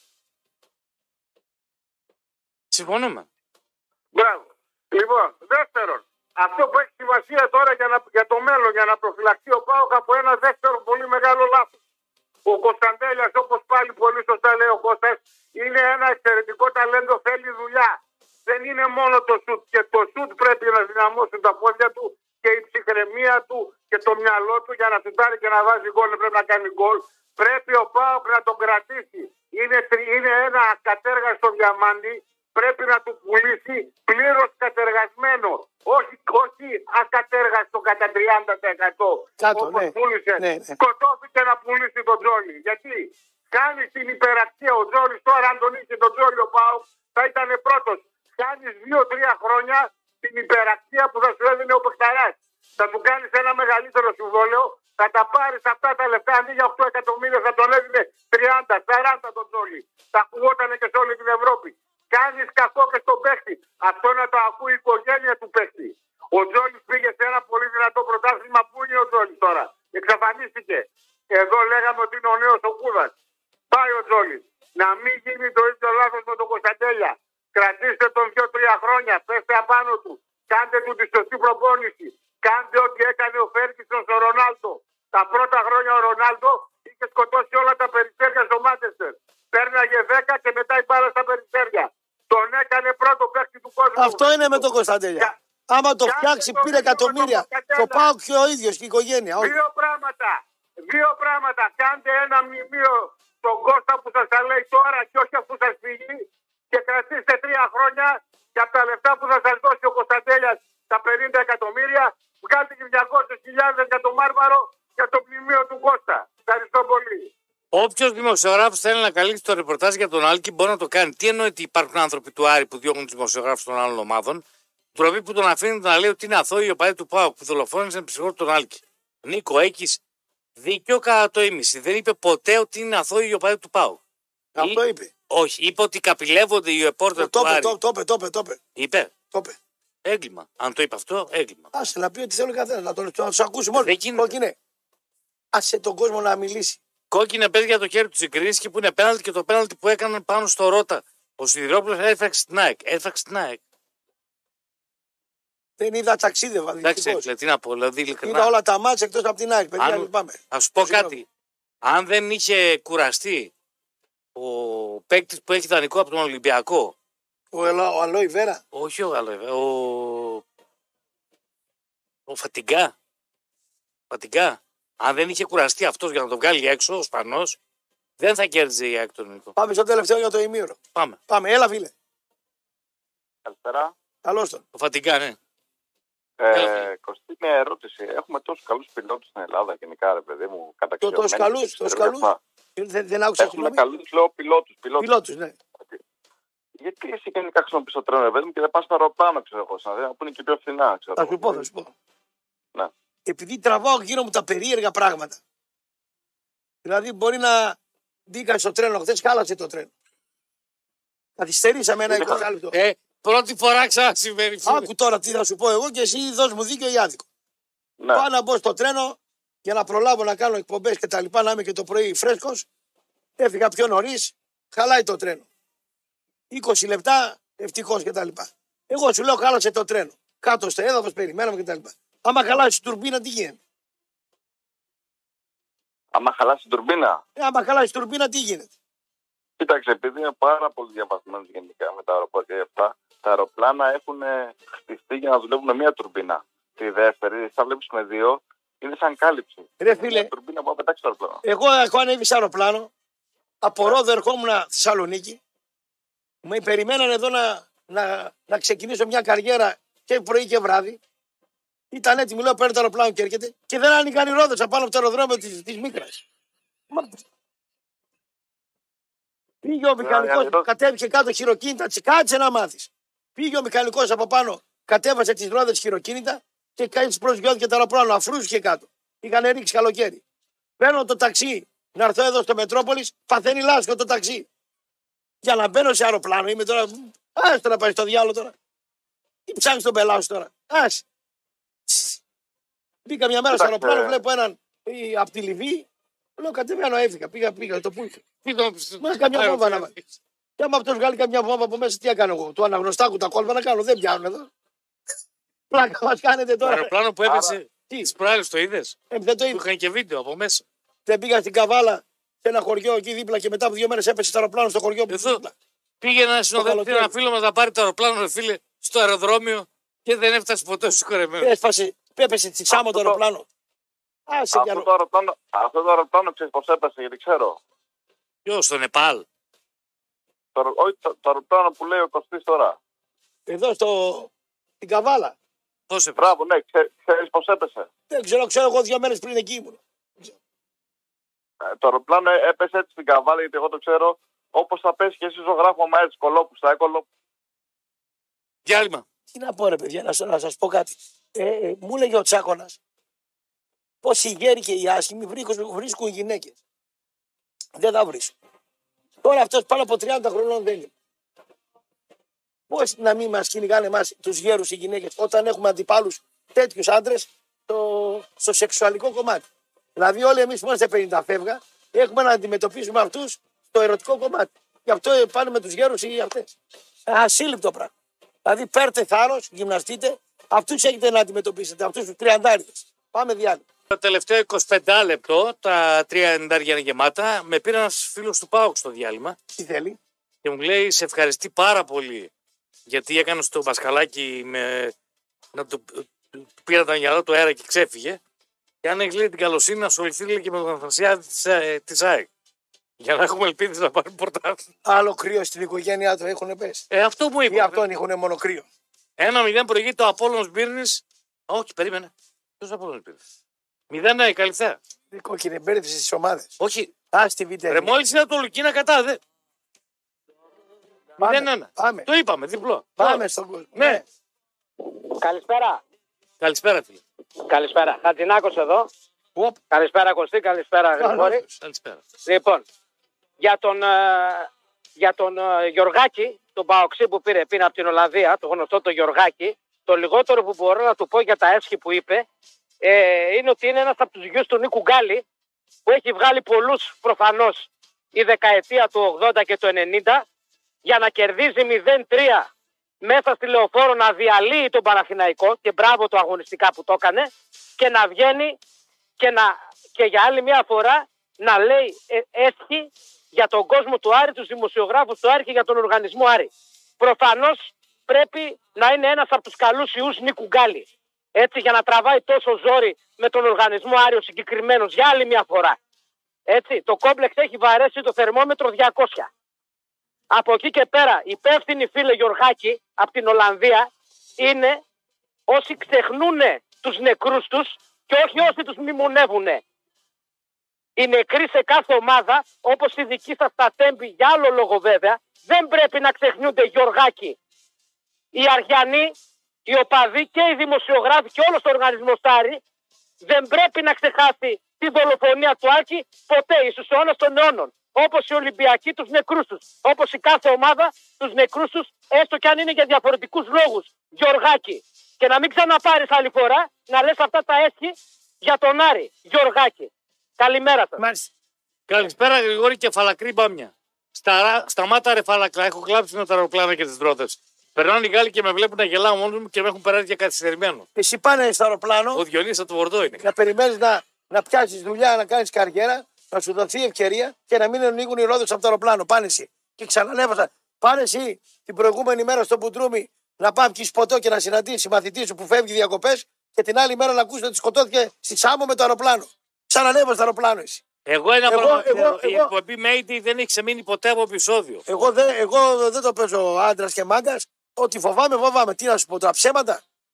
Συμφωνούμε. Μπράβο. Λοιπόν, δεύτερον, αυτό που έχει σημασία τώρα για, να, για το μέλλον, για να προφυλαχθεί ο ΠΑΟΚ από ένα δεύτερο πολύ μεγάλο λάθος. Ο Κωνσταντέλιας, όπως πάλι πολύ σωστά λέει ο Κώστας, είναι ένα εξαιρετικό ταλέντο, θέλει δουλειά. Δεν είναι μόνο το σουτ. Και το σουτ πρέπει να δυναμώσουν τα πόδια του και η ψυχραιμία του και το μυαλό του για να σουτάρει και να βάζει γκολ. Πρέπει να κάνει γκολ. Πρέπει ο ΠΑΟΚ να τον κρατήσει. Είναι, είναι ένα ακατέργαστο διαμάντι. Πρέπει να του πουλήσει πλήρως κατεργασμένο. Όχι, όχι ακατέργαστο κατά τριάντα τοις εκατό. Κάτω, όπως ναι. πούλησε. Ναι, ναι. Σκοτώθηκε να πουλήσει τον Τζόλι. Γιατί κάνει την υπεραξία ο Τζόλι τώρα, αν τον είχε τον Τζόλι ο ΠΑΟΚ, θα ήταν πρώτος. Κάνει δύο τρία χρόνια την υπεραξία που θα σου έδινε ο Πεχταράς. Θα του κάνει ένα μεγαλύτερο συμβόλαιο, θα τα πάρει αυτά τα λεφτά. Αντί για οκτώ εκατομμύρια θα τον έδινε τριάντα σαράντα τον Τζόλι. Θα ακουγόταν και σε όλη την Ευρώπη. Κάνεις κακό και στον παίχτη. Αυτό να το ακούει η οικογένεια του παίχτη. Ο Τζόλις πήγε σε ένα πολύ δυνατό πρωτάθλημα. Πού είναι ο Τζόλις τώρα? Εξαφανίστηκε. Εδώ λέγαμε ότι είναι ο νέος ο Κούδας. Πάει ο Τζόλις. Να μην γίνει το ίδιο λάθος με τον Κωνσταντέλια. Κρατήστε τον δύο τρία χρόνια. Πέστε απάνω του. Κάντε του τη σωστή προπόνηση. Κάντε ό,τι έκανε ο Φέρκινσον στο Ρονάλντο. Τα πρώτα χρόνια ο Ρονάλντο είχε σκοτώσει όλα τα περιστέρια στο Μάντσεστερ. Πέρναγε δέκα και μετά η μπάλα στα περιστέρια. Τον έκανε πρώτο παίκτη του κόσμου. Αυτό είναι με τον Κωνσταντέλια. Άμα το φτιάξει πήρε εκατομμύρια. Το πάω και ο ίδιος και η οικογένεια. Όχι. Δύο πράγματα. Δύο πράγματα. Κάντε ένα μνημείο στον Κώστα που σας τα λέει τώρα και όχι αφού σας φύγει και κρατήστε τρία χρόνια και από τα λεφτά που θα σας δώσει ο Κωνσταντέλιας τα πενήντα εκατομμύρια βγάλτε και διακόσιες χιλιάδες για το Μάρμαρο για το μνημείο του Κώστα. Ευχαριστώ πολύ. Όποιο δημοσιογράφο θέλει να καλύψει το ρεπορτάζ για τον Άλκη μπορεί να το κάνει. Τι εννοεί ότι υπάρχουν άνθρωποι του Άρη που διώχνουν του δημοσιογράφου των άλλων ομάδων? Τροπή που τον αφήνει να λέει ότι είναι αθώοι οι οπαδοί του ΠΑΟΚ που δολοφόνησαν ψυχό τον Άλκη. Νίκο, έχει δίκιο κατά το ίμιση. Δεν είπε ποτέ ότι είναι αθώοι οι οπαδοί του ΠΑΟΚ. Αυτό είπε. Όχι, είπε ότι καπηλεύονται οι ρεπόρτερ του Άρη. Το είπε, το είπε, το είπε. Είπε. Το είπε. Έγκλημα. Αν το είπε αυτό, έγκλημα. Άσε να πει ότι θέλει καθένα. Να τον να του ακούσουμε όλοι. Κόκκινε. Άσε τον κόσμο να μιλήσει. Κόκκινε παίζει για το χέρι του συγκρίνηση που είναι πέναλτι και το πέναλτι που έκαναν πάνω στο Ρότα. Ο Σιδηρόπουλος έφταξε την ΑΕΚ. Έφταξε την ΑΕΚ. Δεν είδα, ταξίδευα. Εντάξει, τι να πω, δηλαδή ειλικρινά. Είδα όλα τα μάτια εκτός από την ΑΕΚ. Παιδιά, αν, λυπάμαι. Α σου πω κάτι. Αν δεν είχε κουραστεί ο παίκτη που έχει δανεικό από τον Ολυμπιακό. Ο, Ελα, ο Αλόι Βέρα. Όχι ο Αλόι Βέρα. Ο, ο Φατιγκά. Φατιγκά. Αν δεν είχε κουραστεί αυτό για να το βγάλει έξω, ο Σπανός, δεν θα κέρδιζε η ΑΕΚ τον Νίκο. Πάμε στο τελευταίο για το ημίωρο. Πάμε. Πάμε, έλα φίλε. Καλησπέρα. Καλώς τον. Ο Φατιγκά, ναι. Ε, Κωστή, μια ερώτηση. Έχουμε τόσους καλούς πιλότους στην Ελλάδα γενικά, ρε παιδί μου. Τόσους καλούς, τόσους καλούς. Δεν, δεν άκουσα Έχουμε καλούς, λέω, πιλότους. Πιλότους, πιλότους ναι. Γιατί εσύ γενικά χρησιμοποιείς το τρένο, ρε παιδί μου, και δεν πας στο αεροπλάνο, ξέρω εγώ, σαν, που είναι και πιο φθηνά, ξέρω. Θα σου πω, θα σου πω. Ναι. Επειδή τραβάω γύρω μου τα περίεργα πράγματα. Δηλαδή μπορεί να μπήκα στο τρένο χθες, χάλασε το τρένο. Καθυστερήσαμε ένα είκοσι λεπτό. Ε, πρώτη φορά ξανασυμβαίνει. Άκου τώρα τι θα σου πω εγώ και εσύ δώσ' μου δίκιο ή άδικο. Ναι. Πάω να μπω στο τρένο για να προλάβω να κάνω εκπομπές και τα λοιπά, να είμαι και το πρωί φρέσκος. Έφυγα πιο νωρίς, χαλάει το τρένο. είκοσι λεπτά, ευτυχώς και τα λοιπά. Εγώ σου λέω χάλασε το τρένο. Κάτω στο έδαφος, περιμέναμε και τα λοιπά. Άμα χαλάσει την τουρμπίνα, τι γίνεται? Άμα χαλάσει την τουρμπίνα. Ε, άμα χαλάσει την τουρμπίνα, τι γίνεται? Κοίταξε, επειδή είναι πάρα πολύ διαβασμένοι γενικά με τα αεροπορικά και αυτά, τα αεροπλάνα έχουν χτιστεί για να δουλεύουν μία τουρμπίνα. Τη δεύτερη, θα βλέπει με δύο, είναι σαν κάλυψη. Ρε φίλε, μία τουρμπίνα που θα πετάξει το αεροπλάνο. Εγώ έχω ανέβει σε αεροπλάνο, από Ρόδο ερχόμουν Θεσσαλονίκη, με περιμέναν εδώ να, να, να ξεκινήσω μια καριέρα και πρωί και βράδυ. Ήταν έτοιμη, λέω παίρνει το αεροπλάνο και έρχεται και δεν άνοιγαν οι ρόδες απάνω από το αεροδρόμιο της, της Μίκρας. Μα... Πήγε ο μηχανικός, κατέβηκε κάτω χειροκίνητα, κάτσε να μάθεις. Πήγε ο μηχανικός από πάνω, κατέβασε τις ρόδες χειροκίνητα και κάτι προσγειώθηκε το αεροπλάνο, αφρούζηκε κάτω. Είχαν ρίξει καλοκαίρι. Παίρνω το ταξί να έρθω εδώ στο Μετρόπολης, παθαίνει λάσκο το ταξί. Για να μπαίνω σε αεροπλάνο, είμαι τώρα. Άστο να πάει στο διάλογο τώρα. Τι ψάχνεις τον πελάτη τώρα. Ας. Μπήκα μια μέρα στο αεροπλάνο, βλέπω έναν από τη Λιβύη. Λέω κατεβαίνω, έφυγα. Πήγα, πήγα, το που είχα. Μα καμιά βόμβα να βάλει. Και άμα αυτό βγάλει καμιά βόμβα από μέσα, τι έκανα εγώ. Του αναγνωστάκου τα κόλπα να κάνω. Δεν πιάνουν εδώ. Πλάκα μας κάνετε τώρα. Το αεροπλάνο που έπεσε. Τι προάλλες το είδες. Ε, δεν το είδα. Είχαν και βίντεο από μέσα. Δεν πήγα στην Καβάλα σε ένα χωριό εκεί δίπλα και μετά από δύο μέρες έπεσε το αεροπλάνο στο χωριό που εδώ. Πήγε ένα συνοδευτή, ένα φίλο μας να πάρει το αεροπλάνο, ρε φίλε, στο αεροδρόμιο και δεν έφτασε ποτέ στο συγχωρεμένο. Έσπασε, έπεσε στη Σάμο το αεροπλάνο. Άσε αυτό, το αεροπλάνο αυτό το αεροπλάνο ξέρεις πώς έπεσε, γιατί ξέρω. Ποιο, στο Νεπάλ. Το, όχι, το, το αεροπλάνο που λέει ο Κωστής τώρα. Εδώ στο, στην Καβάλα. Πώς έπεσε. Μπράβο, ναι, ξέ, ξέρεις πώς έπεσε. Δεν ξέρω, ξέρω εγώ δύο μέρες πριν εκεί ήμουν. Ε, το αεροπλάνο έπεσε έτσι στην Καβάλα, γιατί εγώ το ξέρω, όπως θα πέσει και εσύ ζωγράφο μα έτσι κολόπουστα, έκολο. Διάλειμμα. Τι να πω ρε παιδιά, να, να σας πω κάτι. Ε, ε, μου έλεγε ο Τσάκωνας πως οι γέροι και οι άσχημοι βρίσκουν, βρίσκουν γυναίκες. Δεν θα βρίσκουν. Τώρα αυτός πάνω από τριάντα χρονών δεν είναι. Πώς να μην μας κυνηγάνε εμάς τους γέρους οι γυναίκες όταν έχουμε αντιπάλους τέτοιους άντρες στο, στο σεξουαλικό κομμάτι. Δηλαδή όλοι εμείς που είμαστε πενήντα φεύγα έχουμε να αντιμετωπίσουμε αυτούς στο ερωτικό κομμάτι. Γι' αυτό πάνε με τους γέρους ή αυτές. Ασύλληπτο πράγμα. Δηλαδή παίρνετε θάρρος, γυμναστείτε, αυτούς έχετε να αντιμετωπίσετε, αυτούς τους τριαντάριδες. Πάμε διάλειμμα. Το τελευταίο εικοσιπέντε λεπτό, τα τρία ενενήντα γεμάτα, με πήρε ένας φίλος του ΠΑΟΚ στο διάλειμμα. Τι θέλει. Και μου λέει, σε ευχαριστεί πάρα πολύ. Γιατί έκανε στο μπασκαλάκι με... να του πήρα τα μυαλά του αέρα και ξέφυγε. Και αν έχει λέει την καλοσύνη να ασχοληθεί λέει, και με τον Αθανασιά της ΑΕΚ. Για να έχουμε ελπίδες να πάρουμε πρωτάθλημα. Άλλο κρύο στην οικογένειά του έχουν πέσει. Ε, αυτό μου είπε. Ή αυτόν έχουν μόνο κρύο. Ένα μηδέν προηγείται ο Απόλλωνος Μπύρνης. Όχι, περίμενε. Ποιος Απόλλωνος Μπύρνης. Μηδέν ναι, καλυφθέα. Δεν κόκκινε, μπέρδεψε τις ομάδες. Όχι. Α, στη Β' Ρε, μόλις είδα το Λουκίνα κατά, δε. Πάμε, μηδέν ένα. πάμε. Το είπαμε, διπλό. Πάμε στον κόσμο. Ναι. Καλησπέρα. Καλησπέρα, φίλε. Καλησπέρα. Χατζηνάκος εδώ. Οπ. Καλησπέρα Κωστή, καλησπέρα Γρηγόρη. Καλησπέρα. Λοιπόν, για τον, ε, για τον ε, Γιωργάκη, τον Παοξή που πήρε πίνα από την Ολλανδία, το γνωστό το Γιωργάκη, το λιγότερο που μπορώ να του πω για τα έσχη που είπε, ε, είναι ότι είναι ένας από τους γιους του Νίκου Γκάλη, που έχει βγάλει πολλούς προφανώς η δεκαετία του ογδόντα και του ενενήντα, για να κερδίζει μηδέν τρία μέσα στη Λεωφόρο, να διαλύει τον Παναθηναϊκό, και μπράβο το αγωνιστικά που το έκανε, και να βγαίνει και, να, και για άλλη μια φορά να λέει ε, έσχη για τον κόσμο του Άρη, τους δημοσιογράφους του Άρη και για τον οργανισμό Άρη. Προφανώς πρέπει να είναι ένας από τους καλούς ιούς Νίκου Γκάλη. Έτσι, για να τραβάει τόσο ζόρι με τον οργανισμό Άρη ο συγκεκριμένος για άλλη μια φορά. Έτσι, το κόμπλεξ έχει βαρέσει το θερμόμετρο διακόσια. Από εκεί και πέρα, υπεύθυνοι φίλε Γιωργάκη από την Ολλανδία είναι όσοι ξεχνούν τους νεκρούς τους και όχι όσοι τους μνημονεύουν. Οι νεκροί σε κάθε ομάδα, όπως η δική σας τα Τέμπη, για άλλο λόγο βέβαια, δεν πρέπει να ξεχνιούνται, Γιωργάκη. Οι Αριανοί, οι οπαδοί και οι δημοσιογράφοι και όλος ο οργανισμός Άρη δεν πρέπει να ξεχάσει τη δολοφονία του Άκη ποτέ, εις τους αιώνας των αιώνων. Όπως οι Ολυμπιακοί τους νεκρούς τους. Όπως η κάθε ομάδα τους νεκρούς τους, έστω και αν είναι για διαφορετικούς λόγους. Γιωργάκη. Και να μην ξαναπάρεις άλλη φορά να λες αυτά τα έσχη για τον Άρη. Γιωργάκη. Καλημέρα σας. Μάλιστα. Καλησπέρα, Γρηγόρη, κεφαλακρή μπάμια. Στα, σταμάτα ρε φαλακλά, έχω κλάψει με τα αεροπλάνα και τις δρότες. Περνάνε οι Γάλλοι και με βλέπουν να γελάω μόνο μου και με έχουν περάσει για καθυστερημένο. Εσύ πάνε στο αεροπλάνο. Ο Διονύσης από το Βορδό είναι. Να περιμένεις να, να πιάσεις δουλειά, να κάνεις καριέρα, να σου δοθεί ευκαιρία και να μην ανοίγουν οι ρόδες από το αεροπλάνο. Πάνε εσύ. Και ξανανέβασα. Πάνε εσύ την προηγούμενη μέρα στο Πουντρούμι να πάμε πιεις ποτό και να συναντήσει μαθητή σου που φεύγει διακοπές και την άλλη μέρα να ακούσει ότι σκοτώθηκε στη Σάμο με το αεροπλάνο. Ξανανέβα στο αεροπλάνο εσύ. Εγώ ένα Εγώ- πράγμα εγώ- ξέρω. Η εγώ- εκπομπή Mayday δεν έχει ξεμείνει ποτέ από επεισόδιο. Εγώ, δεν, εγώ δεν το παίζω άντρα και μάγκα. Ότι φοβάμαι, φοβάμαι. Τι να σου πω τώρα, ψέματα.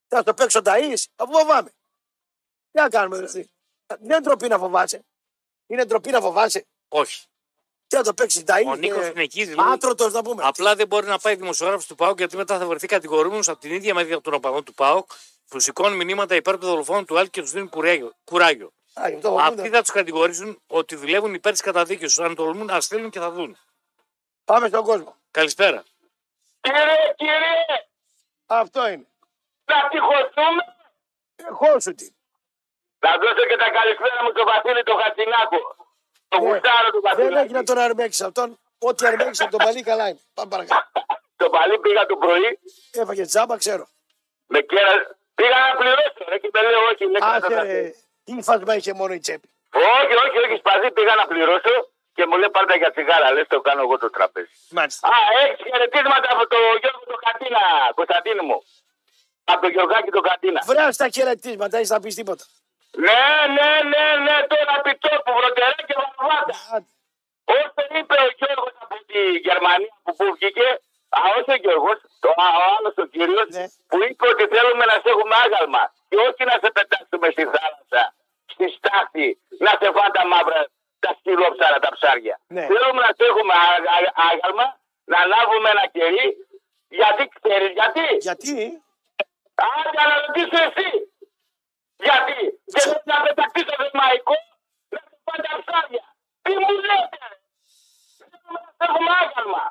Θα το παίξω ταΐς, αφού φοβάμαι. Τι να κάνουμε δηλαδή. Δεν είναι ντροπή να φοβάσαι. Είναι ντροπή να φοβάσαι. Όχι. Τι να το παίξει ταΐς. Ο Νίκος είναι εκεί, δηλαδή. Άτρωτος να πούμε. Απλά δεν μπορεί να πάει δημοσιογράφος του ΠΑΟΚ γιατί μετά θα βρεθεί κατηγορούμενος από την ίδια μεριά των οπαδών του ΠΑΟΚ που σηκώνουν μηνύματα υπέρ των δολοφόνων του Άλκη και του δίνουν κουράγιο. κουράγιο. Α, γι' αυτό Αυτοί φοβούνται. θα του κατηγορήσουν ότι δουλεύουν υπέρ τη καταδίκης του. Αν τολμούν να στείλουν και θα δουν. Πάμε στον κόσμο. Καλησπέρα. Κύριε, κύριε, Αυτό είναι. να τυχωθούμε. Έχω σου τι. Να δώσω και τα καλησπέρα μου στο Βασίλη τον Χατζηνάκο. Το Ε, γουστάρω του Δεν έχει Βασίλη. να τον αρμέξει αυτόν. Ό,τι αρμέξει από τον παλί καλά είναι. Πάμε παρακάτω. Το παλί πήγα το πρωί. Έφαγε τζάμπα, ξέρω. Με κέρα... Πήγα να πληρώσω. Ρε, και με λέει όχι. Λέει, Άσε κράτα τα- ρε. Τι φάσμα είχε μόνο η τσέπη. Όχι, όχι, όχι. Σπαζί πήγα να πληρώσω και μου λέει πάρτα για τσιγάρα. Λες το κάνω εγώ το τραπέζι. Μάλιστα. Α, έχεις χαιρετίσματα από τον Γιώργο τον Κατίνα, Κωνσταντίνο μου. Από τον Γιωργάκη τον Κατίνα. Βρέα τα χαιρετίσματα, έχει να πει τίποτα. Ναι, ναι, ναι, ναι, τώρα πιτόπου, βρωτερά και βαρβάτα. Α, Όσο είπε ο Γιώργος από τη Γερμανία που, που βγήκε, α, όχι ο Γιώργος, το, α, ο άλλος ο κύριος, Ναι. που είπε ότι θέλουμε να σε έχουμε άγαλμα και όχι να σε πετάξουμε στη θάλασσα, στη στάχτη, να σε φάνε τα μαύρα, τα σκυλόψαρα, τα ψάρια. Ναι. Θέλουμε να σε έχουμε α- α- άγαλμα, να λάβουμε ένα κερί, γιατί ξέρεις γιατί. γιατί. Α, για να ρωτήσω εσύ. Γιατί. Και δεν να πεταχτεί στο δεσμαϊκό, να σε φάνε τα ψάρια. Τι μου λέτε, ρε. Θέλουμε να σε έχουμε άγαλμα.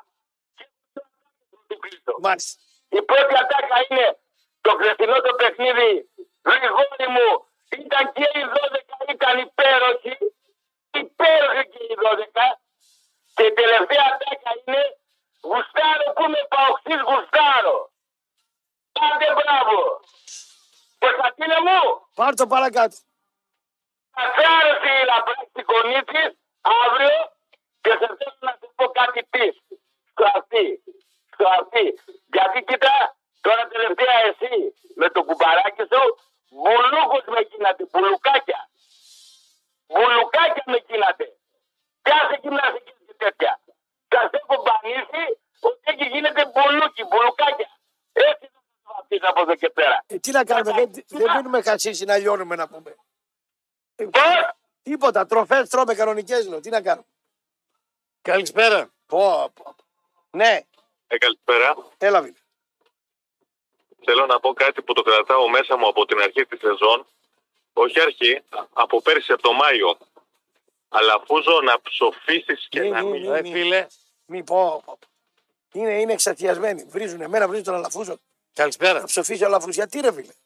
Μάλιστα. Η πρώτη ατάκα είναι το χθεσινό το παιχνίδι. Γρηγόρη μου, ήταν και οι δώδεκα, ήταν υπέροχοι. Υπέροχοι και οι δώδεκα. Και η τελευταία ατάκα είναι γουστάρω που είμαι παοξής γουστάρω. Άντε μπράβο. Κωνσταντίνε μου, Πάρ' το παρακάτω. θα σε άρεσε η λαπράκτη Κονίτσης αύριο και σε θέλω να σου πω κάτι πεις. Στο αυτή. Στο αυτή. Γιατί κοίτα, τώρα τελευταία εσύ με το κουμπαράκι σου, μπουλούκους με γίνατε, μπουλουκάκια. Μπουλουκάκια με γίνατε. Πιάσε γυμναστική και τέτοια. Σας έχω μπανίσει ότι εκεί γίνεται μπουλούκι, μπουλουκάκια. Έτσι θα σας βαφτείς από εδώ και πέρα. Ε, τι να κάνουμε, δεν, δεν πίνουμε χασίσι να λιώνουμε να πούμε. Ε, Πώς? τίποτα, τροφές τρώμε κανονικές λέω. Τι να κάνουμε. Καλησπέρα. Πω, πω. Ναι, Ε, καλησπέρα. έλα βίντεο. Θέλω να πω κάτι που το κρατάω μέσα μου από την αρχή της σεζόν. Όχι αρχή, από πέρσι από το Μάιο. Αλλά αφούζω να ψοφήσεις και Μη, να μη, μην... μη. Ε, φίλε. Μη πω, πω. Είναι, είναι εξαθιασμένοι. Βρίζουν εμένα, βρίζουν τον Αλαφούζο. Καλησπέρα. Να ψοφίσει ο Αλαφούζο. Γιατί ρε φίλε.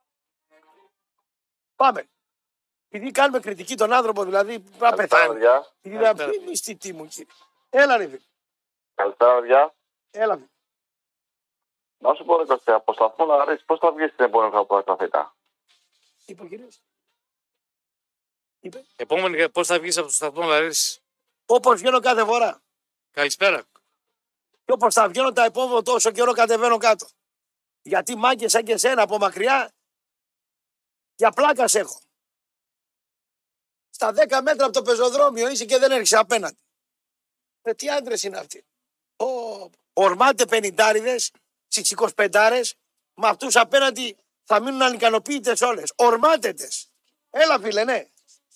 Πάμε. Επειδή κάνουμε κριτική τον άνθρωπο, δηλαδή να πεθάνει. παιδιά. Επειδή να Καλησπέρα. πει μισθητή μου, κύριε. Έλα, ρε φίλε. Καλησπέρα, παιδιά. Έλα, φίλε. Να σου πω, ρε Κωστή, από σταθμό να ρίξεις πώς θα βγεις την επόμενη φορά που θα σταθείτε. Είπε ο κύριος. Είπε. Επόμενη, πώ θα βγει από το σταθμό Λαρίση. Όπως βγαίνω κάθε φορά. Καλησπέρα. Και όπως θα βγαίνω τα επόμενα τόσο καιρό κατεβαίνω κάτω. Γιατί μάγκες σαν και εσένα από μακριά για πλάκα σε έχω. Στα δέκα μέτρα από το πεζοδρόμιο είσαι και δεν έρχεσαι απέναντι. Ε, τι άντρες είναι αυτοί. Ο, ορμάτε πενηντάριδες, στις εικοσιπεντάρες, με αυτούς απέναντι θα μείνουν ανικανοποίητες όλες. Ορμάτετες. Έλα φίλε, ναι.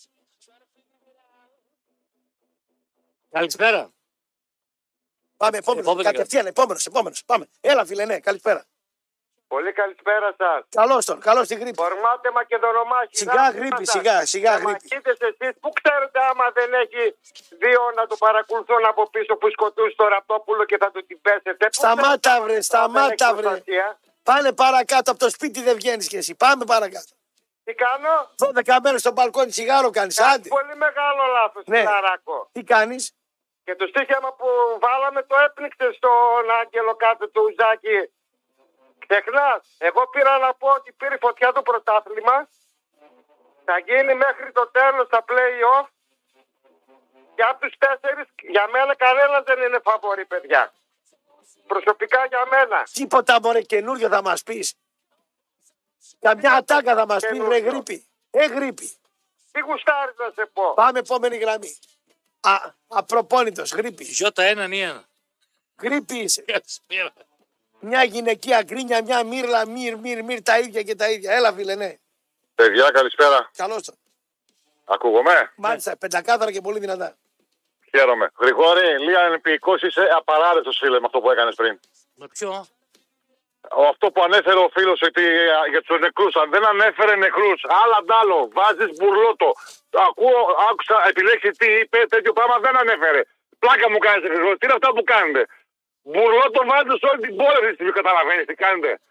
Καλησπέρα. Πάμε, επόμενος, Επόμενη κατευθείαν, επόμενος, επόμενος. Πάμε. Έλα φίλε, ναι, καλησπέρα. Πολύ καλησπέρα σας. Καλώς τον, καλώς την γρήπη. Φορμάτε Μακεδονομάχη. Σιγά γρήπη, σιγά, σιγά γρήπη. Μακίτες εσείς που ξέρετε άμα δεν έχει δύο να το παρακολουθούν από πίσω που σκοτούν στο Ραπτόπουλο και θα του την πέσετε. Πού Σταμάτα ξέρετε βρε, άμα σταμάτα δεν έχει βρε. προστασία? Πάνε παρακάτω από το σπίτι δεν βγαίνεις κι εσύ. Πάμε παρακάτω. Τι κάνω? δώδεκα μέρες στο μπαλκόνι τσιγάρο κάνεις. Κάνεις Άντε. πολύ μεγάλο λάθος, Ναι. Φιλαράκο. Τι κάνεις. Και το στίχημα που βάλαμε το έπνιξε στον Άγγελο κάτω του Ζάκη. Ξεχνάς. Εγώ πήρα να πω ότι πήρε φωτιά το πρωτάθλημα. Θα γίνει μέχρι το τέλος τα play-off. Και από τους τέσσερις, για μένα κανένας δεν είναι φαβορί, παιδιά. Προσωπικά για μένα. Τίποτα μωρέ καινούριο θα μας πεις. Καμιά ατάκα θα μας πεις ρε Καινούριο. γρήπη. Ε γρήπη. Τι γουστάρεις να σε πω. Πάμε επόμενη γραμμή. Α, απροπόνητος, γρήπη. Γιώτα έναν ή ένα. Γρήπη είσαι. Καλησπέρα. Μια γυναικεία γκρίνια, μια μύρλα, μύρ, μύρ, μύρ, τα ίδια και τα ίδια. Έλα, φίλε, ναι. Παιδιά, καλησπέρα. Καλώς το. Ακούγομαι. Μάλιστα, πεντακάθαρα και πολύ δυνατά. Χαίρομαι. Γρηγόρη, λίγα ανεπιοικός, είσαι απαράδεκτος, φίλε, με αυτό που έκανες πριν. Με ποιο? Αυτό που ανέφερε ο φίλος ότι για τους νεκρούς, αν δεν ανέφερε νεκρούς, άλλα αντάλλο, βάζεις μπουρλότο. Ακούω, άκουσα, επιλέξει τι είπε, τέτοιο πράγμα δεν ανέφερε. Πλάκα μου κάνετε, Γρηγόρη, τι είναι αυτά που κάνετε. Μπουρλότο βάζετε σε όλη την πόλη αυτή τη στιγμή, καταλαβαίνεις τι κάνετε.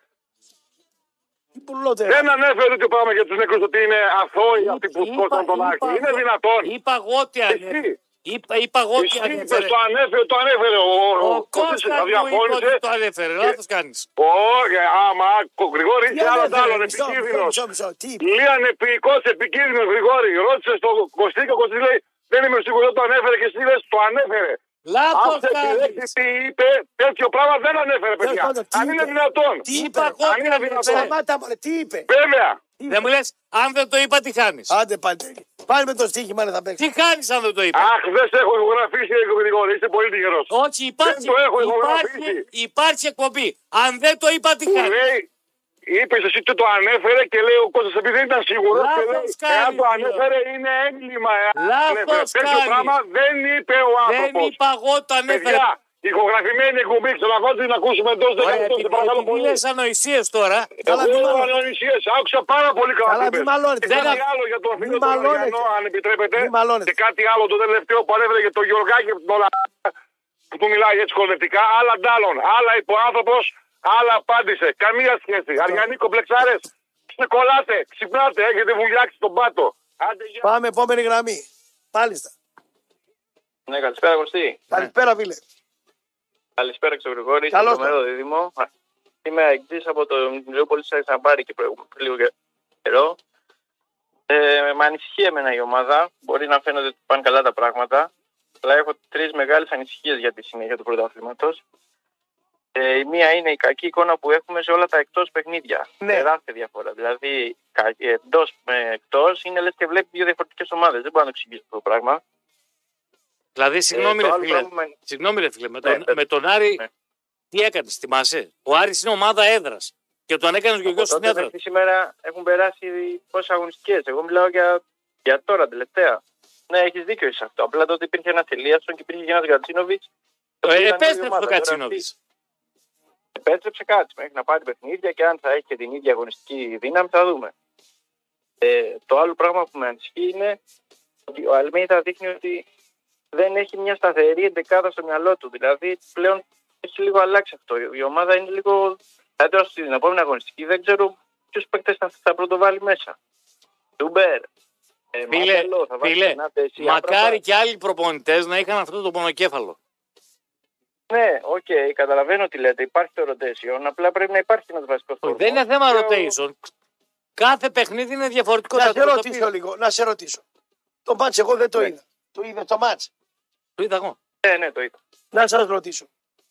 Τι πουλώτε. Δεν ανέφερε τέτοιο πράγμα για τους νεκρούς ότι είναι αθώοι αυτοί που σκότωσαν τον Άκη. Είναι δυνατόν. Είπα εγώ ότι ανέφερε. Εσύ. Είπα, είπα εγώ ότι Εσύ ανέφερε. είπες, το ανέφερε, το ανέφερε. Ο, Ο ο Κώστας μου είπε ότι το ανέφερε. Λάθος κάνεις. Όχι, άμα, Γρηγόρη, είσαι άλλο άλλο επικίνδυνος. Μισό, μισό, τι είπε. Λίαν επίοικος επικίνδυνος, Γρηγόρη. Ρώτησε στον Κωστή και ο Κωστής λέει δεν είμαι σίγουρος, δεν το ανέφερε και εσύ λες το ανέφερε. Λάθος Αν σε κάνεις. επιλέξει τι είπε, τέτοιο πράγμα δεν ανέφερε, παιδιά. πάντων, τι Αν είναι είπε. δυνατόν. Τι είπε. Είπα εγώ Αν ότι είναι ανέφερε. δυνατόν. Σταμάτα, μωρέ, τι είπε. Βέβαια. Δεν μου λες, αν δεν το είπα, τι χάνεις. Άντε πάλι. Πάλι με το στοίχημα να θα παίξει. Τι χάνεις αν δεν το είπα. Αχ, δεν σε έχω ηχογραφήσει, Γρηγόρη. Είσαι πολύ τυχερός. Όχι, υπάρχει, το έχω υπάρχει, ηχογραφήσει. υπάρχει εκπομπή. Αν δεν το είπα, τι Που χάνεις. λέει, είπες εσύ ότι το ανέφερε και λέει ο Κώστας επειδή δεν ήταν σίγουρος και Λάθος λέει κάνεις, εάν το φίλε. ανέφερε είναι έγκλημα. εάν Λάθος ανέφερε. Τέτοιο κάνεις. πράγμα δεν είπε ο Δεν άνθρωπος. είπα εγώ το ανέφερε. Παιδιά, ηχογραφημένη εκπομπή, ξαναβάζω την ακούσουμε εντός Ωραία, δεκαλέπτων, σε επειδή παρακαλώ επειδή πολύ. λες ανοησίες τώρα, Καλά, μη Εγώ μαλώνεις. ανονησίες, άκουσα πάρα πολύ καλά. Καλά, τι μη είπες. μαλώνετε. Και κάτι Δεν- άλλο για τον φίλο Μη του μαλώνετε. Αριανό, αν επιτρέπετε. Μη μαλώνετε. Και κάτι άλλο το τελευταίο που ανέφερε για τον Γιωργάκη από την όλα που του μιλάει έτσι χορευτικά. Άλλα ντάλλον, άλλα είπε ο άνθρωπος, άλλα απάντησε. Καμία σχέση. Αριανοί κομπλεξάρες, ξεκολλάτε, ξυπνάτε, έχετε βουλιάξει τον πάτο. Άντε, γεια. Πάμε, επόμενη γραμμή. Μάλιστα. Ναι, καλησπέρα Κωστή. Καλησπέρα, φίλε. Καλησπέρα και στον Γρηγόρη. Καλώς Στο μέρο δίδυμο. Είμαι αεκτής από το Μητροπόλη Σαμπάρη και προηγούμενο λίγο καιρό. Ε, με ανησυχεί εμένα η ομάδα. Μπορεί να φαίνονται ότι πάνε καλά τα πράγματα. Αλλά έχω τρεις μεγάλες ανησυχίες για τη συνέχεια του πρωταθλήματος. Ε, η μία είναι η κακή εικόνα που έχουμε σε όλα τα εκτός παιχνίδια. Ναι. Τεράστια διαφορά. Δηλαδή, εντός με εκτός είναι λες και βλέπει δύο διαφορετικές ομάδες. Δεν μπορώ να το εξηγήσω αυτό το πράγμα. δηλαδή, συγγνώμη, Ε, το ρε άλλο φίλε, πράγμα είναι- συγγνώμη, ρε φίλε, με Ναι, τον, ναι. με τον Άρη, Ναι. τι έκανες, θυμάσαι. Ο Άρης είναι ομάδα έδρας και τον έκανες και ο Από γιος στην τότε έδρα. μέχρι σήμερα έχουν περάσει πόσες αγωνιστικές. Εγώ μιλάω για, για τώρα τελευταία. Ναι, έχεις δίκιο σε αυτό. Απλά τότε υπήρχε ένα Ελίασον και υπήρχε ένας Γκατσίνοβιτς. Ε, επέστρεψε το Κατσίνοβιτς. Επέστρεψε κάτι μέχρι να πάρει παιχνίδια και αν θα έχει και την ίδια αγωνιστική δύναμη θα δούμε. Ε, το άλλο πράγμα που με ανησυχεί είναι ότι ο Αλμέιδα δείχνει ότι δεν έχει μια σταθερή εντεκάδα στο μυαλό του. Δηλαδή πλέον έχει λίγο αλλάξει αυτό. Η ομάδα είναι λίγο. Θα τώρα στην επόμενη αγωνιστική δεν ξέρω ποιους παίκτες θα, θα πρωτοβάλει μέσα. Τούμπερ. Ε, Φίλε, Μάτελο, θα βάλει φίλε, ένα θέση, μακάρι άπραπα. και άλλοι προπονητές να είχαν αυτό το πονοκέφαλο. Ναι, οκ, okay, καταλαβαίνω τι λέτε. Υπάρχει το rotation, απλά πρέπει να υπάρχει ένα βασικό Όχι, φόρμα. δεν είναι θέμα Και ο- rotation. Κάθε παιχνίδι είναι διαφορετικό. Να Θα σε το- το ρωτήσω πει. λίγο, να σε ρωτήσω. Το μάτς εγώ δεν το Ναι. είδα. Το είδε το μάτς. Το είδα εγώ. Ναι, ναι, το είδα. Να σας ρωτήσω.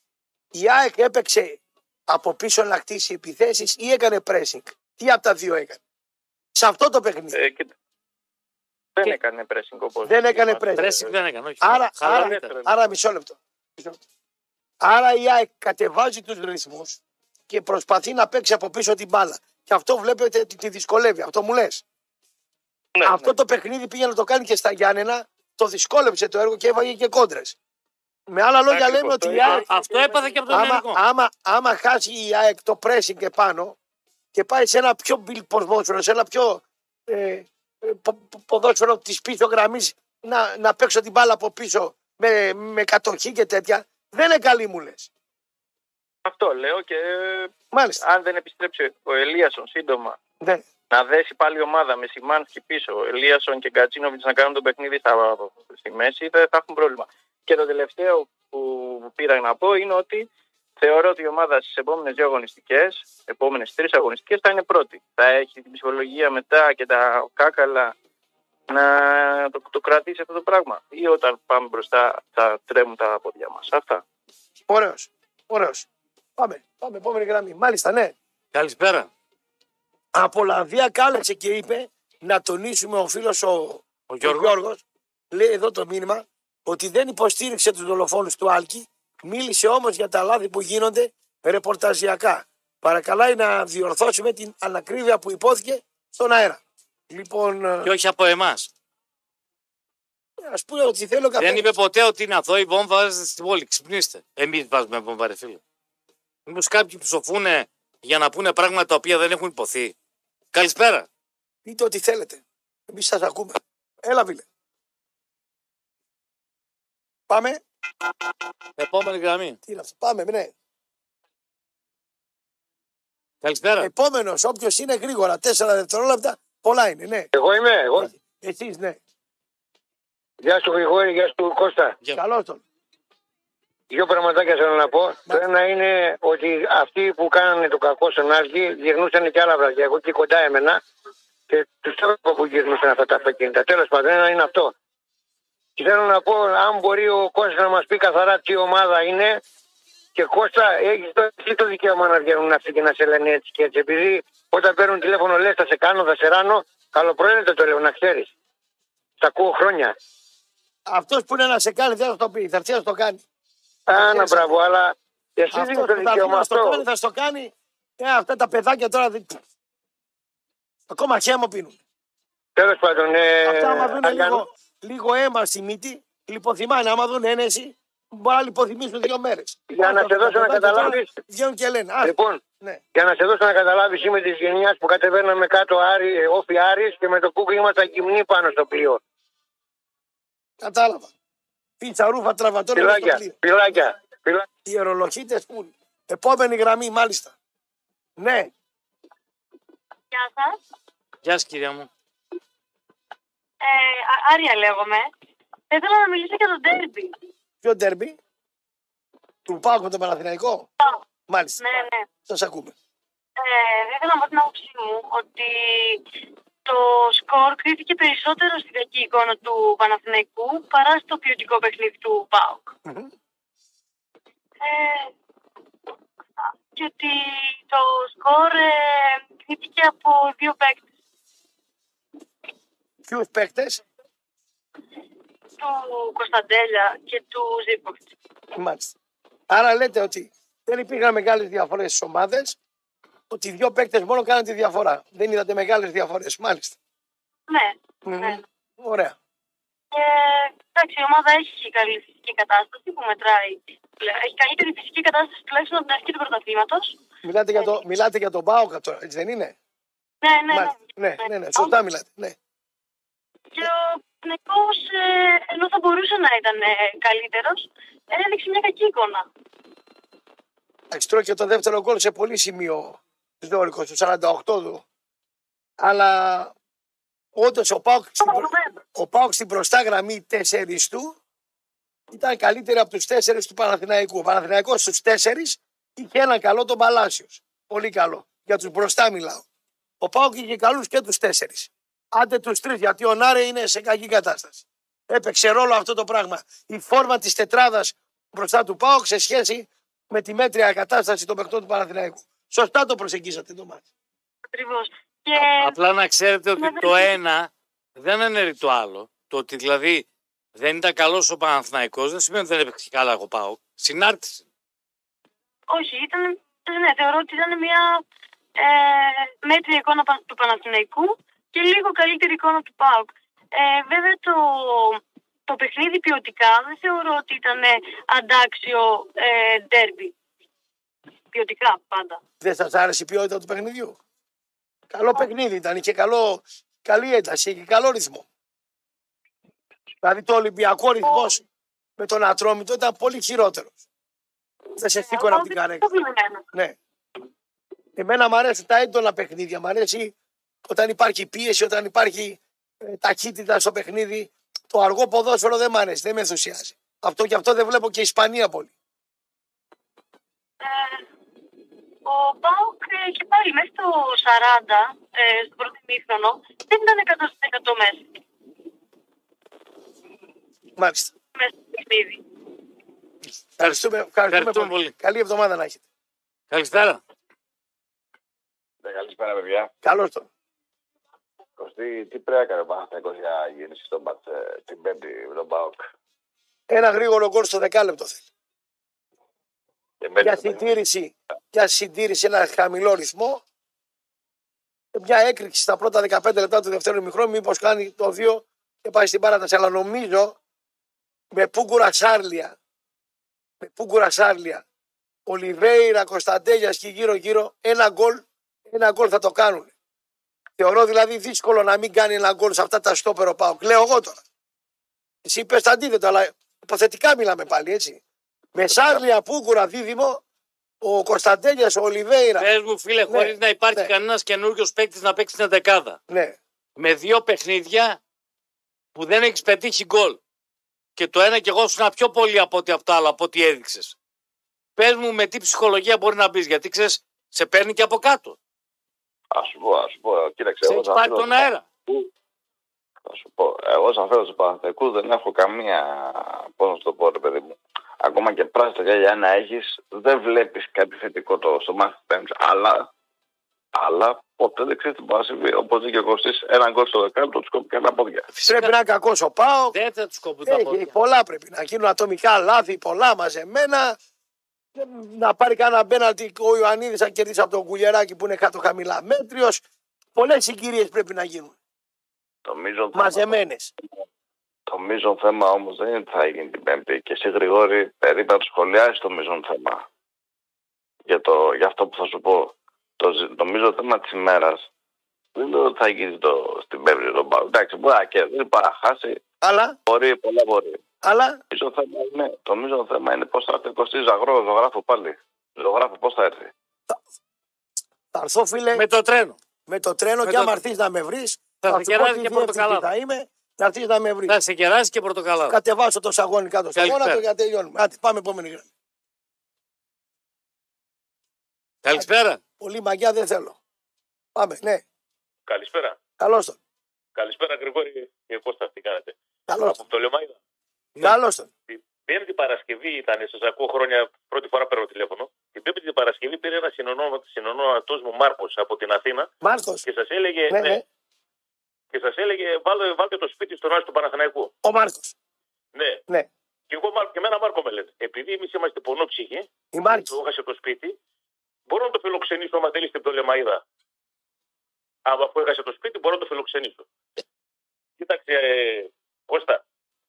Η ΑΕΚ έπαιξε από πίσω να χτίσει επιθέσεις ή έκανε pressing. Τι από τα δύο έκανε. Σε αυτό το παιχνίδι. Ε, κοίτα. Δεν Και- έκανε pressing όπως. Δεν έκανε είμαστε. pressing. Πρέσικ δεν έκανε. Όχι. Άρα, Χαλαρή άρα, ήταν. άρα μισό λεπτό. Μισό λεπτό. Άρα η ΑΕΚ κατεβάζει τους ρυθμούς και προσπαθεί να παίξει από πίσω την μπάλα. Και αυτό βλέπετε ότι τη δυσκολεύει. Αυτό μου λες. Ναι, Αυτό ναι. το παιχνίδι πήγε να το κάνει και στα Γιάννενα, το δυσκόλεψε το έργο και έβαγε και κόντρες. Με άλλα λόγια Ακριβώς, λέμε το ότι η είδα. ΑΕΚ, Αυτό έπαθε και από τον άμα, Ελληνικό. άμα, άμα χάσει η ΑΕΚ το pressing επάνω και πάει σε ένα πιο μπιλ ποδόσφαιρο, σε ένα πιο ε, ε, πο- πο- ποδόσφαιρο της πίσω γραμμής να, να παίξω την μπάλα από πίσω με, με κατοχή και τέτοια, δεν είναι καλή μου λες. Αυτό λέω και ε, Μάλιστα. αν δεν επιστρέψει ο Ελίασον σύντομα Ναι. να δέσει πάλι η ομάδα με Σιμάνσκι πίσω, ο Ελίασον και Γκατσίνοβιτς να κάνουν το παιχνίδι στα, στη μέση, δεν θα έχουν πρόβλημα. Και το τελευταίο που πήρα να πω είναι ότι θεωρώ ότι η ομάδα στις επόμενες δύο αγωνιστικές, επόμενες τρεις αγωνιστικές θα είναι πρώτη. Θα έχει την ψυχολογία μετά και τα κάκαλα να το, το κρατήσει αυτό το πράγμα. Ή όταν πάμε μπροστά θα τρέμουν τα πόδια μας. Αυτά. Ωραίος. Ωραίος. Πάμε. Πάμε. Επόμενη γραμμή. Μάλιστα, ναι. Καλησπέρα. Από Ολλανδία κάλεσε και είπε να τονίσουμε ο φίλος ο, Ο ο Γιώργος. Γιώργος. Λέει εδώ το μήνυμα ότι δεν υποστήριξε τους δολοφόνους του Άλκη. Μίλησε όμως για τα λάθη που γίνονται ρεπορταζιακά. Παρακαλάει να διορθώσουμε την ανακρίβεια που υπόθηκε στον αέρα. Λοιπόν, Και όχι από εμά. ας πούμε ότι θέλω καθένα. Δεν είπε ποτέ ότι είναι αθώη βόμβα, βάζετε στην πόλη. Ξυπνήστε. Εμεί βάζουμε βόμβα, ρε φίλε. Μήπω κάποιοι ψοφούνε για να πούνε πράγματα τα οποία δεν έχουν υποθεί. Καλησπέρα. Πείτε ό,τι θέλετε. Εμείς σας ακούμε. Έλα, φίλε. Πάμε. Επόμενη γραμμή. Τι είναι αυτό. Πάμε, ναι. Καλησπέρα. Επόμενος, όποιος είναι γρήγορα, τέσσερα δευτερόλεπτα, πολλά είναι, ναι. Εγώ είμαι, εγώ. Εσείς, ναι. Γεια σου Γρηγόρη, γεια σου Κώστα. Γεια. Καλώς τον. Δύο πραγματάκια θέλω να πω. Το ένα είναι ότι αυτοί που κάνανε το κακό στον Άλκη γυρνούσαν και άλλα βράδια. Εγώ εκεί κοντά έμενα και του έβλεπα που γυρνούσαν αυτά τα αυτοκίνητα. Τέλος πάντων, ένα είναι αυτό. Και θέλω να πω, αν μπορεί ο Κώστας να μας πει καθαρά τι ομάδα είναι. Και Κώστα, έχει το, εσύ το δικαίωμα να βγαίνουν αυτοί και να σε λένε έτσι και έτσι. Επειδή όταν παίρνουν τηλέφωνο λες θα σε κάνω, θα σε ράνω, καλοπροαίρετο το λέω να ξέρεις. Τα ακούω χρόνια. Αυτός που είναι να σε κάνει δεν θα το πει, θα έρθει να το κάνει. Άνα μπράβο, αλλά εσύ Αυτός δίνεις που το θα έρθει δικαίωμα να στο κάνει, αυτό. θα στο κάνει. Ε, αυτά τα παιδάκια τώρα δεν... Ακόμα χέμο πίνουν. Τέλος πάντων, ε, Αυτά άμα δουν Αγιάννη, λίγο, λίγο αίμα στη μύτη, λιποθυμάνε. Άμα δουν ένεση, μπορεί να λιποθυμήσουν δύο μέρες. Για να σε δώσω να καταλάβεις. Βγαίνουν και λένε. Α, Λοιπόν, ναι. για να σε δώσω να καταλάβεις, είμαι της γενιάς που κατεβαίναμε κάτω Άρη, όφι Άρης και με το κούκκι ήμασταν γυμνοί πάνω στο πλοίο. Κατάλαβα. Πίτσα, ρούφα, τραβατόρα. Πιλάκια, πιλάκια, πιλάκια. Οι αερολοχίτες που είναι. Επόμενη γραμμή, μάλιστα. Ναι. Γεια σας. Γεια σας κυρία μου. Ε, Α- Άρια λέγομαι. Θα ήθελα να μιλήσω για τον ντέρμπι. Ποιο ντέρμπι? Του Πάουκ με τον Παναθηναϊκό. Μάλιστα. Ναι, ναι. Σας ακούμε. Ε, θα ήθελα να πω την άποψή μου ότι το σκορ κρίθηκε περισσότερο στη κακή εικόνα του Παναθηναϊκού παρά στο ποιοτικό παιχνίδι του ΠΑΟΚ. Μμμ. Ε, και ότι το σκορ ε, κρίθηκε από δύο παίκτες. Ποιους παίκτες? Του Κωνσταντέλια και του Ζήποβιτς. Μάλιστα. Άρα λέτε ότι δεν υπήρχαν μεγάλες διαφορές στις ομάδες, ότι οι δύο παίκτες μόνο κάναν τη διαφορά. Δεν είδατε μεγάλες διαφορές. Μάλιστα. Ναι, Μμμ. ναι. Ωραία. Και εντάξει, η ομάδα έχει καλή φυσική κατάσταση που μετράει. Έχει καλύτερη φυσική κατάσταση τουλάχιστον από την αρχή του πρωταθλήματος. Μιλάτε για, το, μιλάτε για τον Πάουκ τώρα, έτσι δεν είναι? Ναι, ναι, ναι. Μάλιστα. Ναι, ναι, ναι, σωστά μιλάτε. Ναι. Και ο Παναθηναϊκός, ε, ενώ θα μπορούσε να ήταν ε, καλύτερος, έδειξε μια κακή εικόνα. Εντάξει, τρώει και το δεύτερο γκολ σε πολύ σημείο δόρυκο, στο σαράντα οκτώ του. Αλλά όντως ο Πάουκ στην, προ- ο Πάουκ στην μπροστά γραμμή τέσσερις του ήταν καλύτερη από τους τέσσερις του Παναθηναϊκού. Ο Παναθηναϊκός στους τέσσερις είχε έναν καλό τον Παλάσιος. Πολύ καλό. Για τους μπροστά μιλάω. Ο Πάουκ είχε καλούς και τους τέσσερις. Άντε τους τρεις, γιατί ο Νάρε είναι σε κακή κατάσταση. Έπαιξε ρόλο αυτό το πράγμα. Η φόρμα της τετράδας μπροστά του Πάουκ σε σχέση με τη μέτρια κατάσταση των παιχτών του Παναθηναϊκού. Σωστά το προσεγγίσατε το μάτι. Ακριβώς. Και Απλά να ξέρετε ότι Ναι, ναι. το ένα δεν αναιρεί το άλλο. Το ότι δηλαδή δεν ήταν καλός ο Παναθηναϊκός δεν σημαίνει ότι δεν έπαιξε καλά ο ΠΑΟΚ. Συνάρτηση. όχι, ήταν, ναι, θεωρώ ότι ήταν μια ε, μέτρια εικόνα πα- του Παναθηναϊκού και λίγο καλύτερη εικόνα του ΠΑΟΚ. Ε, βέβαια το, το παιχνίδι ποιοτικά δεν θεωρώ ότι ήταν ε, αντάξιο ε, ντέρμπι. Ποιοτικά πάντα. Δεν σας άρεσε η ποιότητα του παιχνιδιού? Καλό παιχνίδι ήταν, είχε καλό, καλή ένταση, είχε καλό ρυθμό. Δηλαδή το Ολυμπιακό ρυθμός με τον Ατρόμητο ήταν πολύ χειρότερο. Δεν σε σήκωνα από την καρέκλα. Ναι. Εμένα μου αρέσουν τα έντονα παιχνίδια. Μ' αρέσει όταν υπάρχει πίεση, όταν υπάρχει ε, ταχύτητα στο παιχνίδι. Το αργό ποδόσφαιρο δεν μ' αρέσει, δεν με ενθουσιάζει. Αυτό και αυτό δεν βλέπω και Ισπανία πολύ. Ε, ο ΠΑΟΚ ε, και πάλι μέσα στο σαράντα, ε, στο πρώτο ημίχρονο, δεν ήταν εκατό τοις εκατό μέσα, Μάλιστα. μέσα στο παιχνίδι. Ευχαριστούμε, ευχαριστούμε, Ευχαριστούμε πολύ. πολύ. Καλή εβδομάδα να έχετε. Καλησπέρα. Ναι, καλησπέρα παιδιά. Καλώς τον. Κωστή, τι πρέπει να κάνει ο Παναθηναϊκός για γύριση στον Μπατ την Πέμπτη με τον ΠΑΟΚ? Ένα γρήγορο γκολ στο δεκάλεπτο θέλει. Και μπαίνει για στο παιχνίδι. συντήρηση, για συντήρηση ένα χαμηλό ρυθμό. Και μια έκρηξη στα πρώτα δεκαπέντε λεπτά του δεύτερου ημιχρόνου, μήπως κάνει το δύο και πάει στην παράταση. Αλλά νομίζω με Πούγκουρα Σάρλια, με Πούγκουρα Σάρλια, Ολιβέηρα, Κωνσταντέλιας και γύρω-γύρω, ένα γκολ, ένα γκολ θα το κάνουν. Θεωρώ δηλαδή δύσκολο να μην κάνει ένα γκολ σε αυτά τα στόπερο πάω. Λέω εγώ τώρα. Εσύ είπες το αντίθετο, αλλά υποθετικά μιλάμε πάλι έτσι. Με Σάρλια, Πούγκουρα, δίδυμο, ο Κωνσταντέλιας, ο Ολιβέηρα. Πες μου, φίλε, Ναι, χωρίς να υπάρχει ναι. κανένας καινούριος παίκτης να παίξει την δεκάδα. Ναι. Με δύο παιχνίδια που δεν έχεις πετύχει γκολ. Και το ένα και εγώ σου πιο πολύ από ό,τι αυτό άλλο, από ό,τι έδειξες. Πες μου με τι ψυχολογία μπορεί να μπει, γιατί ξέρεις, σε παίρνει και από κάτω. Ας σου πω, ας σου πω, κοίταξε. Σε εγώ έχει σαν πάρει φίλος τον του αέρα. Θα σου πω, εγώ σαν φίλος του Παναθηναϊκού δεν έχω καμία, πώς να σου το πω ρε παιδί μου, ακόμα και πράσινα γυαλιά να έχεις, δεν βλέπεις κάτι θετικό το, στο μάτι της αλλά, αλλά ποτέ δεν ξέρεις τι μπορεί να συμβεί. Όπως είχε ο Κωστής, έναν γκολ στο δεκάλεπτο, τους κόπηκε ένα πόδια. Φυσικά Πρέπει να είναι κακός ο Πάο. δεν θα τους κόβουν τα Έχει πόδια. πολλά πρέπει να γίνουν ατομικά λάθη, πολλά μαζεμένα. Να πάρει κανένα μπέναλτι ο Ιωαννίδης να κερδίσει από τον Κουλιεράκη που είναι κάτω χαμηλά μέτριος. Πολλές συγκυρίες πρέπει να γίνουν. Το μείζον θέμα, Μαζεμένες. το μείζον θέμα όμως δεν είναι ότι θα γίνει την Πέμπτη. Και εσύ Γρηγόρη, περίπου να το σχολιάσεις το μείζον θέμα. Για, το, για αυτό που θα σου πω. Το, ζη- το μείζον θέμα της ημέρας δεν είναι ότι θα γίνει το, στην Πέμπτη τον Πάο. Εντάξει, μπορεί να κερδίσει, μπορεί να χάσει. Αλλά, Μπορεί, πολλά μπορεί. αλλά Το μείζον θέμα είναι, το μείζον θέμα είναι πώς θα έρθει ο Κωστής Ζαγρό, ζωγράφο πάλι. Ζωγράφο πώς θα έρθει. θα έρθω φίλε με, Με το τρένο. το τρένο με και το- άμα έρθεις να με βρεις Θα θα σε σου πω κεράσει τι και διεύθυνση πορτοκαλάδα. θα είμαι. Να έρθεις να με βρεις. Θα σε κεράσει και πορτοκαλάδα. Κατεβάσω το σαγόνι κάτω στο Καλησπέρα. γόνατο για να τελειώνουμε. Άντε, πάμε επόμενη γραμμή. Καλησπέρα. Πολύ μαγιά δεν θέλω. Πάμε, ναι. Καλησπέρα. Καλώς τον. Καλησπέρα, Γρηγόρη και Κώστα, τι κάνετε. Καλώς τον. Από το Λεμάιδα. Καλώς τον. Την Πέμπτη Παρασκευή ήταν, σας ακούω χρόνια, πρώτη φορά παίρνω τηλέφωνο. Την Πέμπτη Παρασκευή πήρε ένα συνονόματος μου Μάρκος από την Αθήνα Μάρκος. και σας έλεγε, Ναι, ναι, ναι. και σας έλεγε βάλτε, βάλτε το σπίτι στον Άσο του Παναθηναϊκού. Ο Μάρκος. Ναι. Ναι. Και εγώ Μάρκο, και εμένα Μάρκο με λέτε. Επειδή εμείς είμαστε πονόψυχοι, Η Μάρκη. του έχασε το σπίτι, μπορώ να το φιλοξενήσω άμα θέλει στην Πτολεμαΐδα. Αλλά αφού έχασε το σπίτι, μπορώ να το φιλοξενήσω. Κοίταξε, ε, Κώστα,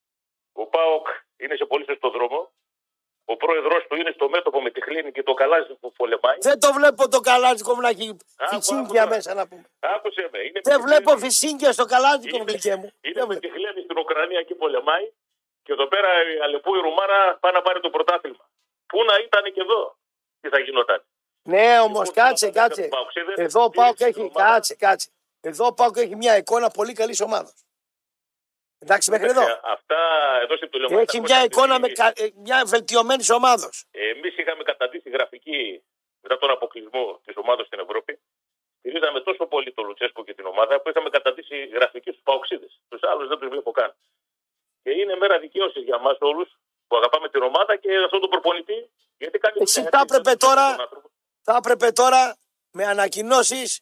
ο ΠΑΟΚ είναι σε πολύ σωστό δρόμο. Ο πρόεδρος του είναι στο μέτωπο με τη χλίνη και το καλάζι που πολεμάει. Δεν το βλέπω το καλάζικο μου να έχει Άκου, φυσίγγια άκου, μέσα να πούμε. Άκουσε με. Είναι Δεν με τη βλέπω χλένη- φυσίγγια στο καλάζικο Είναι- γλυκέ μου. Είναι Δεν με βλέπω. τη χλένη στην Ουκρανία και πολεμάει. Και εδώ πέρα η Αλεπού η Ρουμάνα πάει να πάρει το πρωτάθλημα. Πού να ήταν και εδώ, τι θα γινόταν. Ναι, όμω Λοιπόν, κάτσε, θα πάρει κάτσε. τους Παοξίδες, Εδώ ο στήριξε Πάοκ την έχει. ομάδα. Κάτσε, κάτσε. Εδώ ο Πάοκ έχει μια εικόνα πολύ καλή ομάδα. Εντάξει, μέχρι εδώ. Ε, Αυτά εδώ στην Πτολεμαΐδα. Έχει μια εικόνα με κα- ε, μια βελτιωμένη ομάδα. Εμείς είχαμε καταντήσει γραφική μετά τον αποκλεισμό της ομάδας στην Ευρώπη. Στηρίζαμε τόσο πολύ τον Λουτσέσκο και την ομάδα που είχαμε καταντήσει γραφική στους Παοξίδες. Τους άλλους δεν τους βλέπω καν. Και είναι μέρα δικαίωσης για μας όλους που αγαπάμε την ομάδα και αυτόν τον προπονητή. Γιατί κάνει Εσύ δουλειά, θα έτσι, έπρεπε τον τώρα- άνθρωπο. Θα έπρεπε τώρα με ανακοινώσει,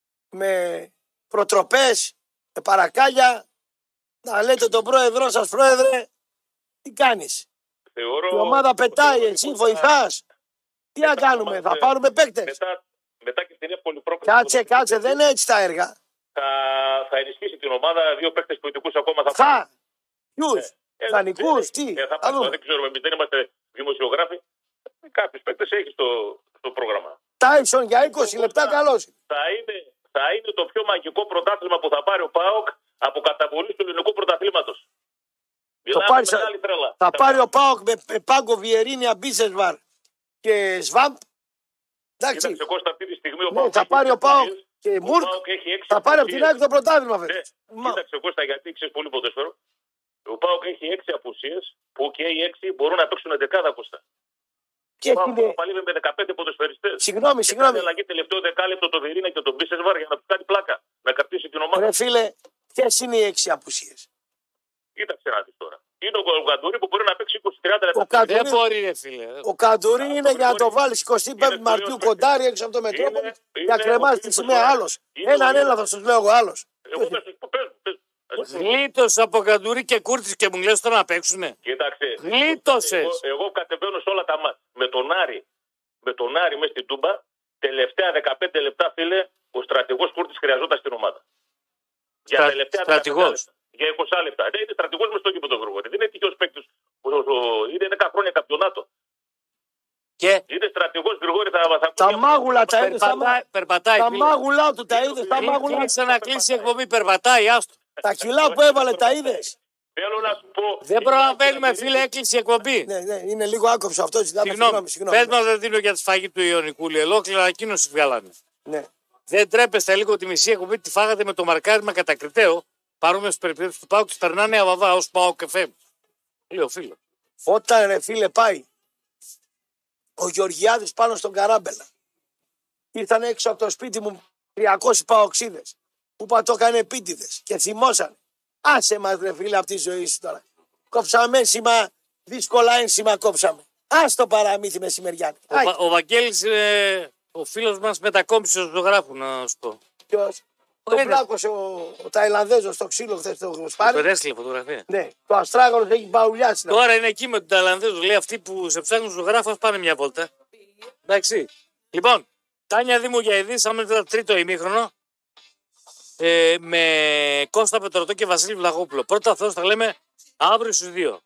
με προτροπέ, με παρακάλια να λέτε τον πρόεδρό σα, πρόεδρε, τι κάνει. Θεωρώ, Η ομάδα πετάει, θεωρώ εσύ ότι βοηθά. Τι να μετά κάνουμε, είμαστε- θα πάρουμε παίκτε. Μετά, μετά και στην εύκολη πρόκληση. Κάτσε, κάτσε, δεν είναι έτσι τα έργα. Θα, θα ενισχύσει την ομάδα δύο παίκτες ποιοτικούς ακόμα θα Θα. Ποιου, Ε, δανεικού, δεν- τι. Ε, θα Θα πάρει, δούμε. δεν ξέρουμε, εμείς δεν είμαστε δημοσιογράφοι. Κάποιους παίκτες έχει στο, στο πρόγραμμα. Τάισον για είκοσι λεπτά, καλό. Θα είναι, θα είναι το πιο μαγικό πρωτάθλημα που θα πάρει ο ΠΑΟΚ από καταβολή του ελληνικού πρωταθλήματος. Μιλάμε πάρει- μεγάλη τρέλα. Θα πάρει ο Πάοκ με, με Πάγκο, Βιερίνια, Μπίσεσβαρ και Σβάμπ. Εντάξει, Κοίταξε Κώστα, αυτή τη στιγμή ο ναι, ΠΑΟΚ θα έχει πάρει ο έξι Πάοκ απουσίες. και Ο Μουρκ. ΠΑΟΚ έχει έξι Θα πάρει από την απουσίες. άκρη το πρωτάθλημα Ναι, φέτος. Μα- κοίταξε Κώστα, γιατί ξέρει πολύ ποδόσφαιρο. Ο ΠΑΟΚ έχει έξι απουσίες που και οι έξι μπορούν να παίξουν δεκάδα Κώστα. Και Ο ΠΑΟΚ είναι. παλεύει με δεκαπέντε ποδοσφαιριστές. Συγγνώμη, Και συγγνώμη. κάνει αλλαγή τελευταίο δεκάλεπτο το Βερίνα και τον Μπίσεσβαρ για να του κάνει πλάκα. Να κρατήσει την ομάδα. Ρε φίλε, ποιε είναι οι έξι απουσίες. Κοίταξε να δεις τώρα. Είναι ο Γκαντούρη που μπορεί να παίξει είκοσι τριάντα λεπτά. Ο Καντουρί, Δεν μπορεί, ρε φίλε. ο Καντουρί είναι για να το μπορεί. βάλει εικοστή πέμπτη Είναι Μαρτίου τελείως κοντάρι έξω από το Μετρόπολη Είναι- για να είναι κρεμάσει ο τη Φίλιππος σημαία Σουάρες. άλλο. Είναι Έναν ο- έλαβα, σου λέω εγώ άλλο. Εγώ θα σου πω, πες μου, πες μου. Ας πούμε, Γλίτωσε από Καντουρί και Κούρτη και μου λε τώρα να παίξουνε. Κοίταξε. Γλίτωσες. Εγώ, εγώ κατεβαίνω σε όλα τα μάτια. Με τον Άρη, με τον Άρη μέσα στην Τούμπα, τελευταία δεκαπέντε λεπτά, φίλε, ο στρατηγός Κούρτης χρειαζόταν στην ομάδα. Για Στρα... τελευταία στρατηγός. λεπτά, για είκοσι λεπτά. Ναι, είναι στρατηγός μες στο γήπεδο Γρηγόρη. Δεν είναι τυχαίος παίκτης. Είναι δέκα χρόνια καμπιονάτο. Και είναι στρατηγός Γρηγόρη. Θα, θα τα μάγουλα τα είδε. περπατάει. περπατάει Τα φίλε. μάγουλα του τα είδε. Τα Μην μάγουλα. κλείσει να κλείσει η εκπομπή, περπατάει, άστο. Τα κιλά που έβαλε τα είδε. Θέλω να σου πω. Δεν προλαβαίνουμε, φίλε, έκλεισε η εκπομπή. Ναι, ναι, είναι λίγο άκοψο αυτό. Ζητάμε Συγγνώμη, συγγνώμη. πες μας δεν δίνω για τη σφαγή του Ιωνικού, λέει, ολόκληρα ανακοίνωση βγάλανε. Ναι. Δεν τρέπεστε λίγο τη μισή εκπομπή τη φάγατε με το μαρκάρισμα κατακριτέο. Παρόμοιε περιπτώσει του Πάουκ τι περνάνε αβαβά ω Πάουκ εφ εμ. Λέει ο φίλο. Όταν ρε φίλε πάει ο Γεωργιάδης πάνω στον Καράμπελα, ήρθαν έξω από το σπίτι μου τριακόσιοι παοξίδες που πατώκανε επίτηδες και θυμώσανε. Άσε μας ρε φίλε από τη ζωή σου τώρα. Κόψαμε ένσημα, δύσκολα ένσημα κόψαμε. Ας το παραμύθι μεσημεριάνι. Ο, Βα- ο Βαγγέλης, ε, ο φίλος μας μετακόμισε στο ζωγράφο, να σου πω. Ποιος? Ο Το ένας. πλάκωσε ο, ο Ταϊλανδέζος στο ξύλο χθες το Του σπάρι. έστειλε φωτογραφία. Ναι, το αστράγωνος έχει μπαουλιάσει. Τώρα είναι εκεί με τον Ταϊλανδέζο. Λέει αυτοί που σε ψάχνουν στο ζωγράφο, ας πάνε μια βόλτα. Εντάξει. Λοιπόν, Τάνια Δήμου για ειδήσεις, άμεσα το τρίτο ημίχρονο. Ε, με Κώστα Πετρωτό και Βασίλη Βλαχόπουλο. Πρώτα αυτό θα λέμε αύριο στους δύο.